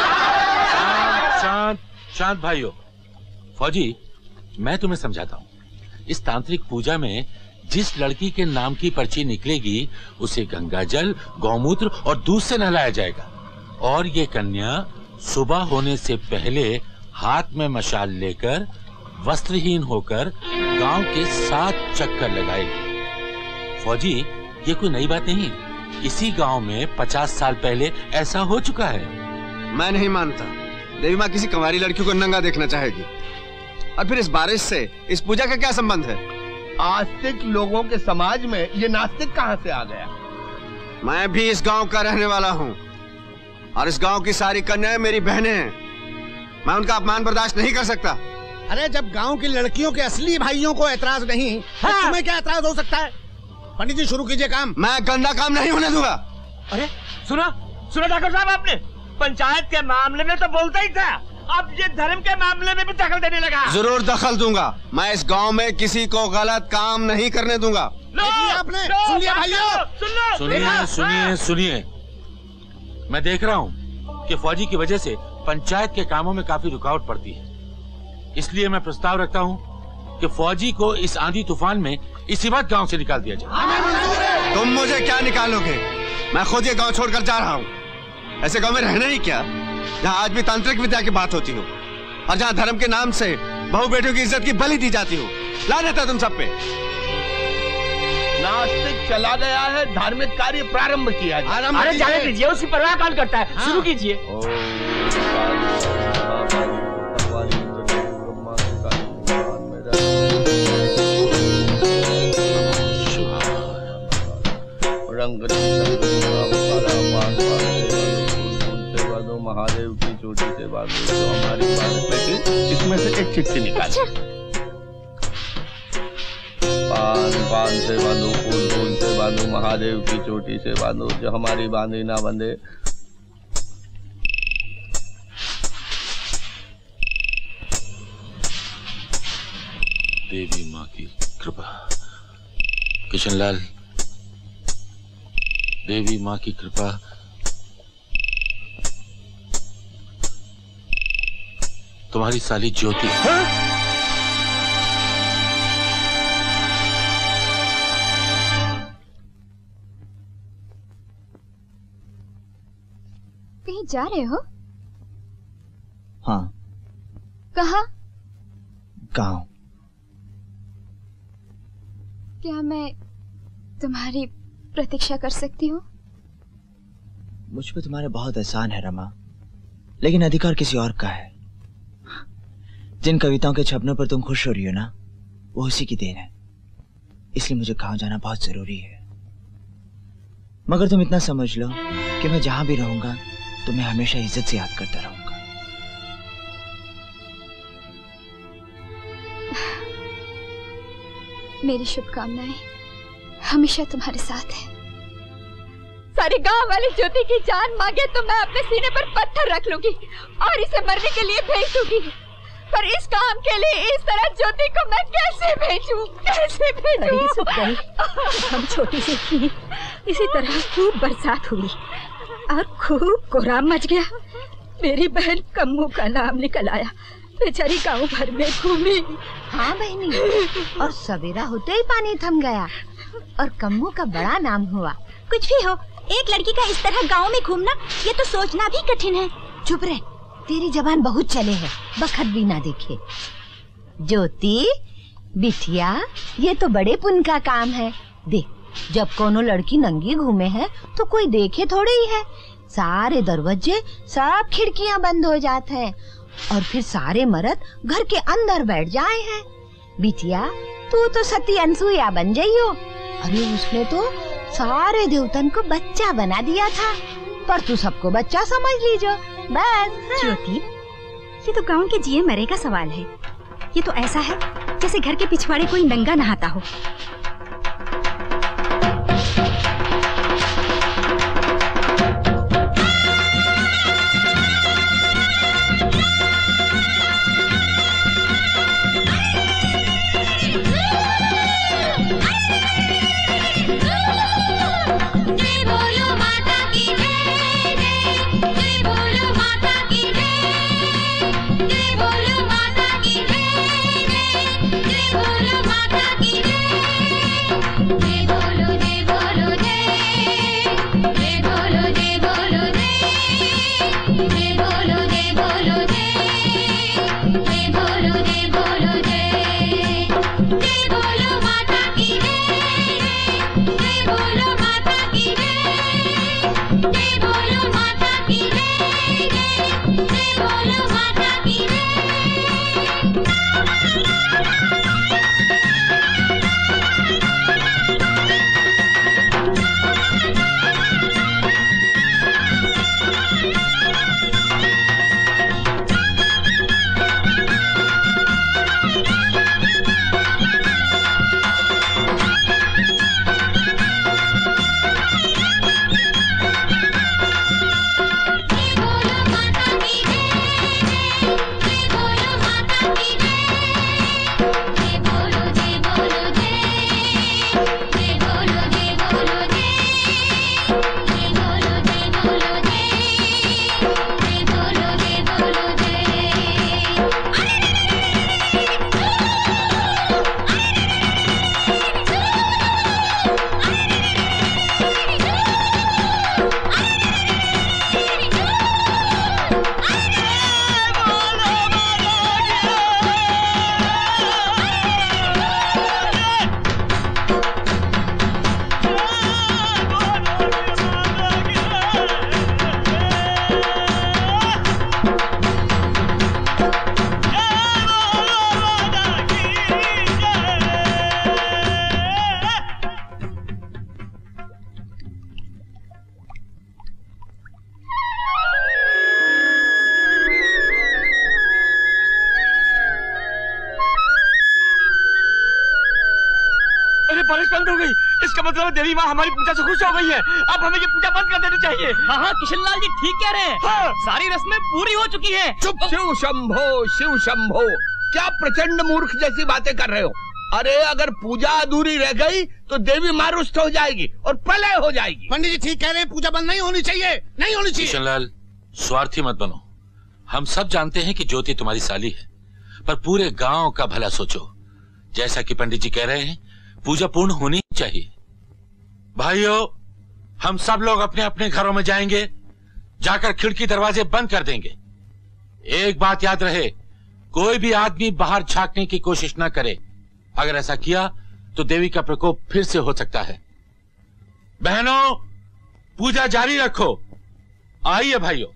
K: शांत शांत भाइयों। फौजी, मैं तुम्हें समझाता हूँ। इस तांत्रिक पूजा में जिस लड़की के नाम की पर्ची निकलेगी उसे गंगा जल, गौमूत्र और दूध से नहलाया जाएगा और ये कन्या सुबह होने से पहले हाथ में मशाल लेकर वस्त्रहीन होकर गांव के 7 चक्कर लगाएगी। फौजी, ये कोई नई बात नहीं। इसी गांव में 50 साल पहले ऐसा हो चुका है।
I: मैं नहीं मानता। देवी माँ किसी कुंवारी लड़की को नंगा देखना चाहेगी। और फिर इस बारिश से इस पूजा का क्या संबंध है?
B: आस्तिक लोगों के समाज में ये नास्तिक कहाँ से आ गया?
I: मैं भी इस गांव का रहने वाला हूँ और इस गांव की सारी कन्याएं मेरी बहनें हैं। मैं उनका अपमान बर्दाश्त नहीं कर सकता।
C: अरे जब गांव की लड़कियों के असली भाइयों को एतराज नहीं, तो तुम्हें क्या एतराज हो सकता है? पंडित जी, शुरू कीजिए काम।
I: मैं गंदा काम नहीं होने दूंगा।
E: अरे सुना डॉक्टर साहब, आपने पंचायत के मामले में तो बोलता ही था, अब ये धर्म के मामले में भी दखल देने लगा।
I: जरूर दखल दूंगा। मैं इस गांव में किसी को गलत काम नहीं करने दूंगा।
C: आपने सुन लिया भाइयों?
K: सुनिए सुनिए, मैं देख रहा हूँ कि फौजी की वजह से पंचायत के कामों में काफी रुकावट पड़ती है। इसलिए मैं प्रस्ताव रखता हूँ कि फौजी को इस आंधी तूफान में इसी वक्त गांव से निकाल दिया जाए।
I: तुम मुझे क्या निकालोगे? मैं खुद ये गांव छोड़कर जा रहा हूँ। ऐसे गांव में रहना ही क्या, जहाँ आज भी तांत्रिक विद्या की बात होती हो और जहाँ धर्म के नाम से बहू बेटियों की इज्जत की बलि दी जाती हो। लानत है तुम सब पे।
B: नास्तिक चला गया है, धार्मिक कार्य प्रारंभ किया जाए।
E: अरे जाने दीजिए, उसी परवाह कौन करता है। शुरू कीजिए।
B: महादेव की चोटी से बांधो तो हमारी बात। इसमें से एक चिट्ठी निकाल। पान से बांधो, फूल से बांधो, महादेव की चोटी से बांधो, जो हमारी बांधी ना बंधे।
K: देवी माँ की कृपा। किशनलाल, देवी माँ की कृपा। तुम्हारी साली ज्योति।
D: कहीं जा रहे हो?
T: हाँ।
D: कहाँ?
T: गांव।
D: क्या मैं तुम्हारी प्रतीक्षा कर सकती हूँ?
T: मुझ पे तुम्हारे बहुत एहसान है रमा, लेकिन अधिकार किसी और का है। जिन कविताओं के छपने पर तुम खुश हो रही हो ना, वो उसी की देन है। इसलिए मुझे गांव जाना बहुत जरूरी है। मगर तुम इतना समझ लो कि मैं जहां भी रहूंगा तुम्हें हमेशा इज्जत से याद करता रहूंगा।
D: मेरी शुभकामनाएं हमेशा तुम्हारे साथ है।
F: सारे गांव वाली ज्योति की जान मांगे तो मैं अपने सीने पर पत्थर रख लूंगी और इसे मरने के लिए भेज दूंगी। पर इस काम के लिए इस तरह ज्योति को मैं कैसे भेजूं? कैसे भेजूं?
N: हम छोटी सी थी, इसी तरह खूब बरसात हुई और खूब कोहराम मच गया। मेरी बहन कम्मू का नाम निकल आया। बेचारी गांव भर में घूमी।
Q: हाँ बहनी, और सवेरा होते ही पानी थम गया और कम्मू का बड़ा नाम हुआ।
N: कुछ भी हो, एक लड़की का इस तरह गांव में घूमना, ये तो सोचना भी कठिन है।
Q: चुप रहे, तेरी जबान बहुत चले है, बखत भी ना देखे। ज्योति, बिटिया, ये तो बड़े पुण्य का काम है। देख, जब कोनो लड़की नंगी घूमे है तो कोई देखे थोड़े ही है। सारे दरवाजे, सब खिड़कियां बंद हो जाते हैं और फिर सारे मर्द घर के अंदर बैठ जाए हैं। बिटिया, तू तो सती अनसुईया बन जाइयो। अरे उसने तो सारे देवतन को बच्चा बना दिया था, पर तू सबको बच्चा समझ लीजो बस।
N: ज्योति, ये तो गांव के जिए मरे का सवाल है। ये तो ऐसा है जैसे घर के पिछवाड़े कोई नंगा नहाता हो।
E: बारिश बंद हो गई, इसका मतलब देवी माँ हमारी पूजा से खुश हो गई है। अब हमें ये पूजा बंद कर देनी चाहिए।
P: हाँ हाँ किशनलाल जी ठीक कह रहे हैं। हाँ। सारी रस्में पूरी हो चुकी हैं।
B: चुप। शिव शंभो शिव शंभो, क्या प्रचंड मूर्ख जैसी बातें कर रहे हो? अरे अगर पूजा अधूरी रह गई तो देवी माँ रुष्ट हो जाएगी और प्रलय हो जाएगी।
C: पंडित जी ठीक कह रहे हैं, पूजा बंद नहीं होनी चाहिए, नहीं होनी चाहिए।
K: किशनलाल स्वार्थी मत बनो। हम सब जानते हैं कि ज्योति तुम्हारी साली है, पर पूरे गांव का भला सोचो। जैसा कि पंडित जी कह रहे हैं, पूजा पूर्ण होनी चाहिए। भाइयों, हम सब लोग अपने अपने घरों में जाएंगे, जाकर खिड़की दरवाजे बंद कर देंगे। एक बात याद रहे, कोई भी आदमी बाहर झांकने की कोशिश न करे। अगर ऐसा किया तो देवी का प्रकोप फिर से हो सकता है। बहनों, पूजा जारी रखो। आइए भाइयों।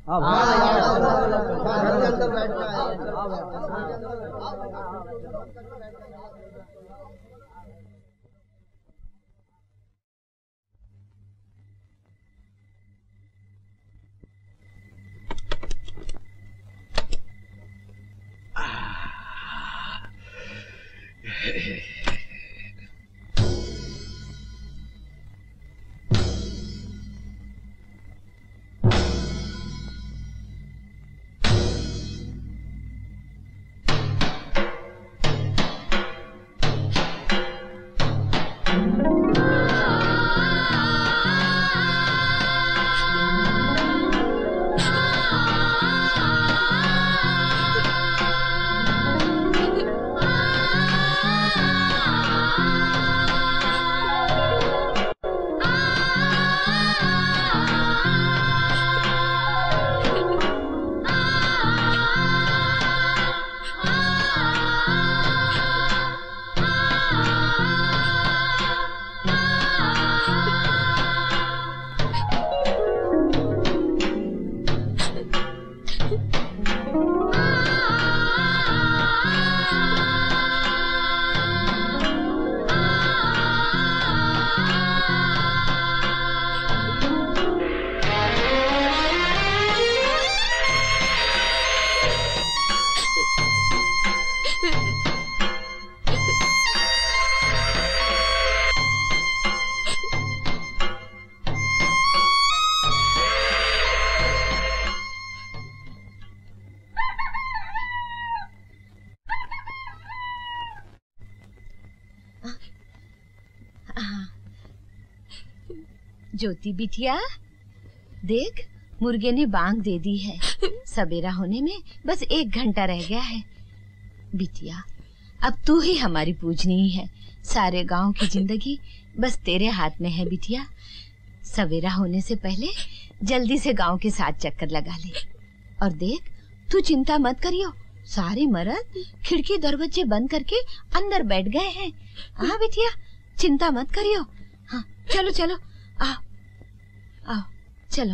Q: ज्योति बिटिया, देख मुर्गे ने बांग दे दी है। सवेरा होने में बस 1 घंटा रह गया है। बिटिया, अब तू ही हमारी पूजनी है। सारे गांव की जिंदगी बस तेरे हाथ में है बिटिया। सवेरा होने से पहले जल्दी से गांव के 7 चक्कर लगा ले। और देख, तू चिंता मत करियो, सारे मर्द खिड़की दरवाजे बंद करके अंदर बैठ गए हैं। हाँ बिटिया, चिंता मत करियो। हाँ चलो चलो, आओ आओ चलो।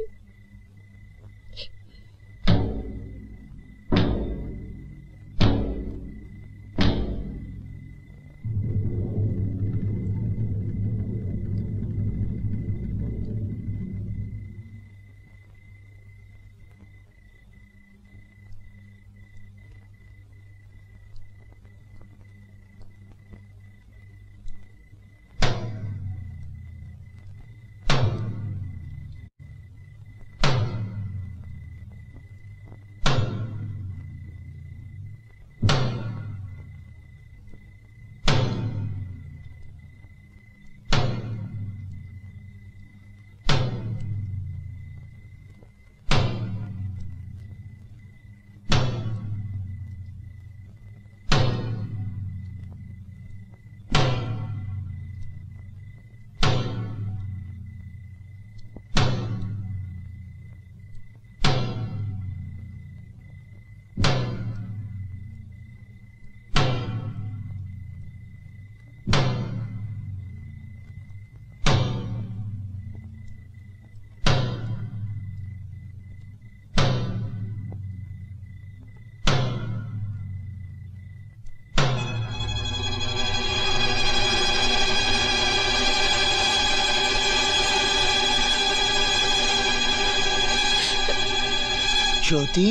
H: ज्योति,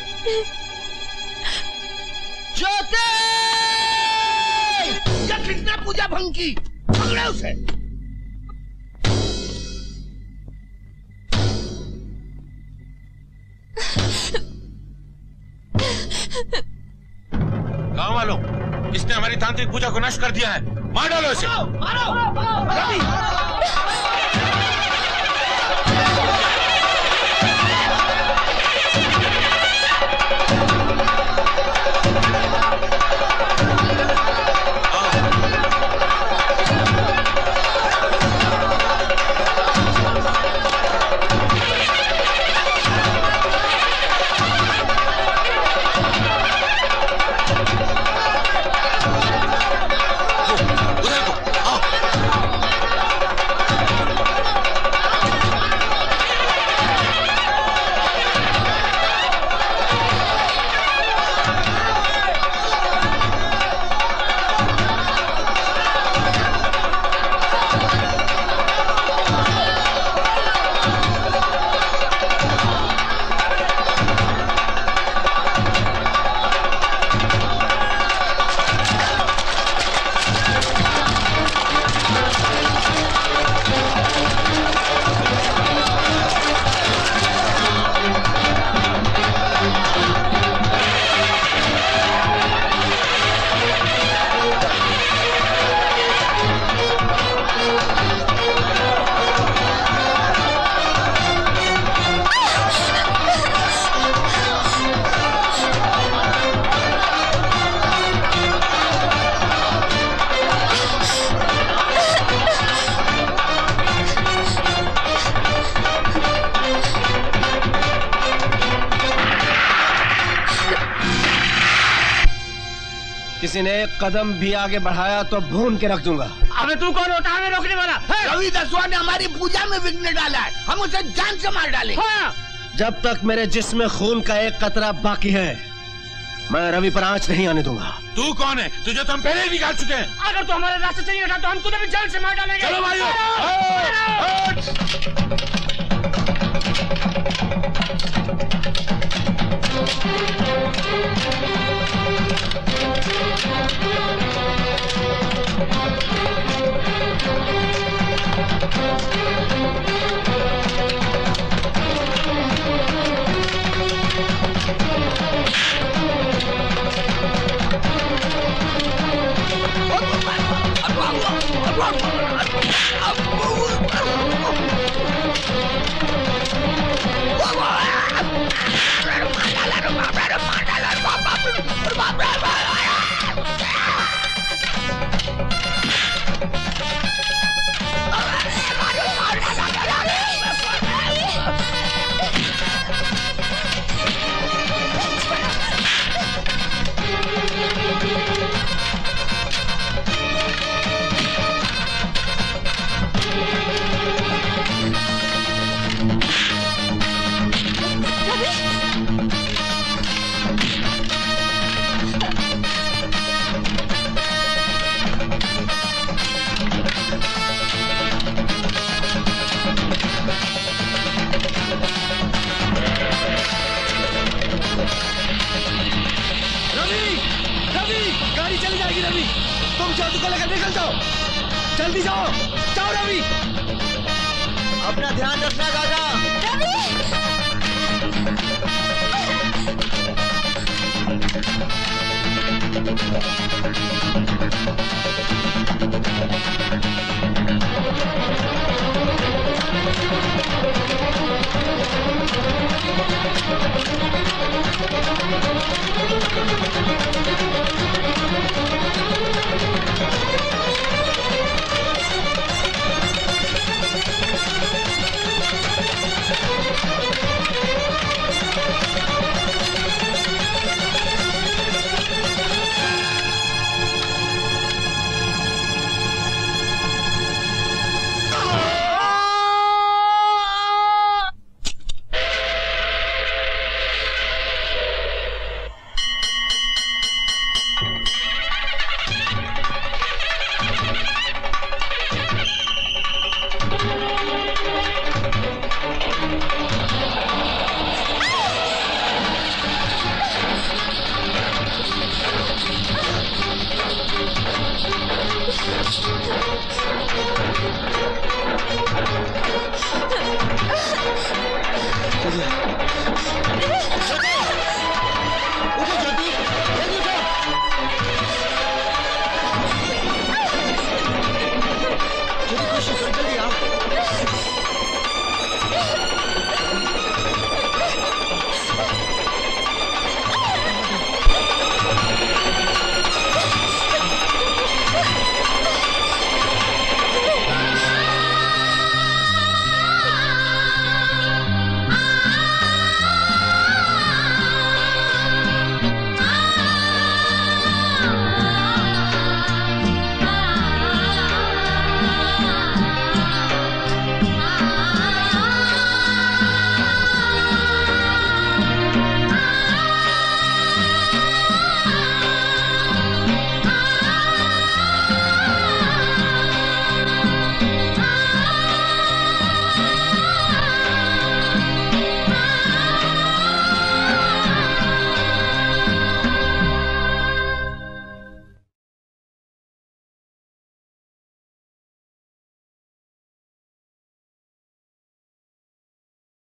B: ज्योति! क्या कितना पूजा भंग की? पकड़ो उसे।
K: गांव वालों, इसने हमारी तांत्रिक पूजा को नष्ट कर दिया है। मार डालो इसे।
U: किसी ने एक कदम भी आगे बढ़ाया तो भून के रख दूंगा।
M: अबे तू कौन होता है हमें रोकने वाला?
B: रवि दसवा ने हमारी पूजा में विघ्न डाला है, हम उसे जान से मार डालेंगे।
U: हाँ। जब तक मेरे जिस्म में खून का एक कतरा बाकी है, मैं रवि पर आंच नहीं आने दूंगा।
K: तू कौन है? तुझे तो हम पहले ही निकाल चुके हैं।
M: अगर तू हमारे रास्ते से नहीं हटा तो हम तुझे भी जान से मार डालेंगे।
K: चलो भाइयों।
B: अब
U: चली जाएगी रवि। तुम ज्योति को लेकर निकल जाओ, जल्दी जाओ, जाओ रवि।
H: अपना ध्यान रखना काका।
R: रवि